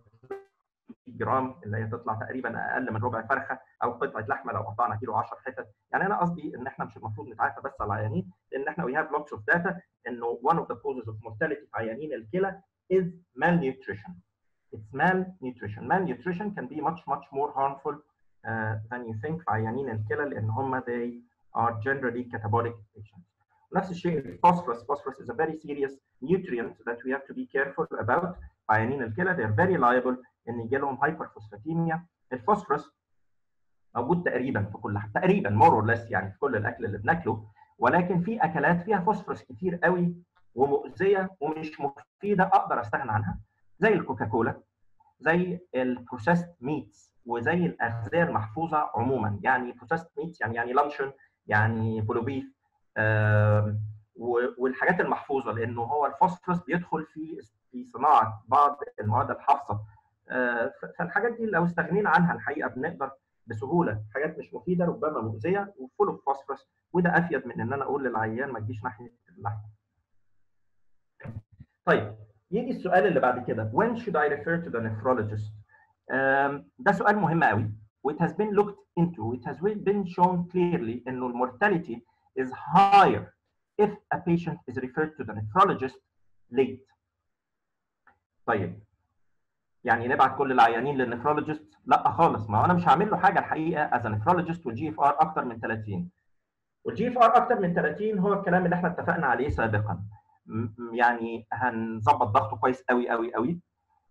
[SPEAKER 6] جرام اللي هي تطلع تقريبا اقل من ربع فرخه، او قطعه لحمه لو قطعنا كيلو عشرة حتت. يعني انا قصدي ان احنا مش المفروض نتعافى بس على العيانين، لان احنا we have lots of data انه one of the causes of mortality في عيانين الكلى is malnutrition. It's malnutrition. Malnutrition can be much much more harmful uh, than you think في عيانين الكلى لان هم they are generally catabolic patients. نفس الشيء الفوسفورس. Phosphorus is a very serious nutrient that we have to be careful about. عيانين الكلى they are very liable ان يجي لهم هايبرفوسفاتيميا. الفوسفورس موجود تقريبا في كل حاجه، تقريبا مور اور ليس يعني في كل الاكل اللي بناكله، ولكن في اكلات فيها فوسفورس كتير قوي ومؤذيه ومش مفيده اقدر استغنى عنها، زي الكوكاكولا، زي البروسيسد ميتس، وزي الاغذيه المحفوظه عموما. يعني بروسيسد ميتس يعني يعني لانشون، يعني بولو بيف، آه والحاجات المحفوظه، لانه هو الفوسفورس بيدخل في في صناعه بعض المواد الحافظه. آه فالحاجات دي لو استغنينا عنها الحقيقه بنقدر بسهوله. حاجات مش مفيده ربما مؤذيه وفول اوف فوسفورس، وده افيد من ان انا اقول للعيان ما تجيش ناحيه اللحم. طيب يجي السؤال اللي بعد كده، when should I refer to the nephrologist؟ ده سؤال مهم قوي it has been looked into, it has been shown clearly إنه المورتاليتي is higher if a patient is referred to the nephrologist late. طيب يعني نبعت كل العيانين للنفرولوجيست؟ لا خالص، ما انا مش هعمل له حاجه الحقيقه از نفرولوجيست والجي اف ار اكتر من ثلاثين. والجي اف ار اكتر من ثلاثين هو الكلام اللي احنا اتفقنا عليه سابقا. يعني هنظبط ضغطه كويس قوي قوي قوي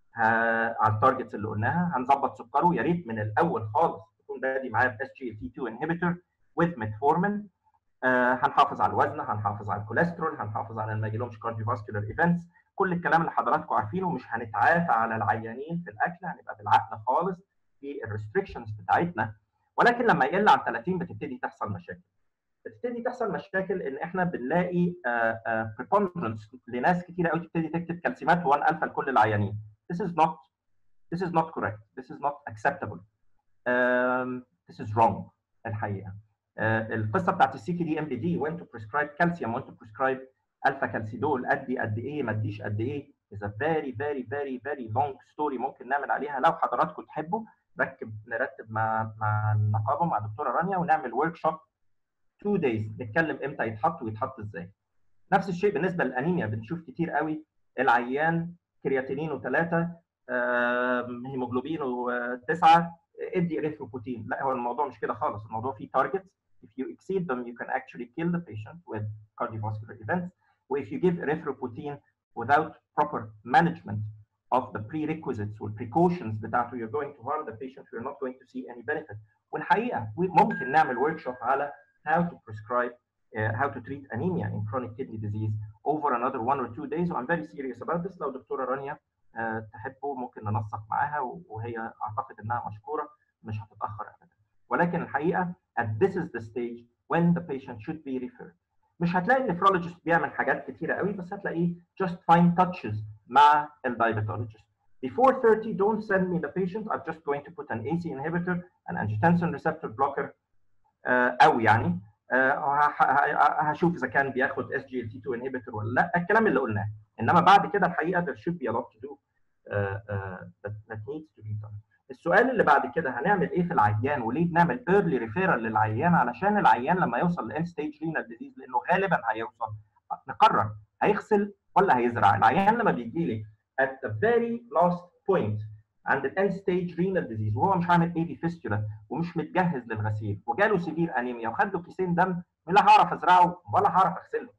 [SPEAKER 6] على التارجتس اللي قلناها، هنظبط سكره يا ريت من الاول خالص يكون بادي معاه ب اس جي ال تي تو انهبيتور with ميتفورمين. آه هنحافظ على الوزن، هنحافظ على الكوليسترول، هنحافظ على ما يجيلهمش كارديوفاسكولار ايفنتس، كل الكلام اللي حضراتكم عارفينه. مش هنتعافى على العيانين في الاكل، هنبقى بالعقل خالص في الريستريكشنز بتاعتنا. ولكن لما يقل عن ثلاثين بتبتدي تحصل مشاكل. بتبتدي تحصل مشاكل ان احنا بنلاقي بريبوندرنس لناس كتيره قوي تبتدي تكتب كالسيمات واحد الفا لكل العيانين. This is not this is not correct. This is not acceptable. Um, this is wrong الحقيقه. Uh, القصه بتاعت السي تي دي ام بي دي وين تو بريسكرايب كالسيوم وين تو بريسكرايب الفا كالسيدول، ادي قد ايه ما اديش قد ايه، is a very very very very long story ممكن نعمل عليها. لو حضراتكم تحبوا نركب نرتب مع مع النقابه مع دكتوره رانيا ونعمل ورك شوب تو دايز نتكلم امتى يتحط ويتحط ازاي. نفس الشيء بالنسبه للانيميا، بنشوف كتير قوي العيان كرياتينين وثلاثه، هيموجلوبين وتسعه، ادي اريثروبوتين. لا، هو الموضوع مش كده خالص، الموضوع فيه تارجتس. If you exceed them, you can actually kill the patient with cardiovascular events. Or if you give erythropoietin without proper management of the prerequisites or precautions بتاعته, you're going to harm the patient. You're not going to see any benefit. والحقيقة ممكن نعمل workshop على how to prescribe, uh, how to treat anemia in chronic kidney disease over another one or two days. I'm very serious about this. لو دكتورة رانيا uh, تحبوا ممكن ننسق معاها، وهي أعتقد إنها مشكورة مش هتتأخر أبدا. ولكن الحقيقة at this is the stage when the patient should be referred. مش هتلاقي النفرولوجيست بيعمل حاجات كتيرة قوي، بس هتلاقيه just fine touches مع الدايبيتولوجيست. Before thirty, don't send me the patient. I'm just going to put an A C inhibitor, an angiotensin receptor blocker, uh, أو يعني uh, هشوف إذا كان بياخد S G L T two inhibitor ولا لا، الكلام اللي قلناه. إنما بعد كده الحقيقة there should be a lot to do uh, uh, that, that needs to be done. السؤال اللي بعد كده هنعمل ايه في العيان، وليه بنعمل early referral للعيان؟ علشان العيان لما يوصل ل end stage renal disease، لانه غالبا هيوصل، نقرر هيغسل ولا هيزرع. العيان لما بيجي لي at the very last point عند ال end stage renal disease وهو مش عامل اي في fistula ومش متجهز للغسيل وجاله سيفير انيميا وخد له كيسين دم، لا هعرف ازرعه ولا هعرف اغسله.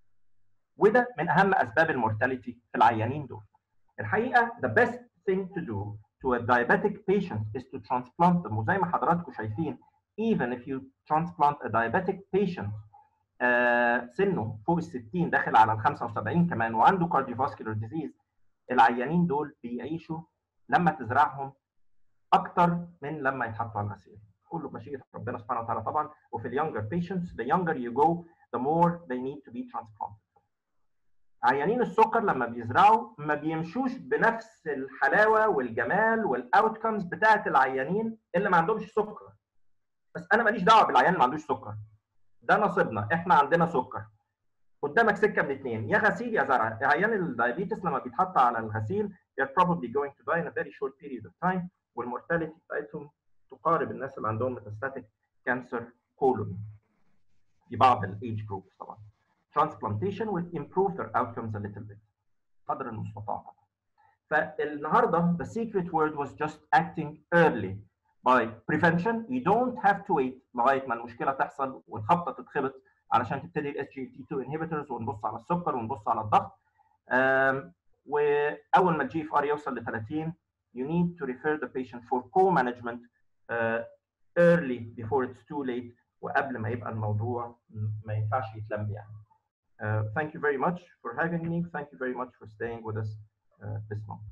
[SPEAKER 6] وده من اهم اسباب المورتاليتي في العيانين دول. الحقيقه the best thing to do to a diabetic patient is to transplant them. وزي ما حضراتكم شايفين even if you transplant a diabetic patient uh, سنه فوق ال ستين داخل على ال خمسة وسبعين كمان وعنده cardiovascular disease، العيانين دول بيعيشوا لما تزرعهم اكتر من لما يتحطوا على الغسيل. كله بمشيئة ربنا سبحانه وتعالى طبعا. وفي ال younger patients the younger you go the more they need to be transplanted. عيانين السكر لما بيزرعوا ما بيمشوش بنفس الحلاوه والجمال والاوتكمز بتاعت العيانين اللي ما عندهمش سكر. بس انا ماليش دعوه بالعيان اللي ما عندوش سكر، ده نصيبنا، احنا عندنا سكر. قدامك سكه من اثنين، يا غسيل يا زرع. عيان الدايابيتس لما بيتحط على الغسيل they're probably going to die in a very short period of time، والمورتاليتي بتاعتهم تقارب الناس اللي عندهم metastatic cancer colon في بعض الايج جروبس. طبعا transplantation will improve their outcomes a little bit قدر المستطاع طبعا. فالنهارده the secret word was just acting early by prevention. You don't have to wait لغايه ما المشكله تحصل والخبطه تتخبط علشان تبتدي ال S G L T two inhibitors ونبص على السكر ونبص على الضغط. واول ما الجي اف ار يوصل ل ثلاثين you need to refer the patient for co-management uh, early before it's too late، وقبل ما يبقى الموضوع ما ينفعش يتلم يعني. Uh, thank you very much for having me. Thank you very much for staying with us uh, this long.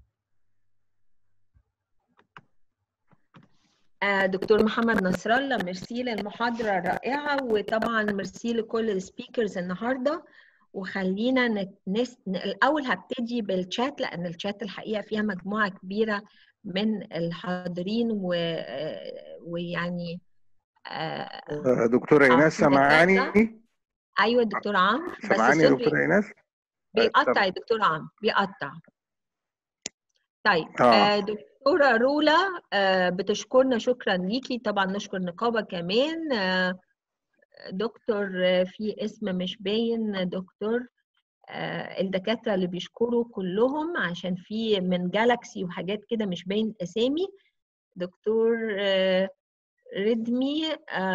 [SPEAKER 5] uh, دكتور محمد نصر الله، ميرسي للمحاضرة الرائعة، وطبعا ميرسي لكل السبيكرز النهارده. وخلينا نس... الأول هبتدي بالشات، لأن الشات الحقيقة فيها مجموعة كبيرة من الحاضرين و... ويعني
[SPEAKER 7] uh, دكتورة إيناس سامعاني؟
[SPEAKER 5] ايوه دكتور عمرو، بس
[SPEAKER 7] سامعاني يا دكتور ايناس؟
[SPEAKER 5] بيقطع يا دكتور عمرو، بيقطع. طيب
[SPEAKER 7] آه.
[SPEAKER 5] آه دكتورة رولا بتشكرنا، شكرا ليكي. طبعا نشكر النقابة كمان. دكتور في اسم مش باين، دكتور الدكاترة اللي بيشكروا كلهم عشان في من جالاكسي وحاجات كده مش باين اسامي. دكتور ريدمي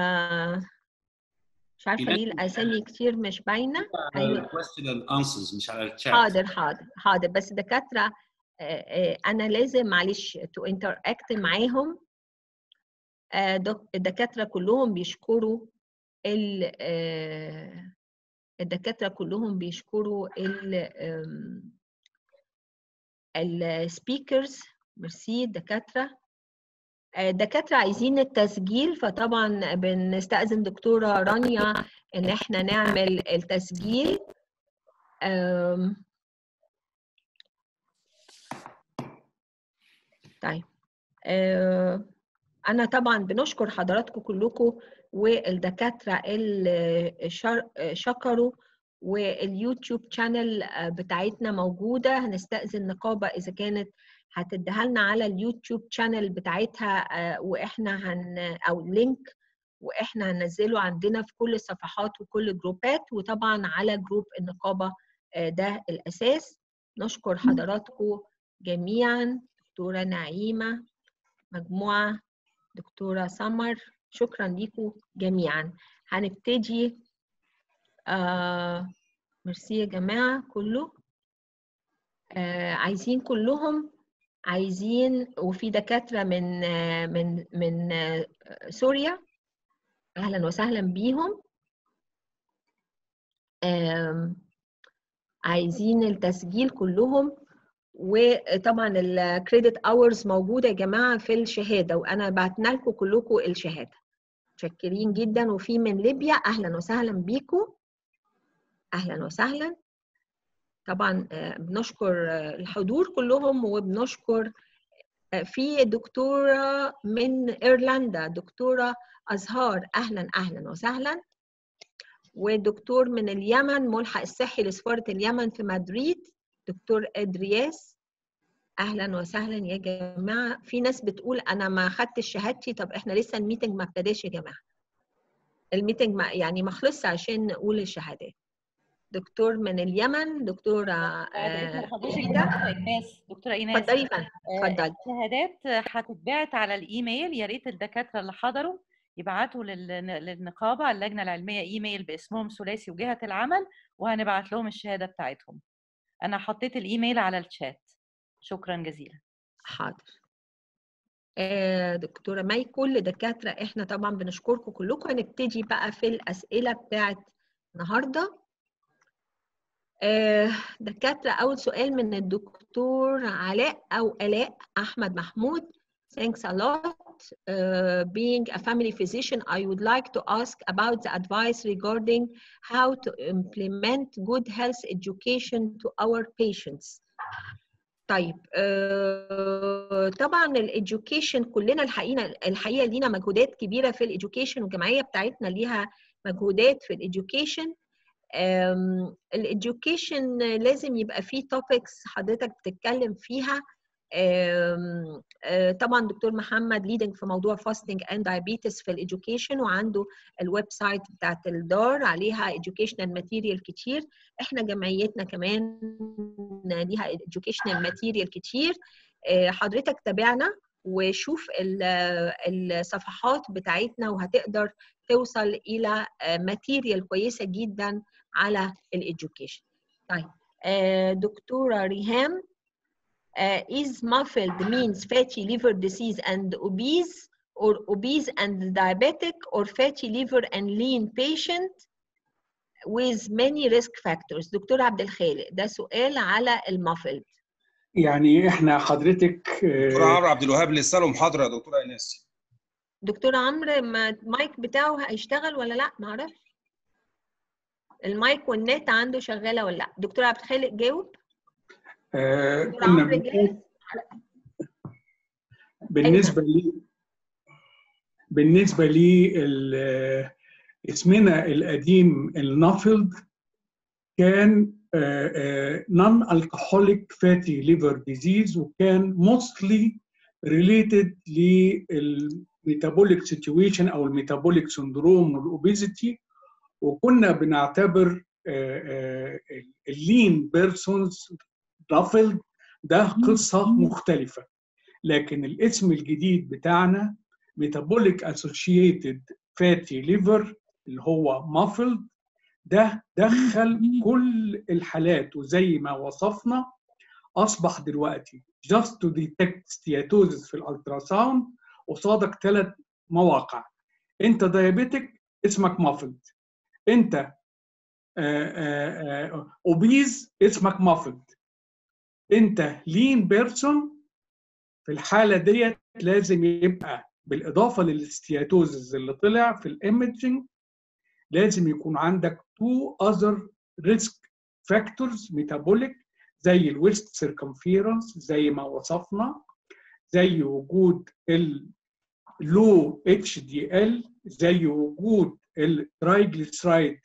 [SPEAKER 5] مش عارفة ليه الاسامي كتير مش باينة.
[SPEAKER 1] ايوه question and answers مش على الشات.
[SPEAKER 5] حاضر حاضر حاضر. بس دكاترة انا لازم معلش تو انتراكت معاهم. الدكاترة كلهم بيشكروا الدكاترة كلهم بيشكروا السبيكرز. ميرسي الدكاترة. الدكاترة عايزين التسجيل، فطبعا بنستأذن دكتورة رانيا ان احنا نعمل التسجيل. طيب أنا طبعا بنشكر حضراتكم كلكم والدكاترة اللي شكروا، واليوتيوب شانل بتاعتنا موجودة. هنستأذن نقابة إذا كانت هتديها لنا على اليوتيوب شانل بتاعتها وإحنا هن أو لينك، وإحنا هننزله عندنا في كل الصفحات وكل جروبات، وطبعا على جروب النقابة ده الأساس. نشكر حضراتكم جميعا. دكتورة نعيمة، مجموعة، دكتورة سمر، شكرا لكم جميعا. هنبتدي. آه ميرسي يا جماعة كله. آه عايزين كلهم عايزين، وفي دكاترة من آه من من آه سوريا، أهلا وسهلا بيهم. آه عايزين التسجيل كلهم. وطبعا الكريدت اورز موجوده يا جماعه في الشهاده، وانا بعتنا لكم كلكم الشهاده. متشكرين جدا. وفي من ليبيا، اهلا وسهلا بيكم، اهلا وسهلا. طبعا بنشكر الحضور كلهم، وبنشكر في دكتوره من ايرلندا، دكتوره ازهار، اهلا اهلا وسهلا. ودكتور من اليمن، ملحق الصحي لسفاره اليمن في مدريد، دكتور ادرياس، اهلا وسهلا يا جماعه. في ناس بتقول انا ما خدتش شهادتي. طب احنا لسه الميتنج ما ابتداش يا جماعه، الميتنج ما يعني ما خلصش عشان نقول الشهادات. دكتور من اليمن، دكتوره
[SPEAKER 2] آه دكتوره ايناس. دكتوره ايناس
[SPEAKER 5] اتفضلي فندم. اتفضلي.
[SPEAKER 2] الشهادات هتتبعت على الايميل. يا ريت الدكاتره اللي حضروا يبعتوا للنقابه اللجنه العلميه ايميل باسمهم ثلاثي وجهه العمل، وهنبعت لهم الشهاده بتاعتهم. انا حطيت الايميل على الشات. شكرا جزيلا.
[SPEAKER 5] حاضر. آه دكتوره مي، كل دكاتره احنا طبعا بنشكركم كلكم. هنبتدي بقى في الاسئله بتاعت النهارده. آه دكاتره، اول سؤال من الدكتور علاء او الاء احمد محمود. Thanks a lot. Uh, being a family physician, I would like to ask about the advice regarding how to implement good health education to our patients. طيب آه طبعا الاديوكيشن كلنا الحقيقه الحقيقه لينا مجهودات كبيره في الاديوكيشن، والجمعيه بتاعتنا ليها مجهودات في الاديوكيشن. الاديوكيشن لازم يبقى فيه توبكس حضرتك بتتكلم فيها. طبعا دكتور محمد ليدنج في موضوع فاستنج اند دايابيتس في الاديوكيشن، وعنده الويب سايت بتاعت الدار عليها educational ماتيريال كتير. احنا جمعيتنا كمان ليها educational ماتيريال كتير. حضرتك تابعنا وشوف الصفحات بتاعتنا، وهتقدر توصل الى ماتيريال كويسه جدا على الاديوكيشن. طيب دكتوره ريهام، Uh, is muffled means fatty liver disease and obese, or obese and diabetic, or fatty liver and lean patient with many risk factors. دكتور عبد الخالق، ده سؤال على المافلد.
[SPEAKER 4] يعني احنا حضرتك
[SPEAKER 3] دكتور عمرو عبد الوهاب لسه له محاضره يا دكتوره ايناس.
[SPEAKER 5] دكتور عمرو المايك بتاعه هيشتغل ولا لا؟ ما اعرفش. المايك والنت عنده شغاله ولا لا؟ دكتور عبد الخالق جاوب.
[SPEAKER 4] آه كنا بنقول بالنسبه لي بالنسبه لي اسمنا القديم النافلد كان نون الكحوليك فاتي ليفر ديزيز، وكان موستلي related للميتابوليك سيتويشن او الميتابوليك سندروم والاوبيزيتي، وكنا بنعتبر اللين بيرسونز رافلد ده قصه مختلفه. لكن الاسم الجديد بتاعنا ميتابوليك اسوشيتد فاتي ليفر اللي هو مافلد، ده دخل كل الحالات، وزي ما وصفنا اصبح دلوقتي just to detect steatosis في الالتراساوند قصادك ثلاث مواقع. انت دايابيتك اسمك مافلد، انت اوبيز اسمك مافلد، انت لين بيرسون في الحاله ديت لازم يبقى بالاضافه للستياتوزز اللي طلع في الايمجنج لازم يكون عندك two other risk factors metabolic زي الويست سيركمفيرنس زي ما وصفنا، زي وجود اللو اتش دي ال، زي وجود الترايجليسرايد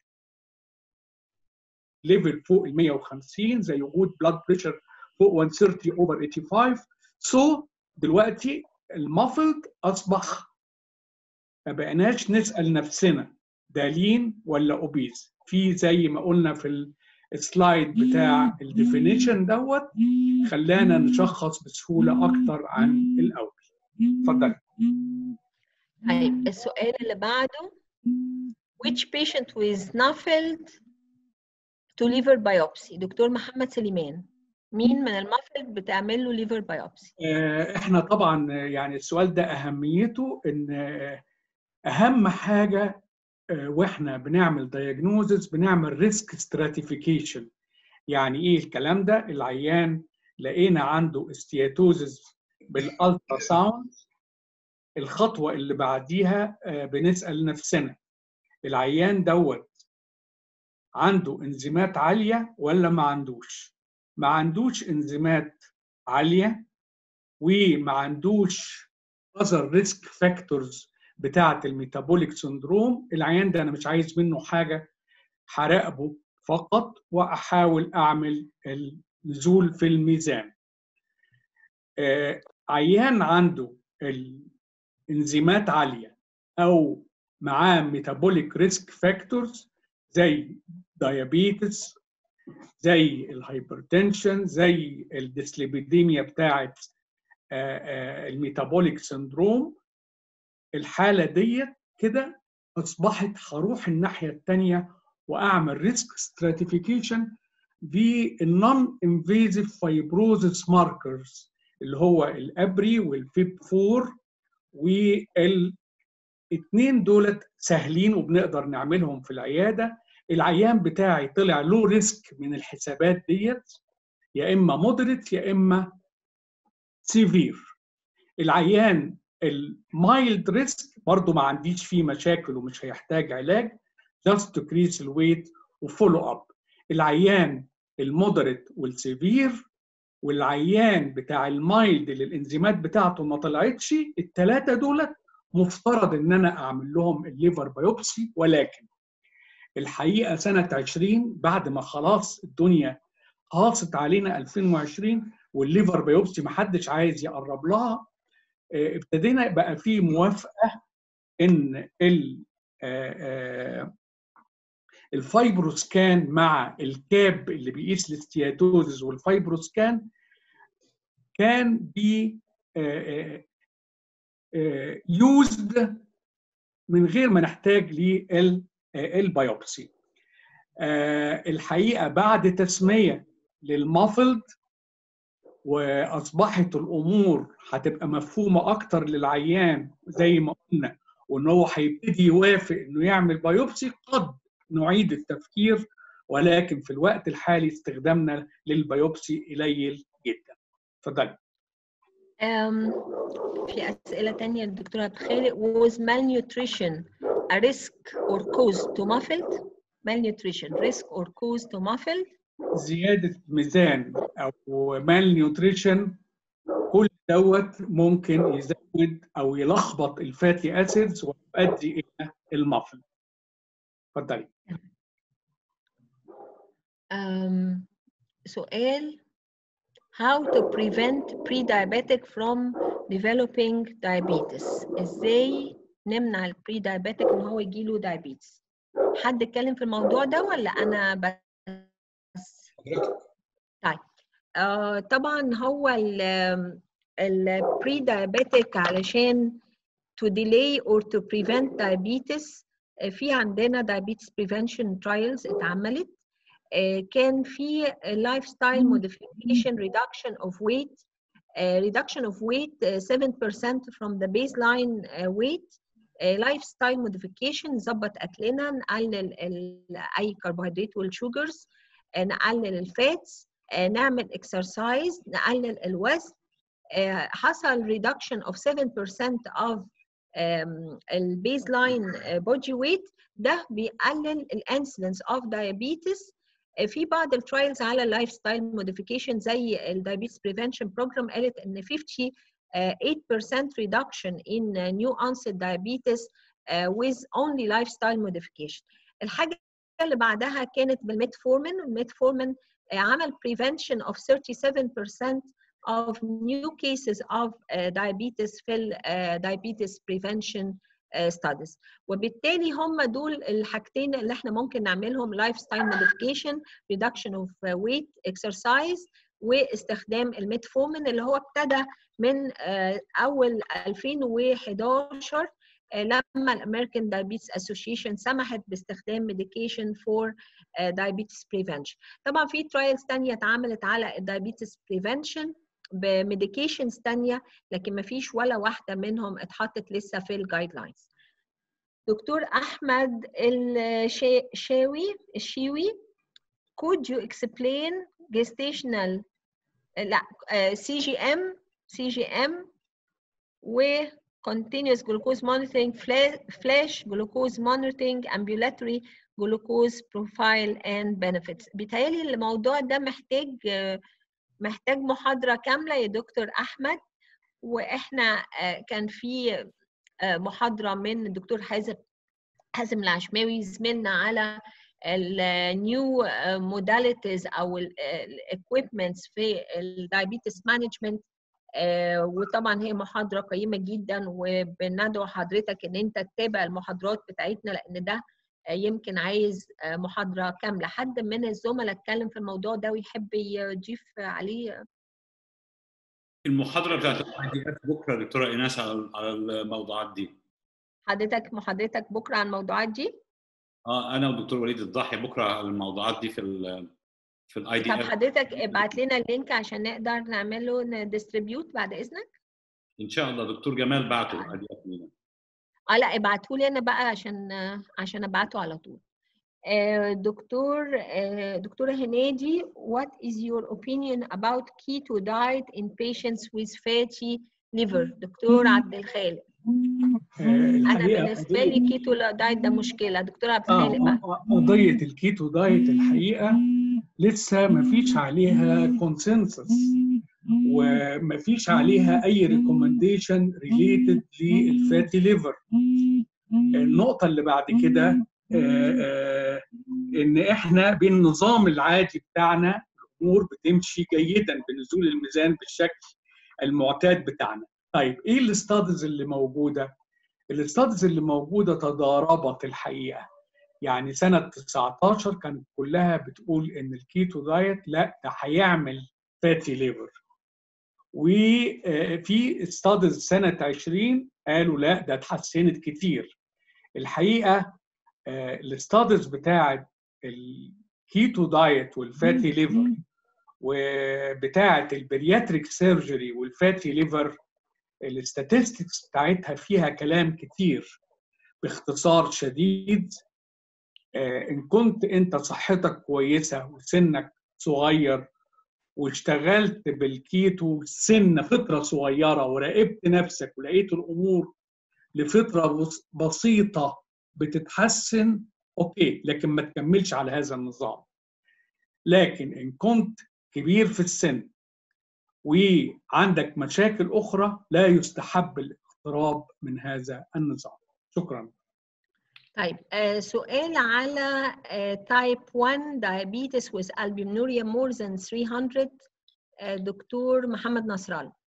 [SPEAKER 4] ليفل فوق ال مية وخمسين، زي وجود بلاد بريشر فوق مية وثلاثين اوفر خمسة وثمانين. سو so, دلوقتي المافلد اصبح ما بقيناش نسال نفسنا ده لين ولا اوبيز، في زي ما قلنا في السلايد بتاع الديفينيشن دوت خلانا نشخص بسهوله اكتر عن الاول. اتفضل.
[SPEAKER 5] طيب السؤال اللي بعده which patient with NAFLD to liver biopsy؟ دكتور محمد سليمان، مين من المافلد بتعمل له liver biopsy؟
[SPEAKER 4] احنا طبعا يعني السؤال ده اهميته ان اهم حاجه واحنا بنعمل دايجنوزس بنعمل ريسك ستراتيفيكيشن. يعني ايه الكلام ده؟ العيان لقينا عنده استياتوزس بالالترا ساوند، الخطوه اللي بعديها بنسال نفسنا العيان دوت عنده انزيمات عاليه ولا ما عندوش؟ ما عندوش انزيمات عاليه وما عندوش other risk factors بتاعه الميتابوليك سندروم، العيان ده انا مش عايز منه حاجه، هراقبه فقط واحاول اعمل النزول في الميزان. آه عيان عنده الانزيمات عاليه او معاه ميتابوليك ريسك فاكتورز زي دايابيتس، زي الهايبرتنشن، زي الديسليبيديميا بتاعه آه آه الميتابوليك سندروم، الحاله ديت كده اصبحت هروح الناحيه الثانيه واعمل ريسك ستراتيفيكيشن بالنون انفيزيف فايبروزس ماركرز اللي هو الابري والفيب فور، والاثنين دولت سهلين وبنقدر نعملهم في العياده. العيان بتاعي طلع له ريسك من الحسابات ديت يا اما مودريت يا اما سيفير. العيان المايلد ريسك برضه ما عنديش فيه مشاكل ومش هيحتاج علاج، just to decrease الويت وفولو اب. العيان المودريت والسيفير والعيان بتاع المايلد اللي الانزيمات بتاعته ما طلعتش، الثلاثه دولت مفترض ان انا اعمل لهم الليفر بايوبسي. ولكن الحقيقه سنه عشرين بعد ما خلاص الدنيا هاصت علينا ألفين وعشرين والليفر بايوبسي ما حدش عايز يقرب لها، ابتدينا بقى في موافقه ان ال الفايبروسكان مع الكاب اللي بيقيس الاستياتوزز والفايبروسكان كان بي يوزد من غير ما نحتاج للبيوبسي. الحقيقه بعد تسميه للمافلد واصبحت الامور هتبقى مفهومه اكتر للعيان زي ما قلنا، وان هو هيبتدي يوافق انه يعمل بايوبسي، قد نعيد التفكير، ولكن في الوقت الحالي استخدامنا للبيوبسي قليل جدا. اتفضلي.
[SPEAKER 5] في اسئله ثانيه للدكتور عبد الخالق. was malnutrition a risk or cause to muffled؟ malnutrition risk or cause to muffled؟
[SPEAKER 4] زياده ميزان او مال نيوتريشن كل دوت ممكن يزود او يلخبط الفاتي اسيدز ويؤدي الى المفل. اتفضلي.
[SPEAKER 5] سؤال how to prevent pre-diabetic from developing diabetes. ازاي نمنع البري دايابيتك ان هو يجيله diabetes. حد اتكلم في الموضوع ده ولا انا بس؟ طيب آه طبعا هو البري دايابيتك علشان to delay or to prevent diabetes في عندنا diabetes prevention trials اتعملت. كان في lifestyle modification reduction of weight uh, reduction of weight uh, seven percent from the baseline uh, weight uh, lifestyle modification نظبط أكلنا نقلل أي كربوهيدرات والشوجرز uh, نقلل الفاتس uh, نعمل exercise نقلل الوزن uh, حصل reduction of seven percent of البيزلاين body weight ده بيقلل الانسيدنس of diabetes. في بعض الترايلز على اللايف ستايل موديفيكيشن زي الدايابيتس بريفنشن بروجرام قالت ان fifty-eight percent reduction in new onset diabetes with only lifestyle modification. الحاجه اللي بعدها كانت بالميتفورمين. الميتفورمين عمل prevention of thirty-seven percent of new cases of uh, diabetes في ال uh, diabetes prevention uh, studies. وبالتالي هم دول الحاجتين اللي احنا ممكن نعملهم lifestyle modification, reduction of uh, weight, exercise واستخدام الميتفورمين اللي هو ابتدى من uh, أول ألفين وحداشر uh, لما الأمريكان دايابيتس أسوشيشن سمحت باستخدام medication for uh, diabetes prevention. طبعا في ترايلز تانية اتعملت على الدايابيتس prevention بميديكيشنز تانية لكن ما فيش ولا واحدة منهم اتحطت لسه في الجايد لاينز. دكتور أحمد الشاوي الشيوي could you explain gestational لا سي جي ام سي جي ام و continuous glucose monitoring flash glucose monitoring ambulatory glucose profile and benefits. بيتهيألي الموضوع ده محتاج محتاج محاضرة كاملة يا دكتور أحمد. وإحنا كان في محاضرة من الدكتور حازم حازم العشماوي زميلنا على النيو موداليتيز أو الإكويبمنتس في الدايابيتس مانجمنت، وطبعا هي محاضرة قيمة جدا وبندعو حضرتك إن أنت تتابع المحاضرات بتاعتنا لأن ده يمكن عايز محاضرة كاملة. حد من الزملاء اتكلم في الموضوع ده ويحب يضيف عليه؟
[SPEAKER 1] المحاضرة بتاعت بكرة دكتورة إيناس على الموضوعات دي.
[SPEAKER 5] حضرتك محاضرتك بكرة عن الموضوعات دي؟
[SPEAKER 1] اه أنا والدكتور وليد الضاحي بكرة على الموضوعات دي في ال في الاي دي.
[SPEAKER 5] طب حضرتك ابعت لنا اللينك عشان نقدر نعمله نديستريبيوت بعد إذنك؟
[SPEAKER 1] إن شاء الله. دكتور جمال بعته الاي دي.
[SPEAKER 5] اه لا ابعته لي انا بقى عشان عشان ابعته على طول. آه دكتور آه دكتورة هنادي what is your opinion about keto diet in patients with fatty liver؟ دكتور عبد الخالق. انا بالنسبه لي كيتو دايت ده مشكله. دكتور عبد الخالق بقى.
[SPEAKER 4] قضيه الكيتو دايت الحقيقه لسه ما فيش عليها كونسنسس وما فيش عليها اي ريكومنديشن ريليتد للفاتي ليفر. النقطه اللي بعد كده آآ آآ ان احنا بالنظام العادي بتاعنا الامور بتمشي جيدا بنزول الميزان بالشكل المعتاد بتاعنا. طيب ايه الاستادز اللي موجوده؟ الاستادز اللي موجوده تضاربت الحقيقه. يعني سنه تسعتاشر كانت كلها بتقول ان الكيتو دايت لا ده هيعمل فاتي ليفر، وفي استادز سنه عشرين قالوا لا ده اتحسنت كتير. الحقيقه الاستادز بتاعه الكيتو دايت والفاتي ليفر وبتاعه البرياتريك سيرجري والفاتي ليفر الاستاتستكس بتاعتها فيها كلام كتير. باختصار شديد ان كنت انت صحتك كويسه وسنك صغير واشتغلت بالكيتو سن فتره صغيره وراقبت نفسك ولقيت الامور لفتره بسيطه بتتحسن اوكي، لكن ما تكملش على هذا النظام. لكن ان كنت كبير في السن وعندك مشاكل اخرى لا يستحب الاقتراب من هذا النظام. شكرا.
[SPEAKER 5] طيب آه سؤال على آه type one diabetes with albuminuria more than three hundred دكتور محمد نصر الله.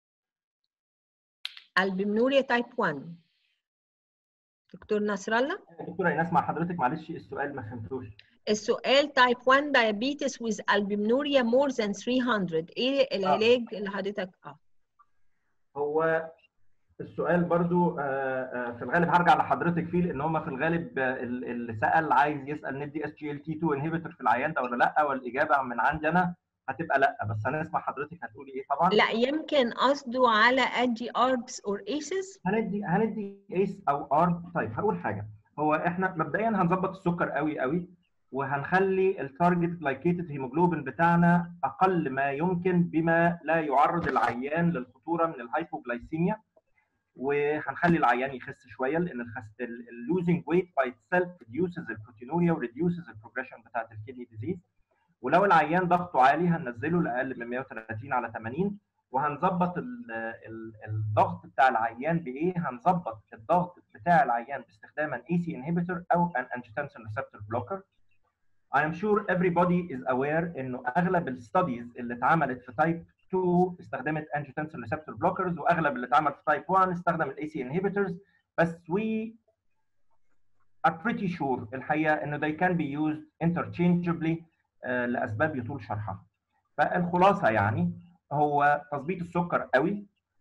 [SPEAKER 5] البمنوريا تايب واحد. دكتور نصر الله.
[SPEAKER 6] دكتوره ايناس مع حضرتك معلش السؤال ما فهمتوش.
[SPEAKER 5] السؤال تايب واحد diabetes with albuminuria more than three hundred. ايه العلاج آه. اللي حضرتك اه
[SPEAKER 6] هو السؤال برضو في الغالب هرجع لحضرتك فيه، لان هم في الغالب اللي سال عايز يسال ندي اس جي ال تي اتنين انهبيتور في العيان ده ولا لا، والاجابه من عندي انا هتبقى لا، بس هنسمع حضرتك هتقولي ايه. طبعا
[SPEAKER 5] لا، يمكن قصده على ادي اربس اور ايسز.
[SPEAKER 6] هندي هندي ايس او ارب. طيب هقول حاجه، هو احنا مبدئيا هنظبط السكر قوي قوي، وهنخلي التارجت جلايكيتد هيموجلوبين بتاعنا اقل ما يمكن بما لا يعرض العيان للخطوره من الهايبوغلايسيميا، وهنخلي العيان يخس شويه، لان اللوزنج ويت باي اتسيلف ريديوسز البروتينوريا وريديوسز البروجريشن بتاعت الكدني ديزيز. ولو العيان ضغطه عالي هننزله لاقل من مية وتلاتين على تمانين، وهنظبط الضغط بتاع العيان بايه؟ هنظبط الضغط بتاع العيان باستخدام ان اي سي انهبيتور او ان انجيوتنسين ريسبتور بلوكر. I am sure everybody is aware انه اغلب الستاديز اللي اتعملت في تايب اتنين استخدمت angiotensin receptor blockers، واغلب اللي اتعمل في تايب واحد استخدم الاي سي inhibitors، بس we are pretty sure الحقيقه انه they can be used interchangeably uh, لاسباب يطول شرحها. فالخلاصه يعني هو تظبيط السكر قوي،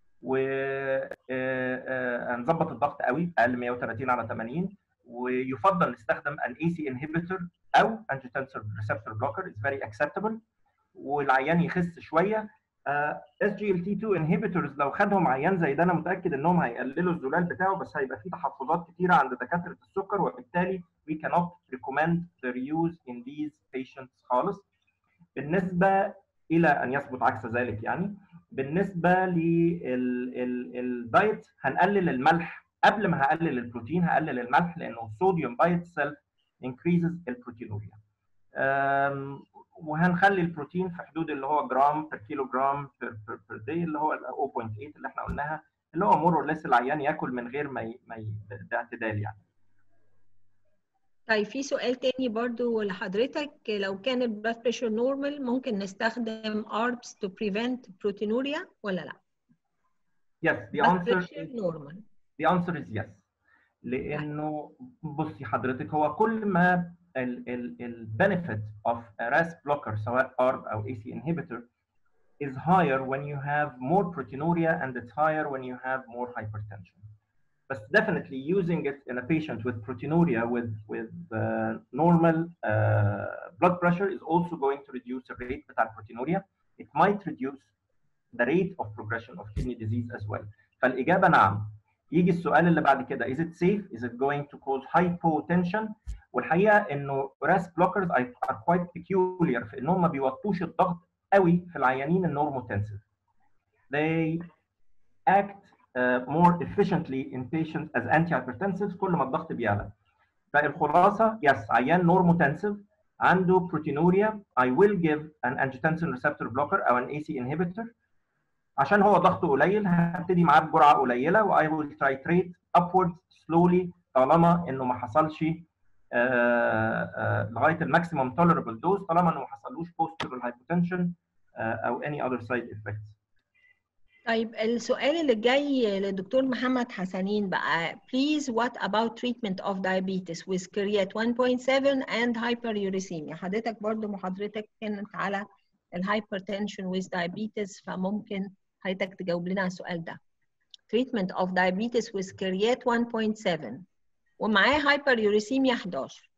[SPEAKER 6] ونظبط الضغط قوي اقل مية وتلاتين على تمانين، ويفضل نستخدم an اي سي inhibitor او angiotensin receptor blocker is very acceptable، والعيان يخس شويه. اس جي ال تي اتنين انهبيتورز لو خدهم عيان زي ده انا متاكد انهم هيقللوا الزلال بتاعه، بس هيبقى في تحفظات كتيره عند دكاتره السكر، وبالتالي we cannot recommend their use in these patients خالص. بالنسبه الى ان يثبت عكس ذلك يعني، بالنسبه للدايت هنقلل الملح قبل ما هقلل البروتين، هقلل الملح لانه الصوديوم باي اتسيلف increases البروتينوريا. وهنخلي البروتين في حدود اللي هو جرام بير كيلو جرام بير بير داي، اللي هو صفر فاصلة تمانية اللي احنا قلناها، اللي هو مور اور ليس العيان ياكل من غير ما ما باعتدال يعني.
[SPEAKER 5] طيب في سؤال تاني برضو لحضرتك، لو كان البلاد بريشر نورمال ممكن نستخدم اربس تو بريفنت بروتينوريا ولا لا؟
[SPEAKER 6] Yes, the answer is normal. The answer is yes. لانه بصي حضرتك، هو كل ما ال benefit of a R A S blocker سواء أرب أو A C inhibitor is higher when you have more proteinuria, and it's higher when you have more hypertension. But definitely using it in a patient with proteinuria with with uh, normal uh, blood pressure is also going to reduce the rate of proteinuria. It might reduce the rate of progression of kidney disease as well. فالإجابة نعم. يجي السؤال اللي بعد كده، is it safe? Is it going to cause hypotension؟ والحقيقه انه R A S blockers are quite peculiar في انهم ما بيوطوش الضغط قوي في العيانين النورموتنسيف. They act uh, more efficiently in patients as antihypertensives كل ما الضغط بيعلى. فالخلاصه يس، عيان نورموتنسيف عنده proteinuria I will give an angiotensin receptor blocker او an A C inhibitor عشان هو ضغطه قليل، هبتدي معاه بجرعه قليله و I will titrate upwards slowly طالما انه ما حصلش لغايه الماكسيمم tolerable dose، طالما انه ما حصلوش postural hypotension او any other side effects.
[SPEAKER 5] طيب السؤال اللي جاي للدكتور محمد حسنين بقى، please what about treatment of diabetes with creat one point seven and hyperuricemia؟ حضرتك برضو محاضرتك كانت على الهايبرتنشن with diabetes، فممكن حضرتك تجاوب لنا على السؤال ده. treatment of diabetes with creat one point seven ومعاه hyperuricemia حداشر.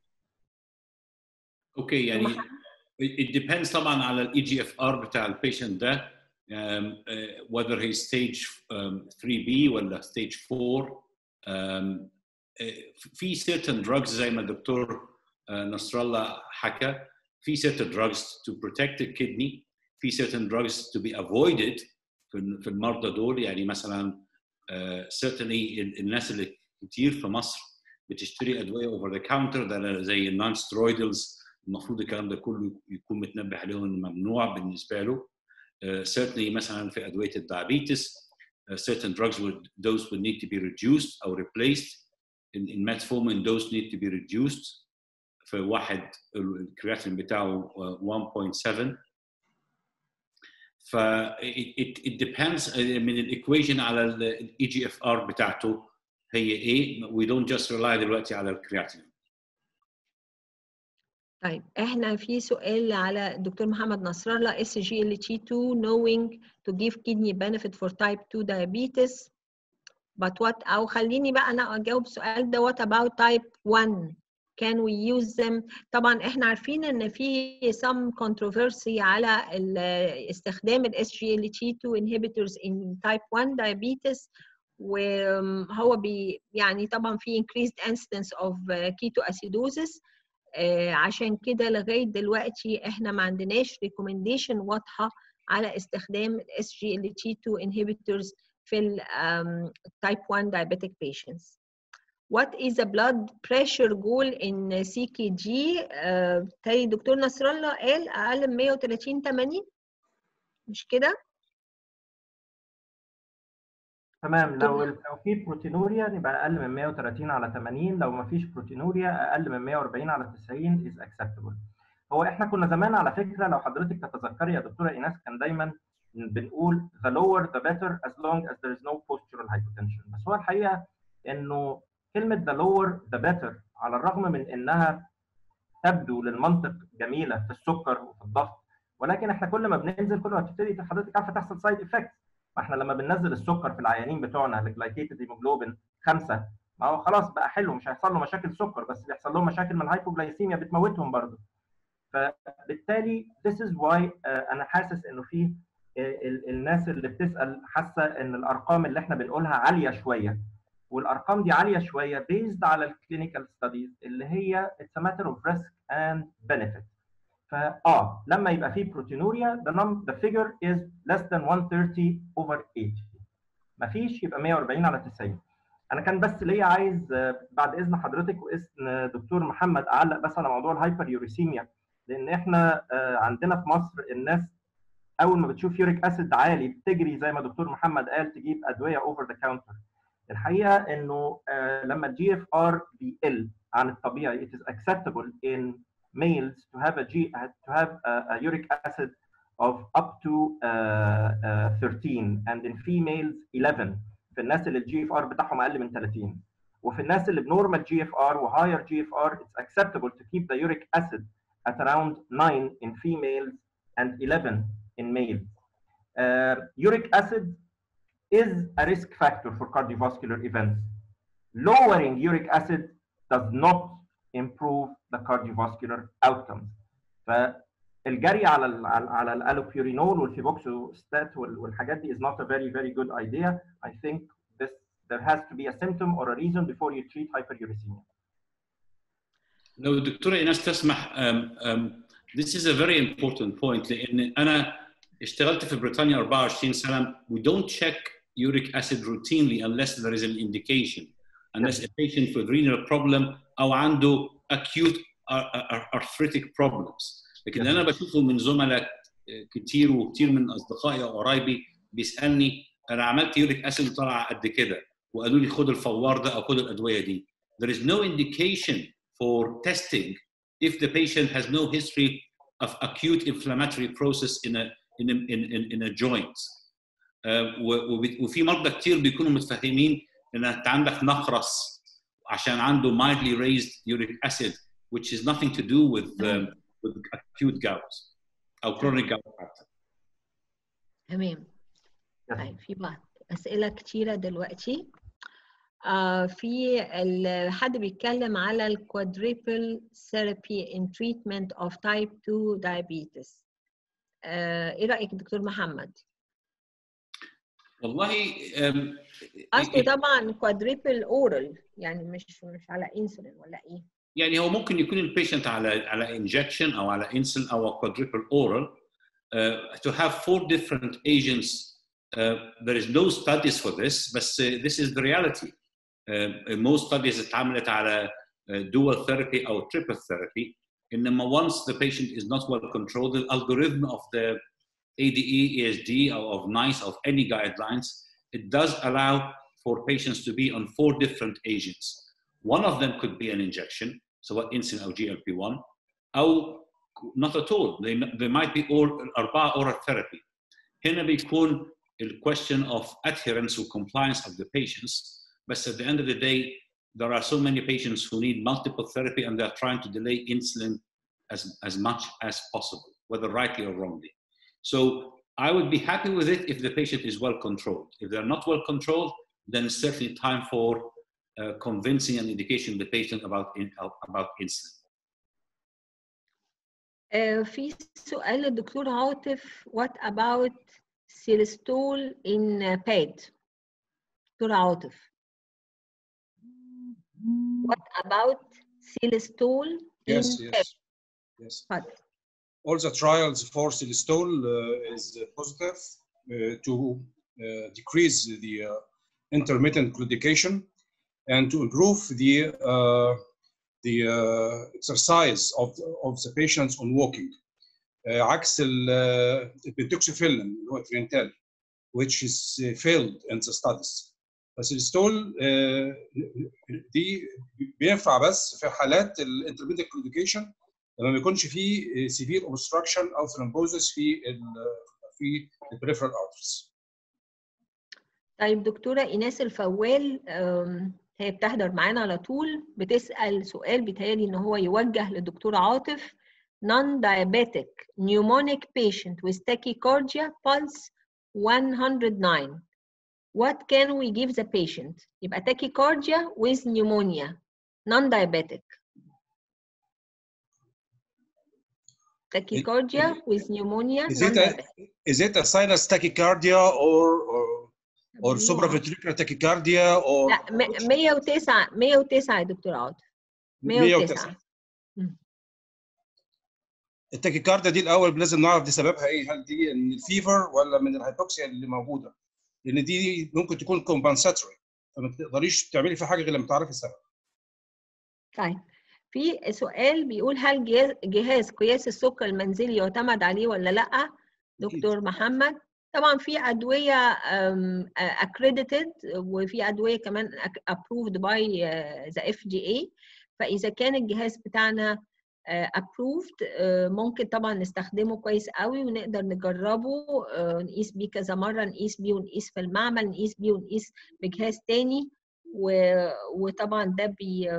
[SPEAKER 1] اوكي يعني it depends طبعا على الاي جي اف ار بتاع البيشنت ده، um, uh, whether he's stage um, three B ولا stage four. um, uh, في certain drugs زي ما الدكتور uh, نصر الله حكى، في certain drugs to protect the kidney، في certain drugs to be avoided في في المرضى دول. يعني مثلا uh, certainly الناس اللي كتير في مصر بتشتري ادويه اوفر ذا كاونتر ده زي النون سترويدلز، المفروض الكلام ده كله يكون متنبه عليه انه ممنوع بالنسبه له. Uh, certainly مثلا في ادويه الدايابيتس uh, certain drugs would those would need to be reduced or replaced. in, in metformin those need to be reduced. في واحد الكرياتين بتاعه uh, one point seven. ف it, it, it depends من الايكويشن على الاي جي اف ار بتاعته هي ايه. we don't just rely دلوقتي على الكرياتين.
[SPEAKER 5] طيب احنا في سؤال على الدكتور محمد نصر الله اس جي ال تي two knowing to give kidney benefit for type two diabetes but what او خليني بقى انا اجاوب السؤال ده. what about type one can we use them؟ طبعا احنا عارفين ان في some controversy على استخدام ال اس جي ال تي two inhibitors in type one diabetes وهو بي يعني طبعا في increased incidence of ketoacidosis. آه عشان كده لغايه دلوقتي احنا ما عندناش recommendation واضحه على استخدام ال اس جي ال تي two inhibitors في ال um, type one diabetic patients. What is the blood pressure goal in سي كي جي؟ uh, تاني دكتور نصر الله قال اقل من مية وتلاتين ثمانين مش كده؟
[SPEAKER 6] تمام. لو لو في بروتينوريا يبقى اقل من مية وتلاتين على تمانين، لو ما فيش بروتينوريا اقل من مية واربعين على تسعين is acceptable. هو احنا كنا زمان على فكره لو حضرتك تتذكري يا دكتوره ايناس كان دايما بنقول the lower the better as long as there is no postural hypotension. بس هو الحقيقه انه كلمه the lower the better على الرغم من انها تبدو للمنطق جميله في السكر وفي الضغط، ولكن احنا كل ما بننزل كل ما بتبتدي حضرتك عارفه تحصل سايد افكت. ما احنا لما بننزل السكر في العيانين بتوعنا الجلايكيتد هيموجلوبين خمسة، ما هو خلاص بقى حلو مش هيحصل له مشاكل سكر، بس بيحصل لهم مشاكل من الهايبوجلايسيميا بتموتهم برضه. فبالتالي this is why uh, انا حاسس انه في uh, الناس اللي بتسال حاسه ان الارقام اللي احنا بنقولها عاليه شويه، والارقام دي عاليه شويه based على الكلينيكال ستاديز اللي هي it's a matter of risk and benefit. فاه لما يبقى في بروتينوريا the number the figure is less than one thirty over eighty، مفيش يبقى مية واربعين على تسعين. انا كان بس ليا عايز بعد اذن حضرتك واذن دكتور محمد اعلق بس على موضوع الهايبر يوريسيميا، لان احنا عندنا في مصر الناس اول ما بتشوف يوريك اسيد عالي بتجري زي ما دكتور محمد قال تجيب ادويه اوفر ذا كاونتر. الحقيقه انه لما الجي اف ار بيقل عن الطبيعي it is acceptable in males to have a G to have a, a uric acid of up to uh, uh, thirteen and in females eleven في الناس اللي الجي اف ار بتاعهم اقل من تلاتين، وفي الناس اللي بنورمال جي اف ار وهاير جي اف ار it's acceptable to keep the uric acid at around nine in females and eleven in males. Uh, uric acid is a risk factor for cardiovascular events. Lowering uric acid does not improve the cardiovascular outcomes. فالجري على ال على الالوبيورينول والفيبوكسوستات والحاجات دي is not a very very good idea. I think this there has to be a symptom or a reason before you treat hyperuricemia.
[SPEAKER 1] لو الدكتورة إيناس تسمح um, um, this is a very important point لأن أنا اشتغلت في بريطانيا أربعة وعشرين سنة. We don't check uric acid routinely unless there is an indication, unless a patient with renal problem أو عنده acute arthritic problems. لكن أنا بشوفه من زملاء كتير وكتير من أصدقائي وقرايبي بيسألني أنا عملت uric acid طلع قد كده وقالوا لي خد الفوار ده أو خد الأدوية دي. There is no indication for testing if the patient has no history of acute inflammatory process in a in a in in, in a joint. Uh, وفي مرضى كتير بيكونوا متفهمين ان انت عندك نقرس عشان عنده mildly raised uric acid which is nothing to do with um, with acute gout او chronic gout حتى.
[SPEAKER 5] تمام. طيب في بعض اسئله كتيره دلوقتي. آه في حد بيتكلم على الكوادريبل ثيرابي in treatment of type two diabetes. آه ايه رايك دكتور محمد؟
[SPEAKER 1] والله
[SPEAKER 5] اصل طبعا كوادريبل اورال يعني مش مش على انسولين ولا ايه؟
[SPEAKER 1] يعني هو ممكن يكون البيشنت على على انجكشن او على انسولين او كوادريبل اورال. uh, to have four different agents uh, there is no studies for this but uh, this is the reality. Uh, most studies اتعملت على uh, dual therapy or triple therapy. إنما once the patient is not well controlled, the algorithm of the A D E, E S D, or of NICE, of any guidelines, it does allow for patients to be on four different agents. One of them could be an injection, so what insulin or G L P one, or not at all. They, they might be all أربعة oral therapy. هنا بيكون ال question of adherence or compliance of the patients. But at the end of the day, there are so many patients who need multiple therapy and they're trying to delay insulin as, as much as possible, whether rightly or wrongly. So I would be happy with it if the patient is well controlled. If they're not well controlled, then it's certainly time for uh, convincing and educating the patient about, in, about insulin.
[SPEAKER 5] Uh, في سؤال للدكتور عاطف. What about Silestol in uh, pad? دكتور عاطف. What about Silestol in
[SPEAKER 3] Yes,
[SPEAKER 5] pad?
[SPEAKER 3] yes, yes.
[SPEAKER 5] Pad.
[SPEAKER 3] All the trials for Silestol uh, is positive uh, to uh, decrease the uh, intermittent claudication and to improve the uh, the uh, exercise of of the patients on walking. Uh, عكس البنتوكسيفيلين اللي هو ترينتال which is failed in the studies. بس الستول دي بينفع بس في حالات الانترميديت كلوديكيشن لما ما يكونش فيه سيفير اوبستراكشن او ثرومبوزس في ال في البريفرال ارترز.
[SPEAKER 5] طيب دكتوره ايناس الفوال هي بتحضر معانا على طول، بتسال سؤال بيتهيألي ان هو يوجه للدكتور عاطف. non-diabetic pneumonic patient with tachycardia pulse one hundred nine. What can we give the patient? يبقى tachycardia with pneumonia, non-diabetic. Tachycardia with pneumonia, non-diabetic.
[SPEAKER 3] Is it a sinus tachycardia or or, or supraventricular tachycardia or؟
[SPEAKER 5] لا مية وتسعة مية وتسعة يا دكتور عاطف. مية وتسعة.
[SPEAKER 3] التاكيكارديا دي الاول لازم نعرف دي سببها ايه، هل دي من الفيفر ولا من الهايبوكسيا اللي موجوده؟ لان دي ممكن تكون كومبنساتوري فما تقدريش تعملي فيها حاجه غير لما تعرفي السبب.
[SPEAKER 5] طيب في سؤال بيقول هل جهاز, جهاز قياس السكر المنزلي يعتمد عليه ولا لا؟ دكتور محمد. طبعا في ادويه accredited وفي ادويه كمان approved by the إف دي إيه، فاذا كان الجهاز بتاعنا approved ممكن طبعا نستخدمه كويس قوي ونقدر نجربه، نقيس بيه كذا مره، نقيس بيه ونقيس في المعمل، نقيس بيه ونقيس بجهاز تاني، وطبعا ده بي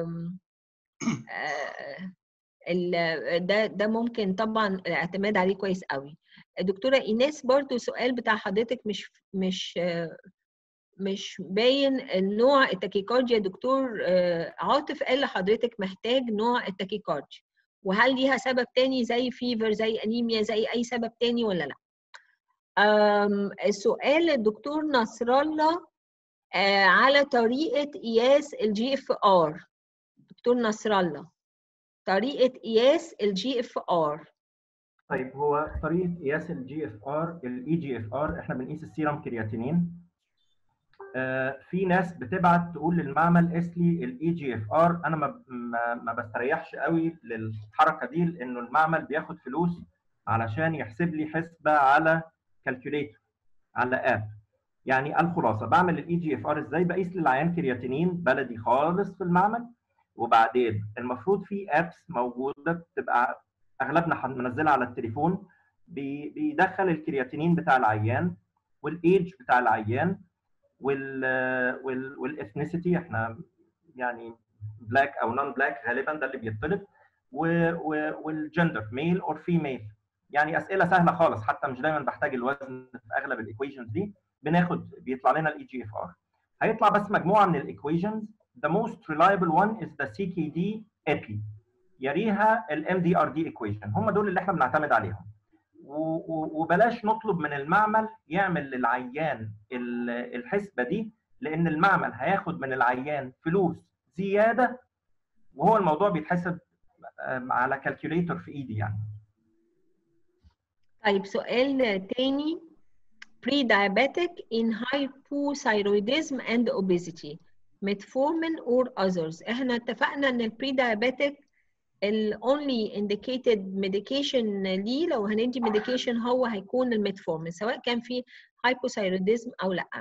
[SPEAKER 5] ده ده ممكن طبعا الاعتماد عليه كويس قوي. دكتوره ايناس برضو السؤال بتاع حضرتك مش مش مش باين النوع التاكيكارديا. دكتور عاطف قال لحضرتك محتاج نوع التاكيكارديا، وهل ليها سبب تاني زي فيفر زي انيميا زي اي سبب تاني ولا لا؟ السؤال للدكتور نصر الله على طريقه قياس الجي اف ار. دكتور نصر الله، طريقه قياس الجي اف ار.
[SPEAKER 6] طيب هو طريقه قياس الجي اف ار الاي جي اف ار احنا بنقيس السيرم كرياتينين. آه في ناس بتبعت تقول للمعمل قيس لي الاي جي اف ار، انا ما, ما, ما بستريحش قوي للحركه دي لانه المعمل بياخد فلوس علشان يحسب لي حسبه على كالكوليتر على اب. يعني الخلاصه بعمل الاي جي اف ار ازاي؟ بقيس للعيان كرياتينين بلدي خالص في المعمل، وبعدين المفروض في ابس موجوده بتبقى اغلبنا منزلها على التليفون بيدخل الكرياتينين بتاع العيان والايدج بتاع العيان وال وال والاثنيسيتي، احنا يعني بلاك او نون بلاك غالبا ده اللي بيطلب، والجندر ميل اور فيميل. يعني اسئله سهله خالص، حتى مش دايما بحتاج الوزن في اغلب الايكويشنز دي. بناخد بيطلع لنا الاي جي اف ار، هيطلع بس مجموعه من الايكويشنز. the most reliable one is the سي كي دي اتلي، يليها الام دي ار دي ايكويشن. هم دول اللي احنا بنعتمد عليهم، وبلاش نطلب من المعمل يعمل للعيان الحسبه دي، لان المعمل هياخد من العيان فلوس زياده، وهو الموضوع بيتحسب على كالكوليتر في ايدي يعني.
[SPEAKER 5] طيب سؤال تاني. pre-diabetic in hypothyroidism and obesity metformin or others. احنا اتفقنا ان البري diabetic ال only indicated medication ليه لو هندي medication هو هيكون الميتفورمين سواء كان في hypothyroidism او لا.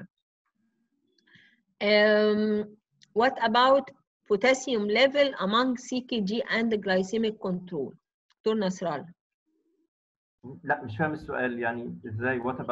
[SPEAKER 5] Um, what about potassium level among سي كي دي and glycemic control? دكتور نصر الله.
[SPEAKER 6] لا مش فاهم السؤال، يعني ازاي what about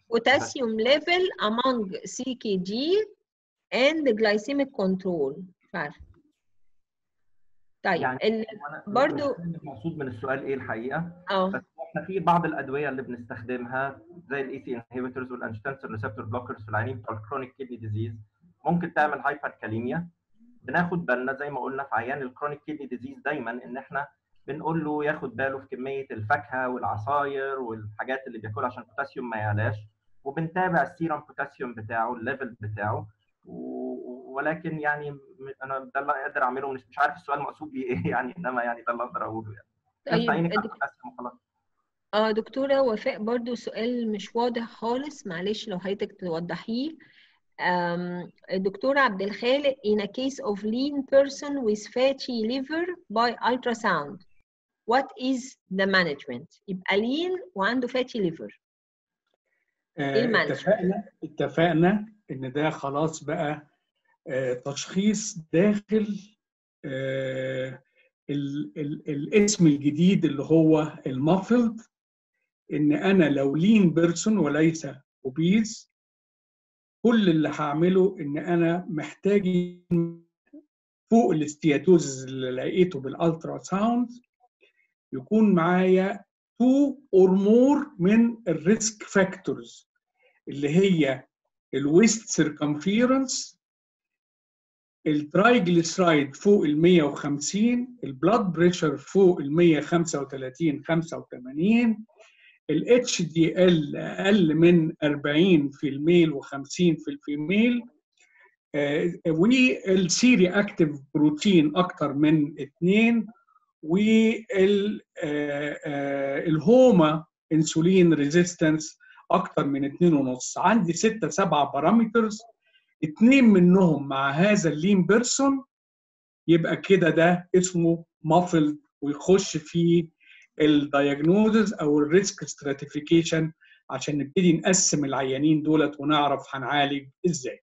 [SPEAKER 5] potassium level among سي كي جي and glycemic control. مش عارفه. طيب
[SPEAKER 6] يعني
[SPEAKER 5] ال... برضو
[SPEAKER 6] المقصود من السؤال ايه الحقيقه؟
[SPEAKER 5] اه
[SPEAKER 6] بس احنا في بعض الادويه اللي بنستخدمها زي الاي سي انهبيتورز والانجيوتنسين ريسبتور بلوكرز في العيانين بتوع الكرونيك كيدني ديزيز ممكن تعمل هايبر كاليميا. بناخد بالنا زي ما قلنا في عيان الكرونيك كيدني ديزيز دايما ان احنا بنقول له ياخد باله في كميه الفاكهه والعصاير والحاجات اللي بياكلها عشان البوتاسيوم ما يعلاش، وبنتابع السيرم بوتاسيوم بتاعه الليفل بتاعه. ولكن يعني انا ده اللي اقدر اعمله. مش مش عارف السؤال مقصود بيه ايه يعني، انما يعني ده اللي اقدر اقوله يعني.
[SPEAKER 5] طيب اه دكتوره وفاء برضو سؤال مش واضح خالص، معلش لو حضرتك توضحيه. Um, دكتور عبد الخالق in a case of lean person with fatty liver by ultrasound what is the management؟ يبقى lean وعنده fatty liver. ايه المانجمنت؟
[SPEAKER 4] اتفقنا اتفقنا ان ده خلاص بقى اه تشخيص داخل اه ال ال الاسم الجديد اللي هو المافلد، ان انا لو لين بيرسون وليس اوبيز كل اللي هعمله ان انا محتاج فوق الاستياتوزز اللي لقيته بالالترا ساوند يكون معايا تو اور مور من الريسك فاكتورز اللي هي الويست سيركمفيرنس، الترايجليسرايد فوق ال مية وخمسين، البلاد بريشر فوق ال مية وخمسة وثلاثين خمسة وثمانين، الاتش دي ال اقل من أربعين في الميل وخمسين في الفيميل، والسيري اكتيف بروتين اكتر من اثنين، والهوما انسولين ريزيستنس اكتر من اتنين ونص. عندي ستة سبعة بارامترز، اتنين منهم مع هذا اللين بيرسون يبقى كده ده اسمه مافلد ويخش في الدايجنوزز او الريسك ستراتيفيكيشن عشان نبتدي نقسم العيانين دولت ونعرف هنعالج ازاي.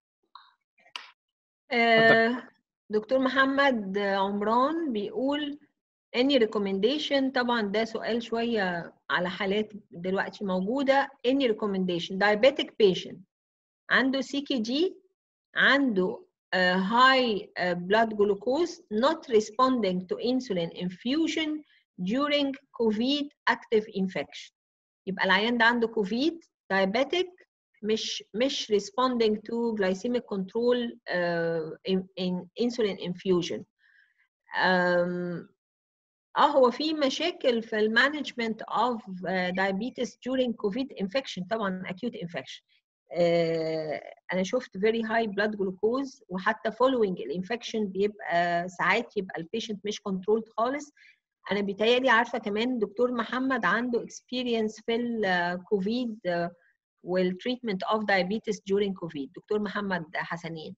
[SPEAKER 5] آه دكتور محمد عمران بيقول any recommendation، طبعا ده سؤال شويه على حالات دلوقتي موجوده. any recommendation diabetic patient عنده سي كي جي، عنده uh, high uh, blood glucose, not responding to insulin infusion during COVID active infection. يبقى العيان ده عنده كوفيد diabetic مش مش responding to glycemic control uh, in, in insulin infusion. um, اه هو في مشاكل في المانجمنت of uh, diabetes during COVID infection، طبعا acute infection. uh, انا شفت very high blood glucose وحتى following الانفكشن بيبقى ساعات يبقى البيشنت مش controlled خالص. انا بيتهيألي عارفه كمان دكتور محمد عنده experience في الكوفيد والتريتمنت اوف diabetes during COVID. دكتور محمد حسنين.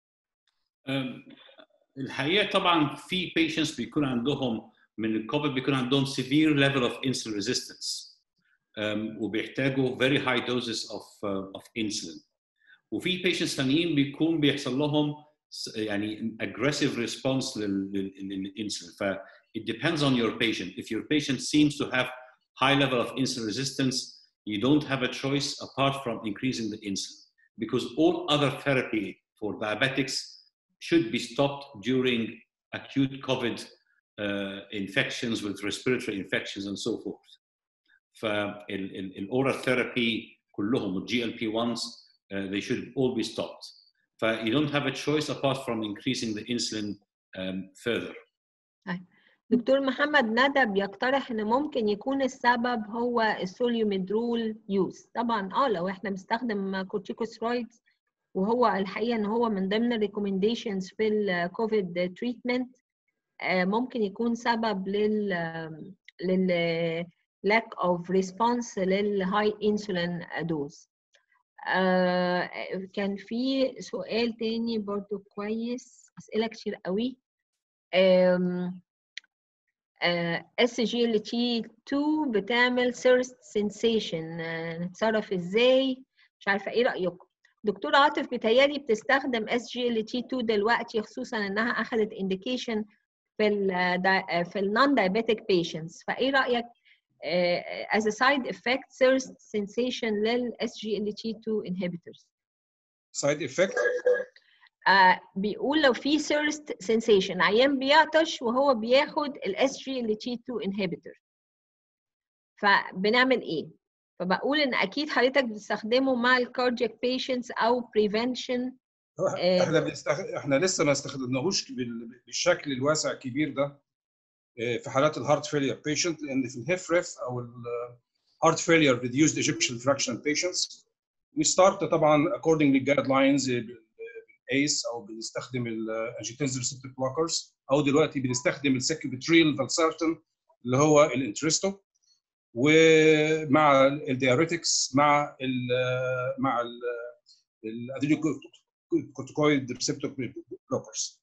[SPEAKER 1] الحقيقه طبعا في patients بيكون عندهم من الكوفيد بيكون عندهم severe level of insulin resistance um, وبيحتاجوا very high doses of uh, of insulin. وفي patients ثانيين بيكون بيحصل لهم يعني aggressive response للانسولين. ف it depends on your patient. If your patient seems to have high level of insulin resistance, you don't have a choice apart from increasing the insulin, because all other therapy for diabetics should be stopped during acute COVID uh, infections with respiratory infections and so forth. فالاورال ثيرابي كلهم والجي ال بي واحد uh, they should all be stopped. ف you don't have a choice apart from increasing the insulin um, further.
[SPEAKER 5] دكتور محمد ندى بيقترح ان ممكن يكون السبب هو السوليوميدرول يوز. طبعا اه لو احنا بنستخدم كورتيكوسترويدز، وهو الحقيقه ان هو من ضمن الريكومنديشنز في الكوفيد تريتمنت، ممكن يكون سبب لل لل lack of response للهاي انسولين دوز. كان في سؤال تاني برضو كويس، اسئله كتير قوي. اس جي ال تي اتنين بتعمل thirst sensation، نتصرف ازاي؟ مش عارفه ايه رايكم؟ دكتور عاطف بيتهيألي بتستخدم اس جي ال تي اتنين دلوقتي، خصوصا انها اخذت indication في ال في النون diabetic patients، فايه رايك uh, as a side effect thirst sensation لل S G L T two inhibitors.
[SPEAKER 3] side effect
[SPEAKER 5] uh, بيقول لو في thirst sensation عيان بيعطش وهو بياخد ال S G L T two inhibitor فبنعمل ايه؟ فبقول ان اكيد حضرتك بتستخدمه مع الكاردياك patients او prevention.
[SPEAKER 3] احنا بنستخ... احنا لسه ما استخدمناهوش بالشكل الواسع الكبير ده في حالات الهارت فيلير بيشنت، لان في الهيفريف او الهارت فيلير ريديوسد ايجكشن فراكشن بيشنتس وي ستارت طبعا according للجايد لاينز بالايس او بنستخدم الانجيوتنسين ريسبتور بلوكرز او دلوقتي بنستخدم السكيبتريل فالسارتن اللي هو الانترستو، ومع الديوريتكس مع ال مع الادرينوكورتيكويد ريسبتور بلوكرز.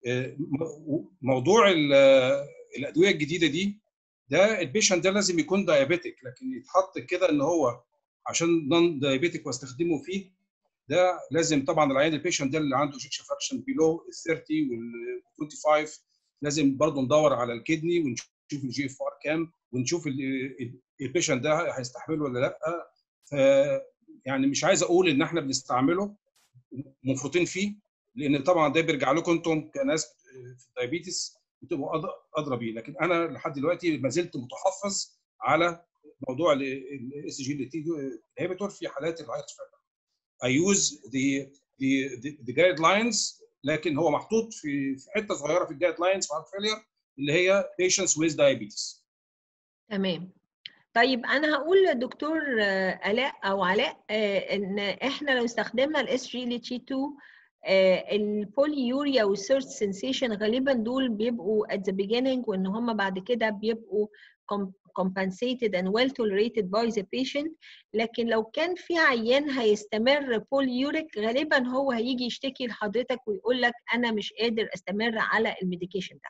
[SPEAKER 3] موضوع الادويه الجديده دي ده البيشنت ده لازم يكون دايابيتيك، لكن يتحط كده ان هو عشان نون دايابيتيك واستخدمه فيه ده لازم طبعا العيان البيشنت ده اللي عنده ايجكشن فراكشن بيلو ثلاثين وال خمسة وعشرين لازم برضه ندور على الكدني ونشوف الجي اف ار كام ونشوف البيشنت ده هيستحمله ولا لا. ف يعني مش عايز اقول ان احنا بنستعمله مفروطين فيه، لان طبعا ده بيرجع لكم انتم كناس في الدايابيتس بتبقوا ادرى بيه، لكن انا لحد دلوقتي ما زلت متحفظ على موضوع الاس جي ال تي انهبيتور في حالات الهارت فيلير. I use the the the, the guidelines، لكن هو محطوط في في حته صغيره في الجايد لاينز في الهارت فيلير اللي هي patients with diabetes.
[SPEAKER 5] تمام. طيب انا هقول للدكتور الاء او علاء ان احنا لو استخدمنا الاس جي ال تي تو البوليوريا والثيرست سنسيشن غالبا دول بيبقوا at the beginning وان هم بعد كده بيبقوا compensated and well tolerated by the patient. لكن لو كان في عيان هيستمر بوليوريك غالبا هو هيجي يشتكي لحضرتك ويقول لك انا مش قادر استمر على الميديكيشن ده.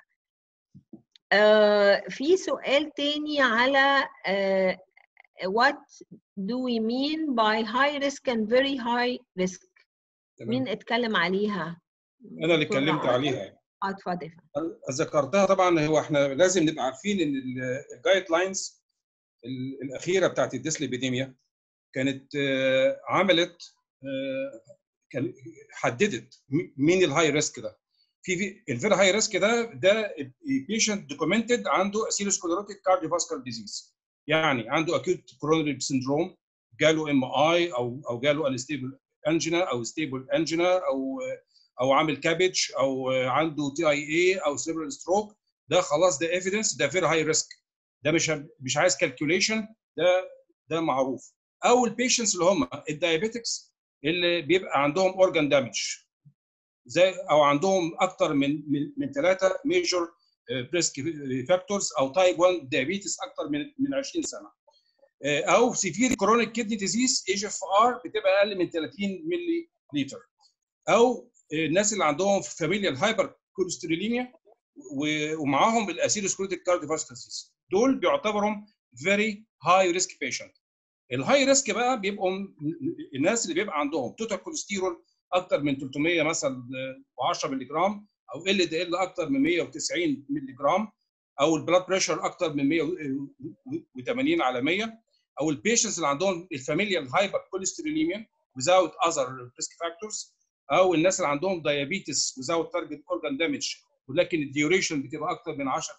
[SPEAKER 5] Uh, في سؤال تاني على uh, what do we mean by high risk and very high risk؟ تمام. مين اتكلم عليها؟
[SPEAKER 3] أنا اللي اتكلمت عليها.
[SPEAKER 5] اتفضل.
[SPEAKER 3] ذكرتها طبعا. هو احنا لازم نبقى عارفين ان الجايد لاينز الأخيرة بتاعت الديسليبيديميا كانت uh, عملت uh, كان حددت مين الهاي ريسك ده. في الفيري هاي ريسك ده ده بيشنت دوكيومنتد عنده اسيروسكليروتيك كارديوفاسكولار ديزيز، يعني عنده اكيوت كورونري سيندروم، جاله ام اي او او جاله انستيبل انجينا او ستيبل انجينا او او عامل كابج او عنده تي اي اي او سيربرال ستروك، ده خلاص ده ايفيدنس، ده فيري هاي ريسك، ده مش مش عايز كالكوليشن، ده ده معروف. او البيشنتس اللي هم الدايابيتكس اللي بيبقى عندهم اورجان دامج زي او عندهم اكثر من من ثلاثه ميجور بريسك فاكتورز او تايب واحد دايابيتس اكثر من من عشرين سنه، او سيفير كرونيك كيدني ديزيز اي جي اف ار بتبقى اقل من ثلاثين ملي لتر، او الناس اللي عندهم فاميليال هايبر كوليستروليميا ومعاهم الاسيروسكليروتيك كارديوفاسكولار ديزيز، دول بيعتبرهم فيري هاي ريسك بيشنت. الهاي ريسك بقى بيبقوا الناس اللي بيبقى عندهم توتال كوليسترول اكثر من ثلاثمية مثلا وعشرة مللي جرام، او ال دي ال اكثر من مية وتسعين مللي جرام، او البلاد بريشر اكثر من مية وثمانين على مية، او البيشنتس اللي عندهم الفاميليال هايبر كوليستروليميا without other risk factors، او الناس اللي عندهم diabetes without target organ damage ولكن الديوريشن بتبقى اكثر من عشر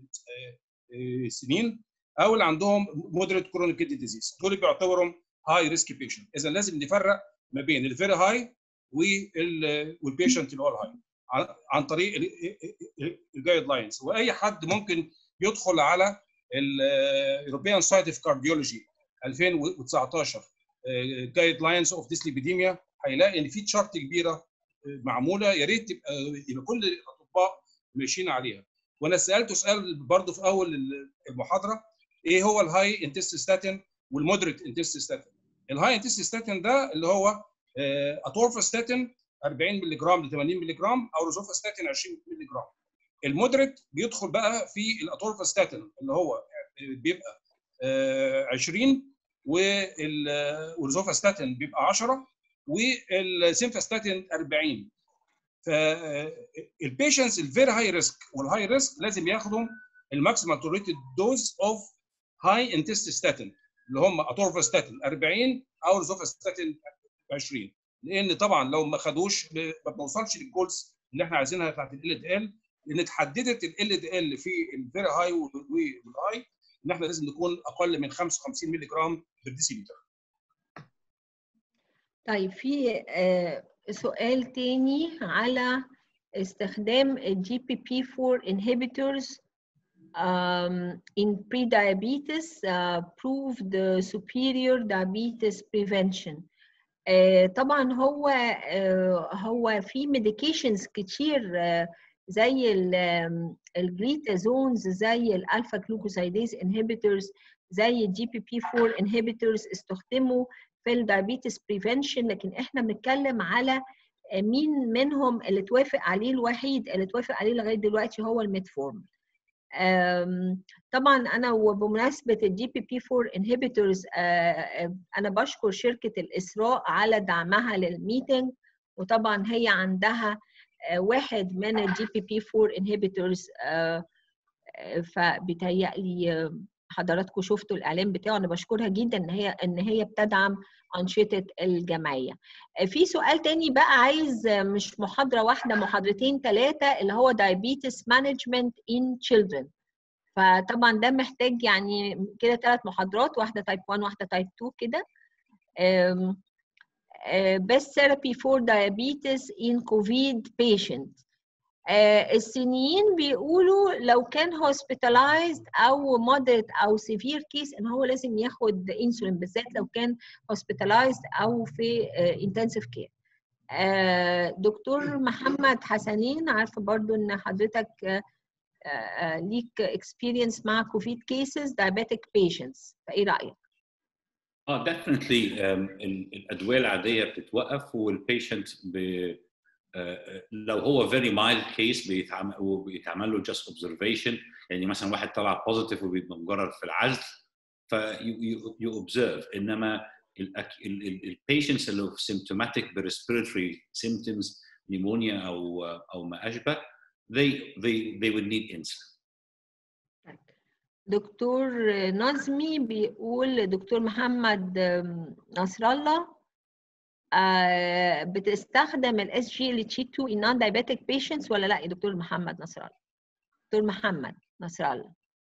[SPEAKER 3] سنين، او اللي عندهم moderate chronic kidney disease، دول بيعتبرهم high risk patient. اذا لازم نفرق ما بين الفيري هاي والبيشنت اللي هو الهاي عن طريق الجايد لاينز. واي حد ممكن يدخل على الاوروبيان سوسايتي اوف كارديولوجي ألفين وتسعتاشر جايد لاينز اوف ديسليبيديميا هيلاقي ان في تشارت كبيره معموله، يا ريت تبقى يبقى كل الاطباء ماشيين عليها. وانا سالته سؤال برضه في اول المحاضره، ايه هو الهاي انتستاتين والمودريت انتستاتين؟ الهاي انتستاتين ده اللي هو اتورفاستاتين أربعين مللي جرام ل ثمانين مللي جرام، او روزوفاستاتين عشرين مللي جرام. المودريت بيدخل بقى في الاتورفاستاتين اللي هو بيبقى عشرين، والروزوفاستاتين بيبقى عشرة، والسيمفاستاتين أربعين. فالبيشنتس الفيري هاي ريسك والهاي ريسك لازم ياخدوا الماكسيمال توليريتد دوز اوف هاي انتست ستاتين اللي هم اتورفاستاتين أربعين او روزوفاستاتين عشرين، لان طبعا لو ما خدوش ما بنوصلش للجولز اللي احنا عايزينها بتاعت ال دي ال، لان اتحددت ال دي ال في الفيري هاي والهاي ان احنا لازم نكون اقل من خمسة وخمسين مللي جرام بالديسيلتر.
[SPEAKER 5] طيب في سؤال تاني على استخدام الجي بي بي فور inhibitors um, in prediabetes uh, proved superior diabetes prevention. uh, طبعا هو uh, هو في medications كتير uh, زي الجليتازونز زي الالفا جلوكوسايديز inhibitors زي الجي بي بي فور inhibitors استخدموا في الدايابيتس بريفنشن، لكن احنا بنتكلم على مين منهم اللي توافق عليه. الوحيد اللي توافق عليه لغايه دلوقتي هو الميتفورم. طبعا انا وبمناسبه الجي بي بي فور انهبيتورز انا بشكر شركه الاسراء على دعمها للميتنج، وطبعا هي عندها واحد من الجي بي بي فور انهبيتورز، فبيتهيألي حضراتكم شفتوا الاعلان بتاعه. انا بشكرها جدا ان هي ان هي بتدعم انشطه الجمعيه. في سؤال تاني بقى عايز مش محاضره واحده، محاضرتين ثلاثه، اللي هو diabetes management in children. فطبعا ده محتاج يعني كده ثلاث محاضرات، واحده تايب واحد واحده تايب اتنين كده. best therapy for diabetes in COVID patient. آه الصينيين بيقولوا لو كان hospitalized او moderate او severe case ان هو لازم ياخد انسولين، بالذات لو كان hospitalized او في آه intensive care. آه دكتور محمد حسنين، عارفه برضو ان حضرتك آه آه ليك experience مع COVID cases diabetic patients، فايه رايك؟
[SPEAKER 1] اه definitely um, الادويه العاديه بتتوقف والبيشنت ب لو هو very mild case بيتعمل وبيتعمل له just observation، يعني مثلا واحد طلع positive وبيبقى مجرد في العزل ف you observe. انما ال patients اللي في symptomatic respiratory symptoms pneumonia او او ما اشبه they they they would need insulin.
[SPEAKER 5] دكتور نظمي بيقول دكتور محمد نصر الله بتستخدم ال إس جي إل تي تو in non-diabetic patients ولا لا يا دكتور محمد نصر الله؟ دكتور محمد نصر الله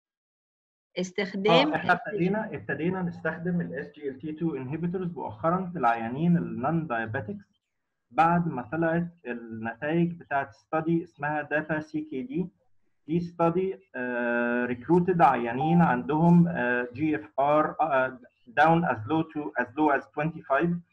[SPEAKER 5] استخدام
[SPEAKER 6] اه احنا ابتدينا ابتدينا نستخدم ال إس جي إل تي تو inhibitors مؤخرا في العيانين ال non-diabetics بعد ما طلعت النتائج بتاعت ستادي اسمها داتا سي كي دي. دي ستادي ريكروتد عيانين عندهم جي اف ار down as low to as low as خمسة وعشرين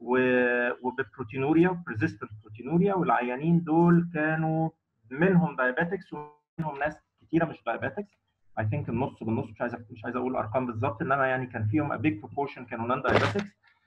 [SPEAKER 6] وببروتينوريا persistent بروتينوريا، والعيانين دول كانوا منهم diabetics ومنهم ناس كتيره مش diabetics. I think النص بالنص، مش عايز مش عايز اقول ارقام بالظبط، انما يعني كان فيهم a big proportion كانوا non diabetics.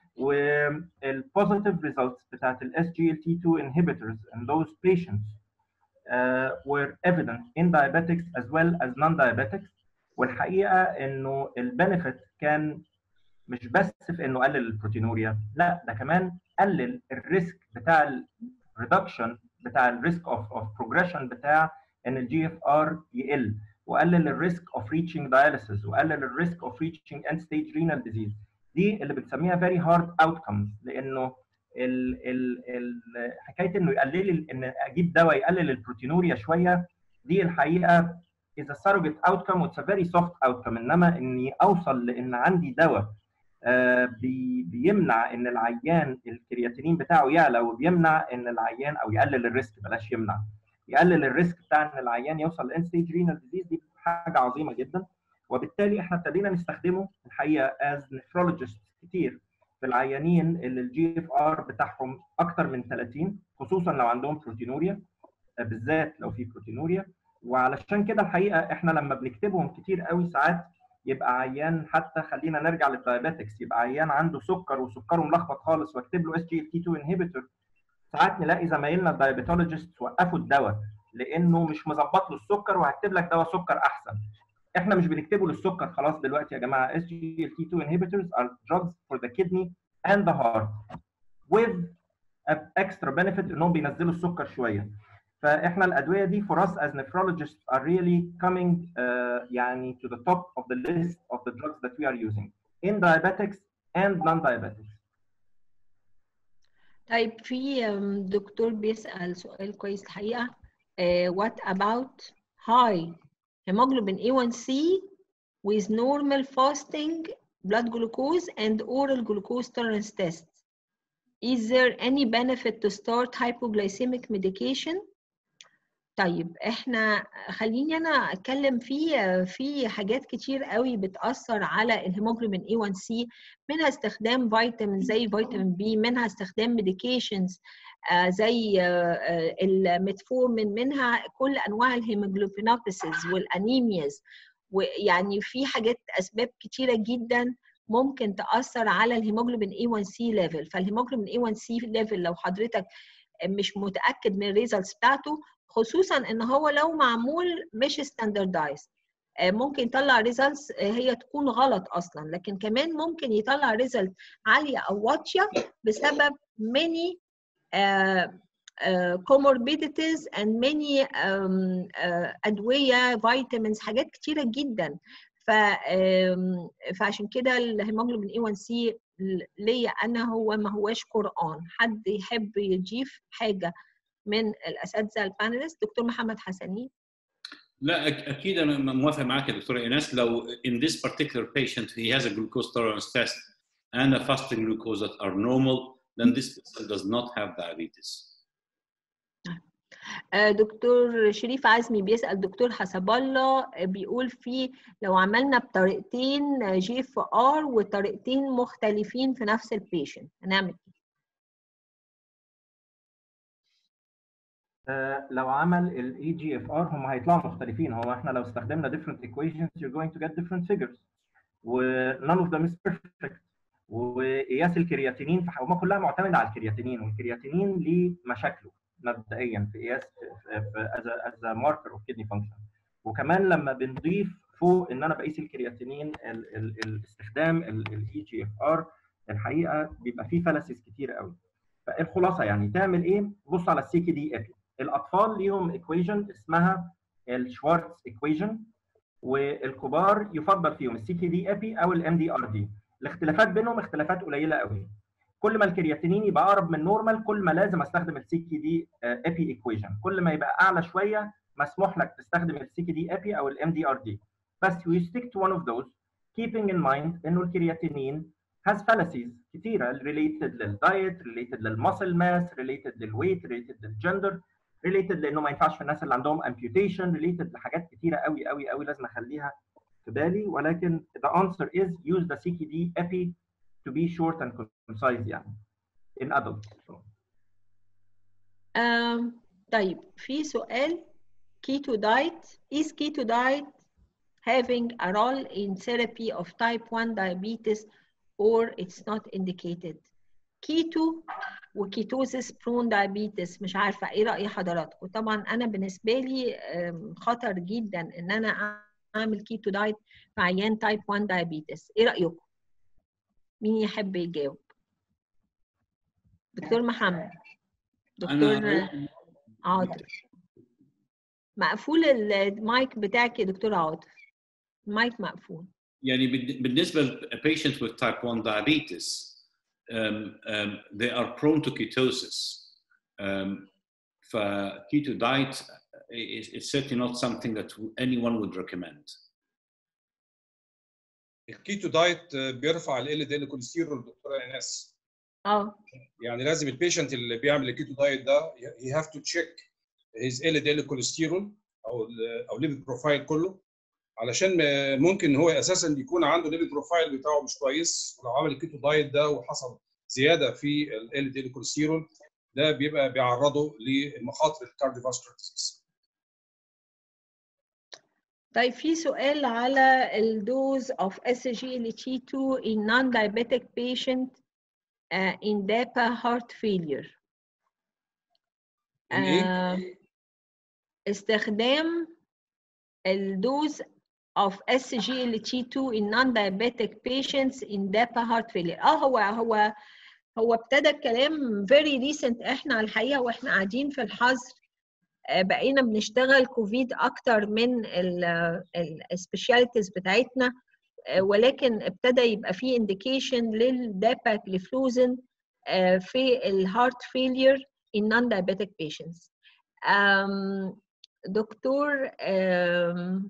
[SPEAKER 6] والpositive results بتاعت ال إس جي إل تي تو inhibitors in those patients uh, were evident in diabetics as well as non-diabetics. والحقيقه انه البنفيت كان مش بس في انه قلل البروتينوريا، لا ده كمان قلل الريسك بتاع الريدكشن بتاع الريسك اوف اوف بروجريشن بتاع ان الجي اف ار يقل، وقلل الريسك اوف ريتشنج داياليسيس، وقلل الريسك اوف ريتشنج اند ستيج رينال ديزيز. دي اللي بنسميها فيري هارد اوتكمز، لانه ال ال ال حكايه انه يقلل ان اجيب دواء يقلل البروتينوريا شويه، دي الحقيقه is a surrogate outcome و it's a very soft outcome. انما اني اوصل لان عندي دواء آه بي بيمنع ان العيان الكرياتينين بتاعه يعلى، وبيمنع ان العيان او يقلل الريسك، بلاش يمنع، يقلل الريسك بتاع ان العيان يوصل لان ستيج رينال ديزيز، دي حاجه عظيمه جدا. وبالتالي احنا ابتدينا نستخدمه الحقيقه از نفرولوجيست كتير في العيانين اللي الجي اف ار بتاعهم اكتر من ثلاثين، خصوصا لو عندهم بروتينوريا، بالذات لو في بروتينوريا. وعلشان كده الحقيقه احنا لما بنكتبهم كتير قوي ساعات يبقى عيان، حتى خلينا نرجع للدايابيتكس، يبقى عيان عنده سكر وسكره ملخبط خالص واكتب له إس جي إل تي تو انهبيتور، ساعات نلاقي زمايلنا الدايابيتولوجيست وقفوا الدواء لانه مش مظبط له السكر وهكتب لك دواء سكر احسن. احنا مش بنكتبه للسكر خلاص دلوقتي يا جماعه. إس جي إل تي تو inhibitors are drugs for the kidney and the heart with extra benefit انهم بينزلوا السكر شويه. فاحنا الادويه دي for us as nephrologists are really coming uh, يعني to the top of the list of the drugs that we are using in diabetics and non-diabetics.
[SPEAKER 5] طيب في دكتور بيسأل سؤال كويس الحقيقة. uh, what about high hemoglobin A one C with normal fasting blood glucose and oral glucose tolerance test? Is there any benefit to start hypoglycemic medication? طيب احنا خليني انا اتكلم في في حاجات كتير قوي بتاثر على الهيموجلوبين إيه وان سي، منها استخدام فيتامين زي فيتامين بي، منها استخدام ميديكيشنز زي الميتفورمين، منها كل انواع الهيموجلوبينوباثيز والانيمياز، ويعني في حاجات اسباب كتيره جدا ممكن تاثر على الهيموجلوبين إيه وان سي ليفل. فالهيموجلوبين إيه وان سي ليفل لو حضرتك مش متاكد من الريزلتس بتاعته، خصوصا ان هو لو معمول مش ستاندردايز، ممكن يطلع ريزلتس هي تكون غلط اصلا، لكن كمان ممكن يطلع ريزلت عاليه او واطيه بسبب many uh, uh, comorbidities and many um, uh, ادويه فيتامينز، حاجات كتيره جدا. ف فعشان كده الهيموجلوبين إيه وان سي ليا انا هو ما هواش قرآن. حد يحب يضيف حاجه من الاساتذه البانلست؟ دكتور محمد حسنين.
[SPEAKER 1] لا اكيد انا موافق معاك يا دكتوره ايناس. لو in this particular patient he has a glucose tolerance test and a fasting glucose that are normal, then this person does not have diabetes.
[SPEAKER 5] دكتور شريف عزمي بيسأل دكتور حسب الله، بيقول في لو عملنا بطريقتين جي اف ار وطريقتين مختلفين في نفس البيشنت هنعمل ايه؟
[SPEAKER 6] Uh, لو عمل ال إي جي إف آر هم هيطلعوا مختلفين. هو احنا لو استخدمنا different equations you're going to get different figures و none of them is perfect. وقياس الكرياتينين هم كلها معتمده على الكرياتينين، والكرياتينين ليه مشاكله مبدئيا في قياس as a, as a marker of kidney function. وكمان لما بنضيف فوق ان انا بقيس الكرياتينين ال ال الاستخدام ال إي جي إف آر الحقيقه بيبقى فيه فلسز كتير قوي. فالخلاصه يعني تعمل ايه؟ بص على السي كي دي ابي. الاطفال ليهم ايكويشن اسمها الشوارتز ايكويشن، والكبار يفضل فيهم السي كي دي ابي او الام دي ار دي. الاختلافات بينهم اختلافات قليله قوي. كل ما الكرياتينين يبقى اقرب من نورمال كل ما لازم استخدم السي كي دي ابي ايكويشن، كل ما يبقى اعلى شويه مسموح لك تستخدم السي كي دي ابي او الام دي ار دي. بس we stick to one of those keeping in mind انه الكرياتينين has fallacies كتيره related للدايت، related للمسل ماس، related للويت، related للجندر، related لانه ما ينفعش في الناس اللي عندهم amputation، related لحاجات كتيره قوي قوي قوي لازم اخليها في بالي. ولكن the answer is use the سي كي دي epi to be short and concise يعني in adults.
[SPEAKER 5] um, طيب في سؤال keto diet is keto diet having a role in therapy of type one diabetes or it's not indicated؟ keto وكيتوزيس برون دايابيتس مش عارفه ايه راي حضراتكم. طبعا انا بالنسبه لي خطر جدا ان انا اعمل كيتو دايت في عيان تايب واحد دايابيتس. ايه رايكم؟ مين يحب يجاوب؟ دكتور محمد. دكتور عاطف. مقفول المايك بتاعك يا دكتور عاطف، المايك مقفول.
[SPEAKER 1] يعني بالنسبه ل patient with type one diabetes Um, um, they are prone to ketosis. Um, for keto diet is, is certainly not something that anyone would recommend.
[SPEAKER 3] الكيتو دايت بيرفع ال ال دي ال كوليسترول دكتوره ايناس.
[SPEAKER 5] اه
[SPEAKER 3] يعني لازم البيشنت اللي بيعمل الكيتو دايت ده he have to check his ال دي ال كوليسترول او او ليبيد بروفايل كله، علشان ممكن هو اساسا يكون عنده ليبيد بروفايل بتاعه مش كويس، ولو عمل الكيتو دايت ده وحصل زياده في ال دي ال كوليسترول ده بيبقى بيعرضه لمخاطر الكارديوفاسكولار ديزيز.
[SPEAKER 5] طيب في سؤال على الدوز of إس جي إل تي تو in non-diabetic patient uh, in D A P A heart failure. uh, استخدام الدوز of إس جي إل تي تو in non-diabetic patients in D A P A heart failure. اه هو هو هو ابتدى الكلام very recent. احنا على الحقيقه واحنا قاعدين في الحظر بقينا بنشتغل كوفيد اكتر من السبيشاليتيز بتاعتنا، ولكن ابتدى يبقى فيه انديكيشن للداباجليفلوزين في الهارت فيلير in non-diabetic patients. Um, دكتور um,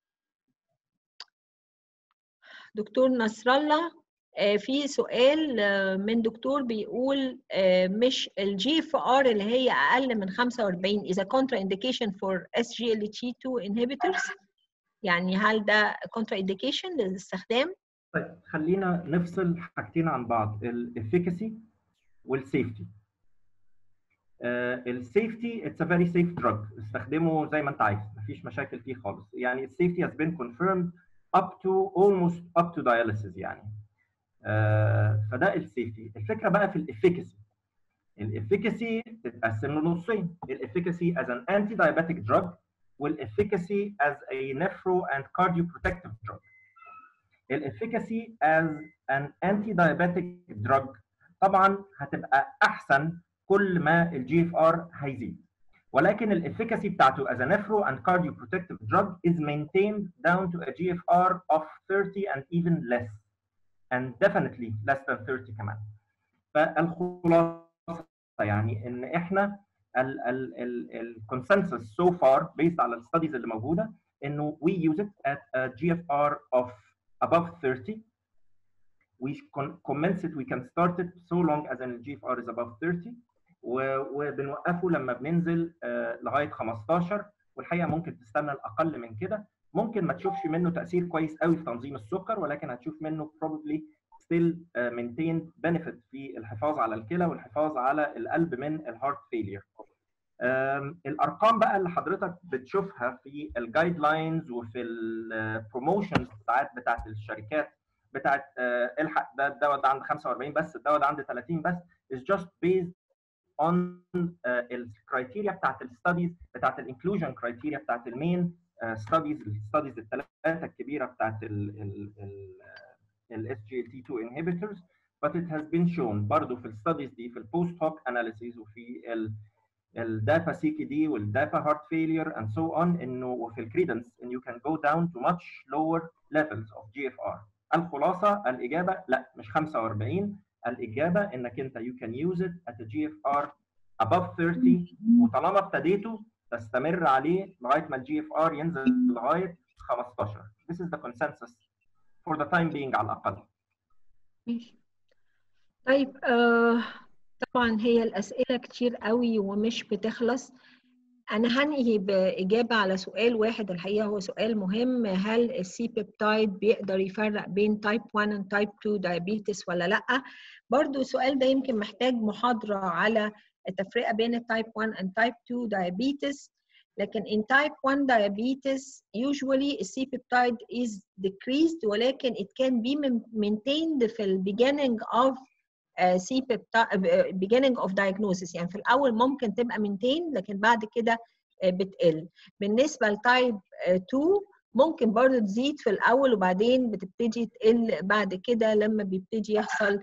[SPEAKER 5] دكتور نصر الله، في سؤال من دكتور بيقول مش الجي اف ار اللي هي اقل من خمسة وأربعين is a contraindication for اس جي ال تي تو inhibitors؟ يعني هل ده contraindication للاستخدام؟
[SPEAKER 6] طيب خلينا نفصل حاجتين عن بعض، الافيكاسي والسيفتي. السيفتي اتس ا فيري سيف دراج، استخدمه زي ما انت عايز، مفيش مشاكل فيه خالص. يعني السيفتي has been confirmed up to almost up to dialysis يعني. آه فده السيفتي. الفكره بقى في الافيكاسي. الافيكاسي تتقسم لنصين، الافيكاسي as an anti-diabetic drug والافيكاسي as a nephro and cardioprotective drug. الافيكاسي as an anti-diabetic drug طبعا هتبقى احسن كل ما الجي اف ار هيزيد، ولكن الافيكاسي بتاعته as a nephro and cardioprotective drug is maintained down to a G F R of thirty and even less, and definitely less than thirty كمان. فالخلاصه يعني ان احنا الكونسنسس so far based على الستاديز اللي موجوده انه we use it at a G F R of above thirty. We commence it, we can start it so long as an G F R is above thirty. وبنوقفه لما بننزل لغايه خمستاشر، والحقيقه ممكن تستنى الاقل من كده. ممكن ما تشوفش منه تاثير كويس قوي في تنظيم السكر، ولكن هتشوف منه probably still maintained benefit في الحفاظ على الكلى والحفاظ على القلب من الهارت فيلير. الارقام بقى اللي حضرتك بتشوفها في الجايد لاينز وفي البروموشنز ساعات بتاعت الشركات بتاعت الحق ده الدواء ده عند خمسة وأربعين بس، الدواء ده عند ثلاثين بس، is just based on الكرايتيريا بتاعت الستاديز بتاعت الانكلوجن كرايتيريا بتاعت المين ستاديز الستاديز الثلاثه الكبيره بتاعت ال اس جي ال تي تو inhibitors. but it has been shown برضه في الستاديز دي في البوست هوك اناليسيز وفي ال الدابا سي كي دي والدابا هارت فيلير and so on انه وفي الكريدنس ان you can go down to much lower levels of G F R. الخلاصه الاجابه لا مش خمسة وأربعين، الاجابه انك انت you can use it at a G F R above thirty، وطالما ابتديته تستمر عليه لغايه ما الجي اف ار ينزل لغايه خمستاشر. This is the consensus for the time being على الاقل.
[SPEAKER 5] ماشي. طيب آه طبعا هي الاسئله كتير قوي ومش بتخلص. انا هنهي باجابه على سؤال واحد الحقيقه هو سؤال مهم، هل السي بيبتايد بيقدر يفرق بين تايب واحد و تايب اتنين دايابيتس ولا لا؟ برضو السؤال ده يمكن محتاج محاضره على التفرقه بين التايب واحد and type two diabetes. لكن in type one diabetes usually C peptide is decreased، ولكن it can be maintained في ال beginning of uh, C peptide uh, beginning of diagnosis. يعني في الأول ممكن تبقى maintained لكن بعد كده uh, بتقل. بالنسبة لتايب two ممكن برضه تزيد في الأول وبعدين بتبتدي تقل بعد كده لما بيبتدي يحصل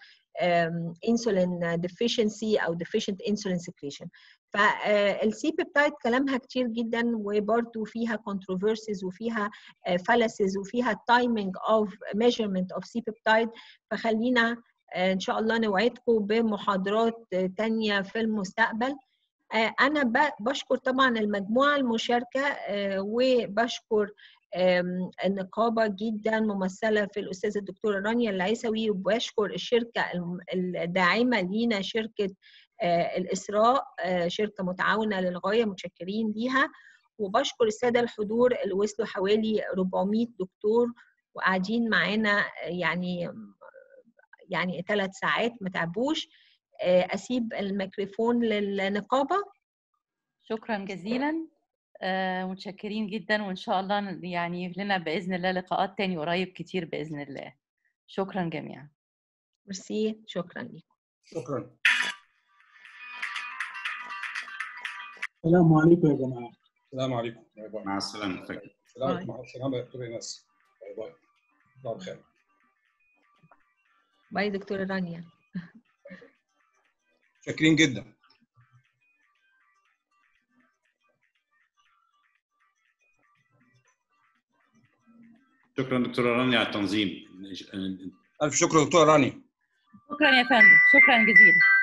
[SPEAKER 5] insulin deficiency أو deficient insulin secretion. فالسي بيبتايد كلامها كتير جدا وبرضه فيها controversies وفيها fallacies وفيها timing of measurement of C peptide. فخلينا ان شاء الله نوعدكم بمحاضرات تانية في المستقبل. انا بشكر طبعا المجموعه المشاركه وبشكر النقابه جدا ممثله في الاستاذه الدكتوره رانيا العيسوي، وبشكر الشركه الداعمه لينا شركه الاسراء، شركه متعاونه للغايه، متشكرين ليها. وبشكر الساده الحضور اللي وصلوا حوالي أربعمية دكتور وقاعدين معانا يعني يعني ثلاث ساعات ما تعبوش. اسيب الميكروفون للنقابه.
[SPEAKER 2] شكرا جزيلا، متشكرين جدا، وان شاء الله يعني لنا باذن الله لقاءات تاني قريب كتير باذن الله. شكرا جميعا.
[SPEAKER 5] ميرسي، شكرا لكم.
[SPEAKER 3] شكرا.
[SPEAKER 4] السلام عليكم يا جماعه.
[SPEAKER 3] السلام عليكم. باي باي.
[SPEAKER 1] مع السلامه.
[SPEAKER 3] السلام مع السلامه يا دكتور ايناس. باي باي. الله بخير.
[SPEAKER 5] باي دكتوره رانيا.
[SPEAKER 3] شاكرين جدا.
[SPEAKER 1] شكرا دكتوره رانيا على التنظيم.
[SPEAKER 3] الف شكر دكتوره رانيا.
[SPEAKER 2] شكرا يا فندم، شكرا جزيلا.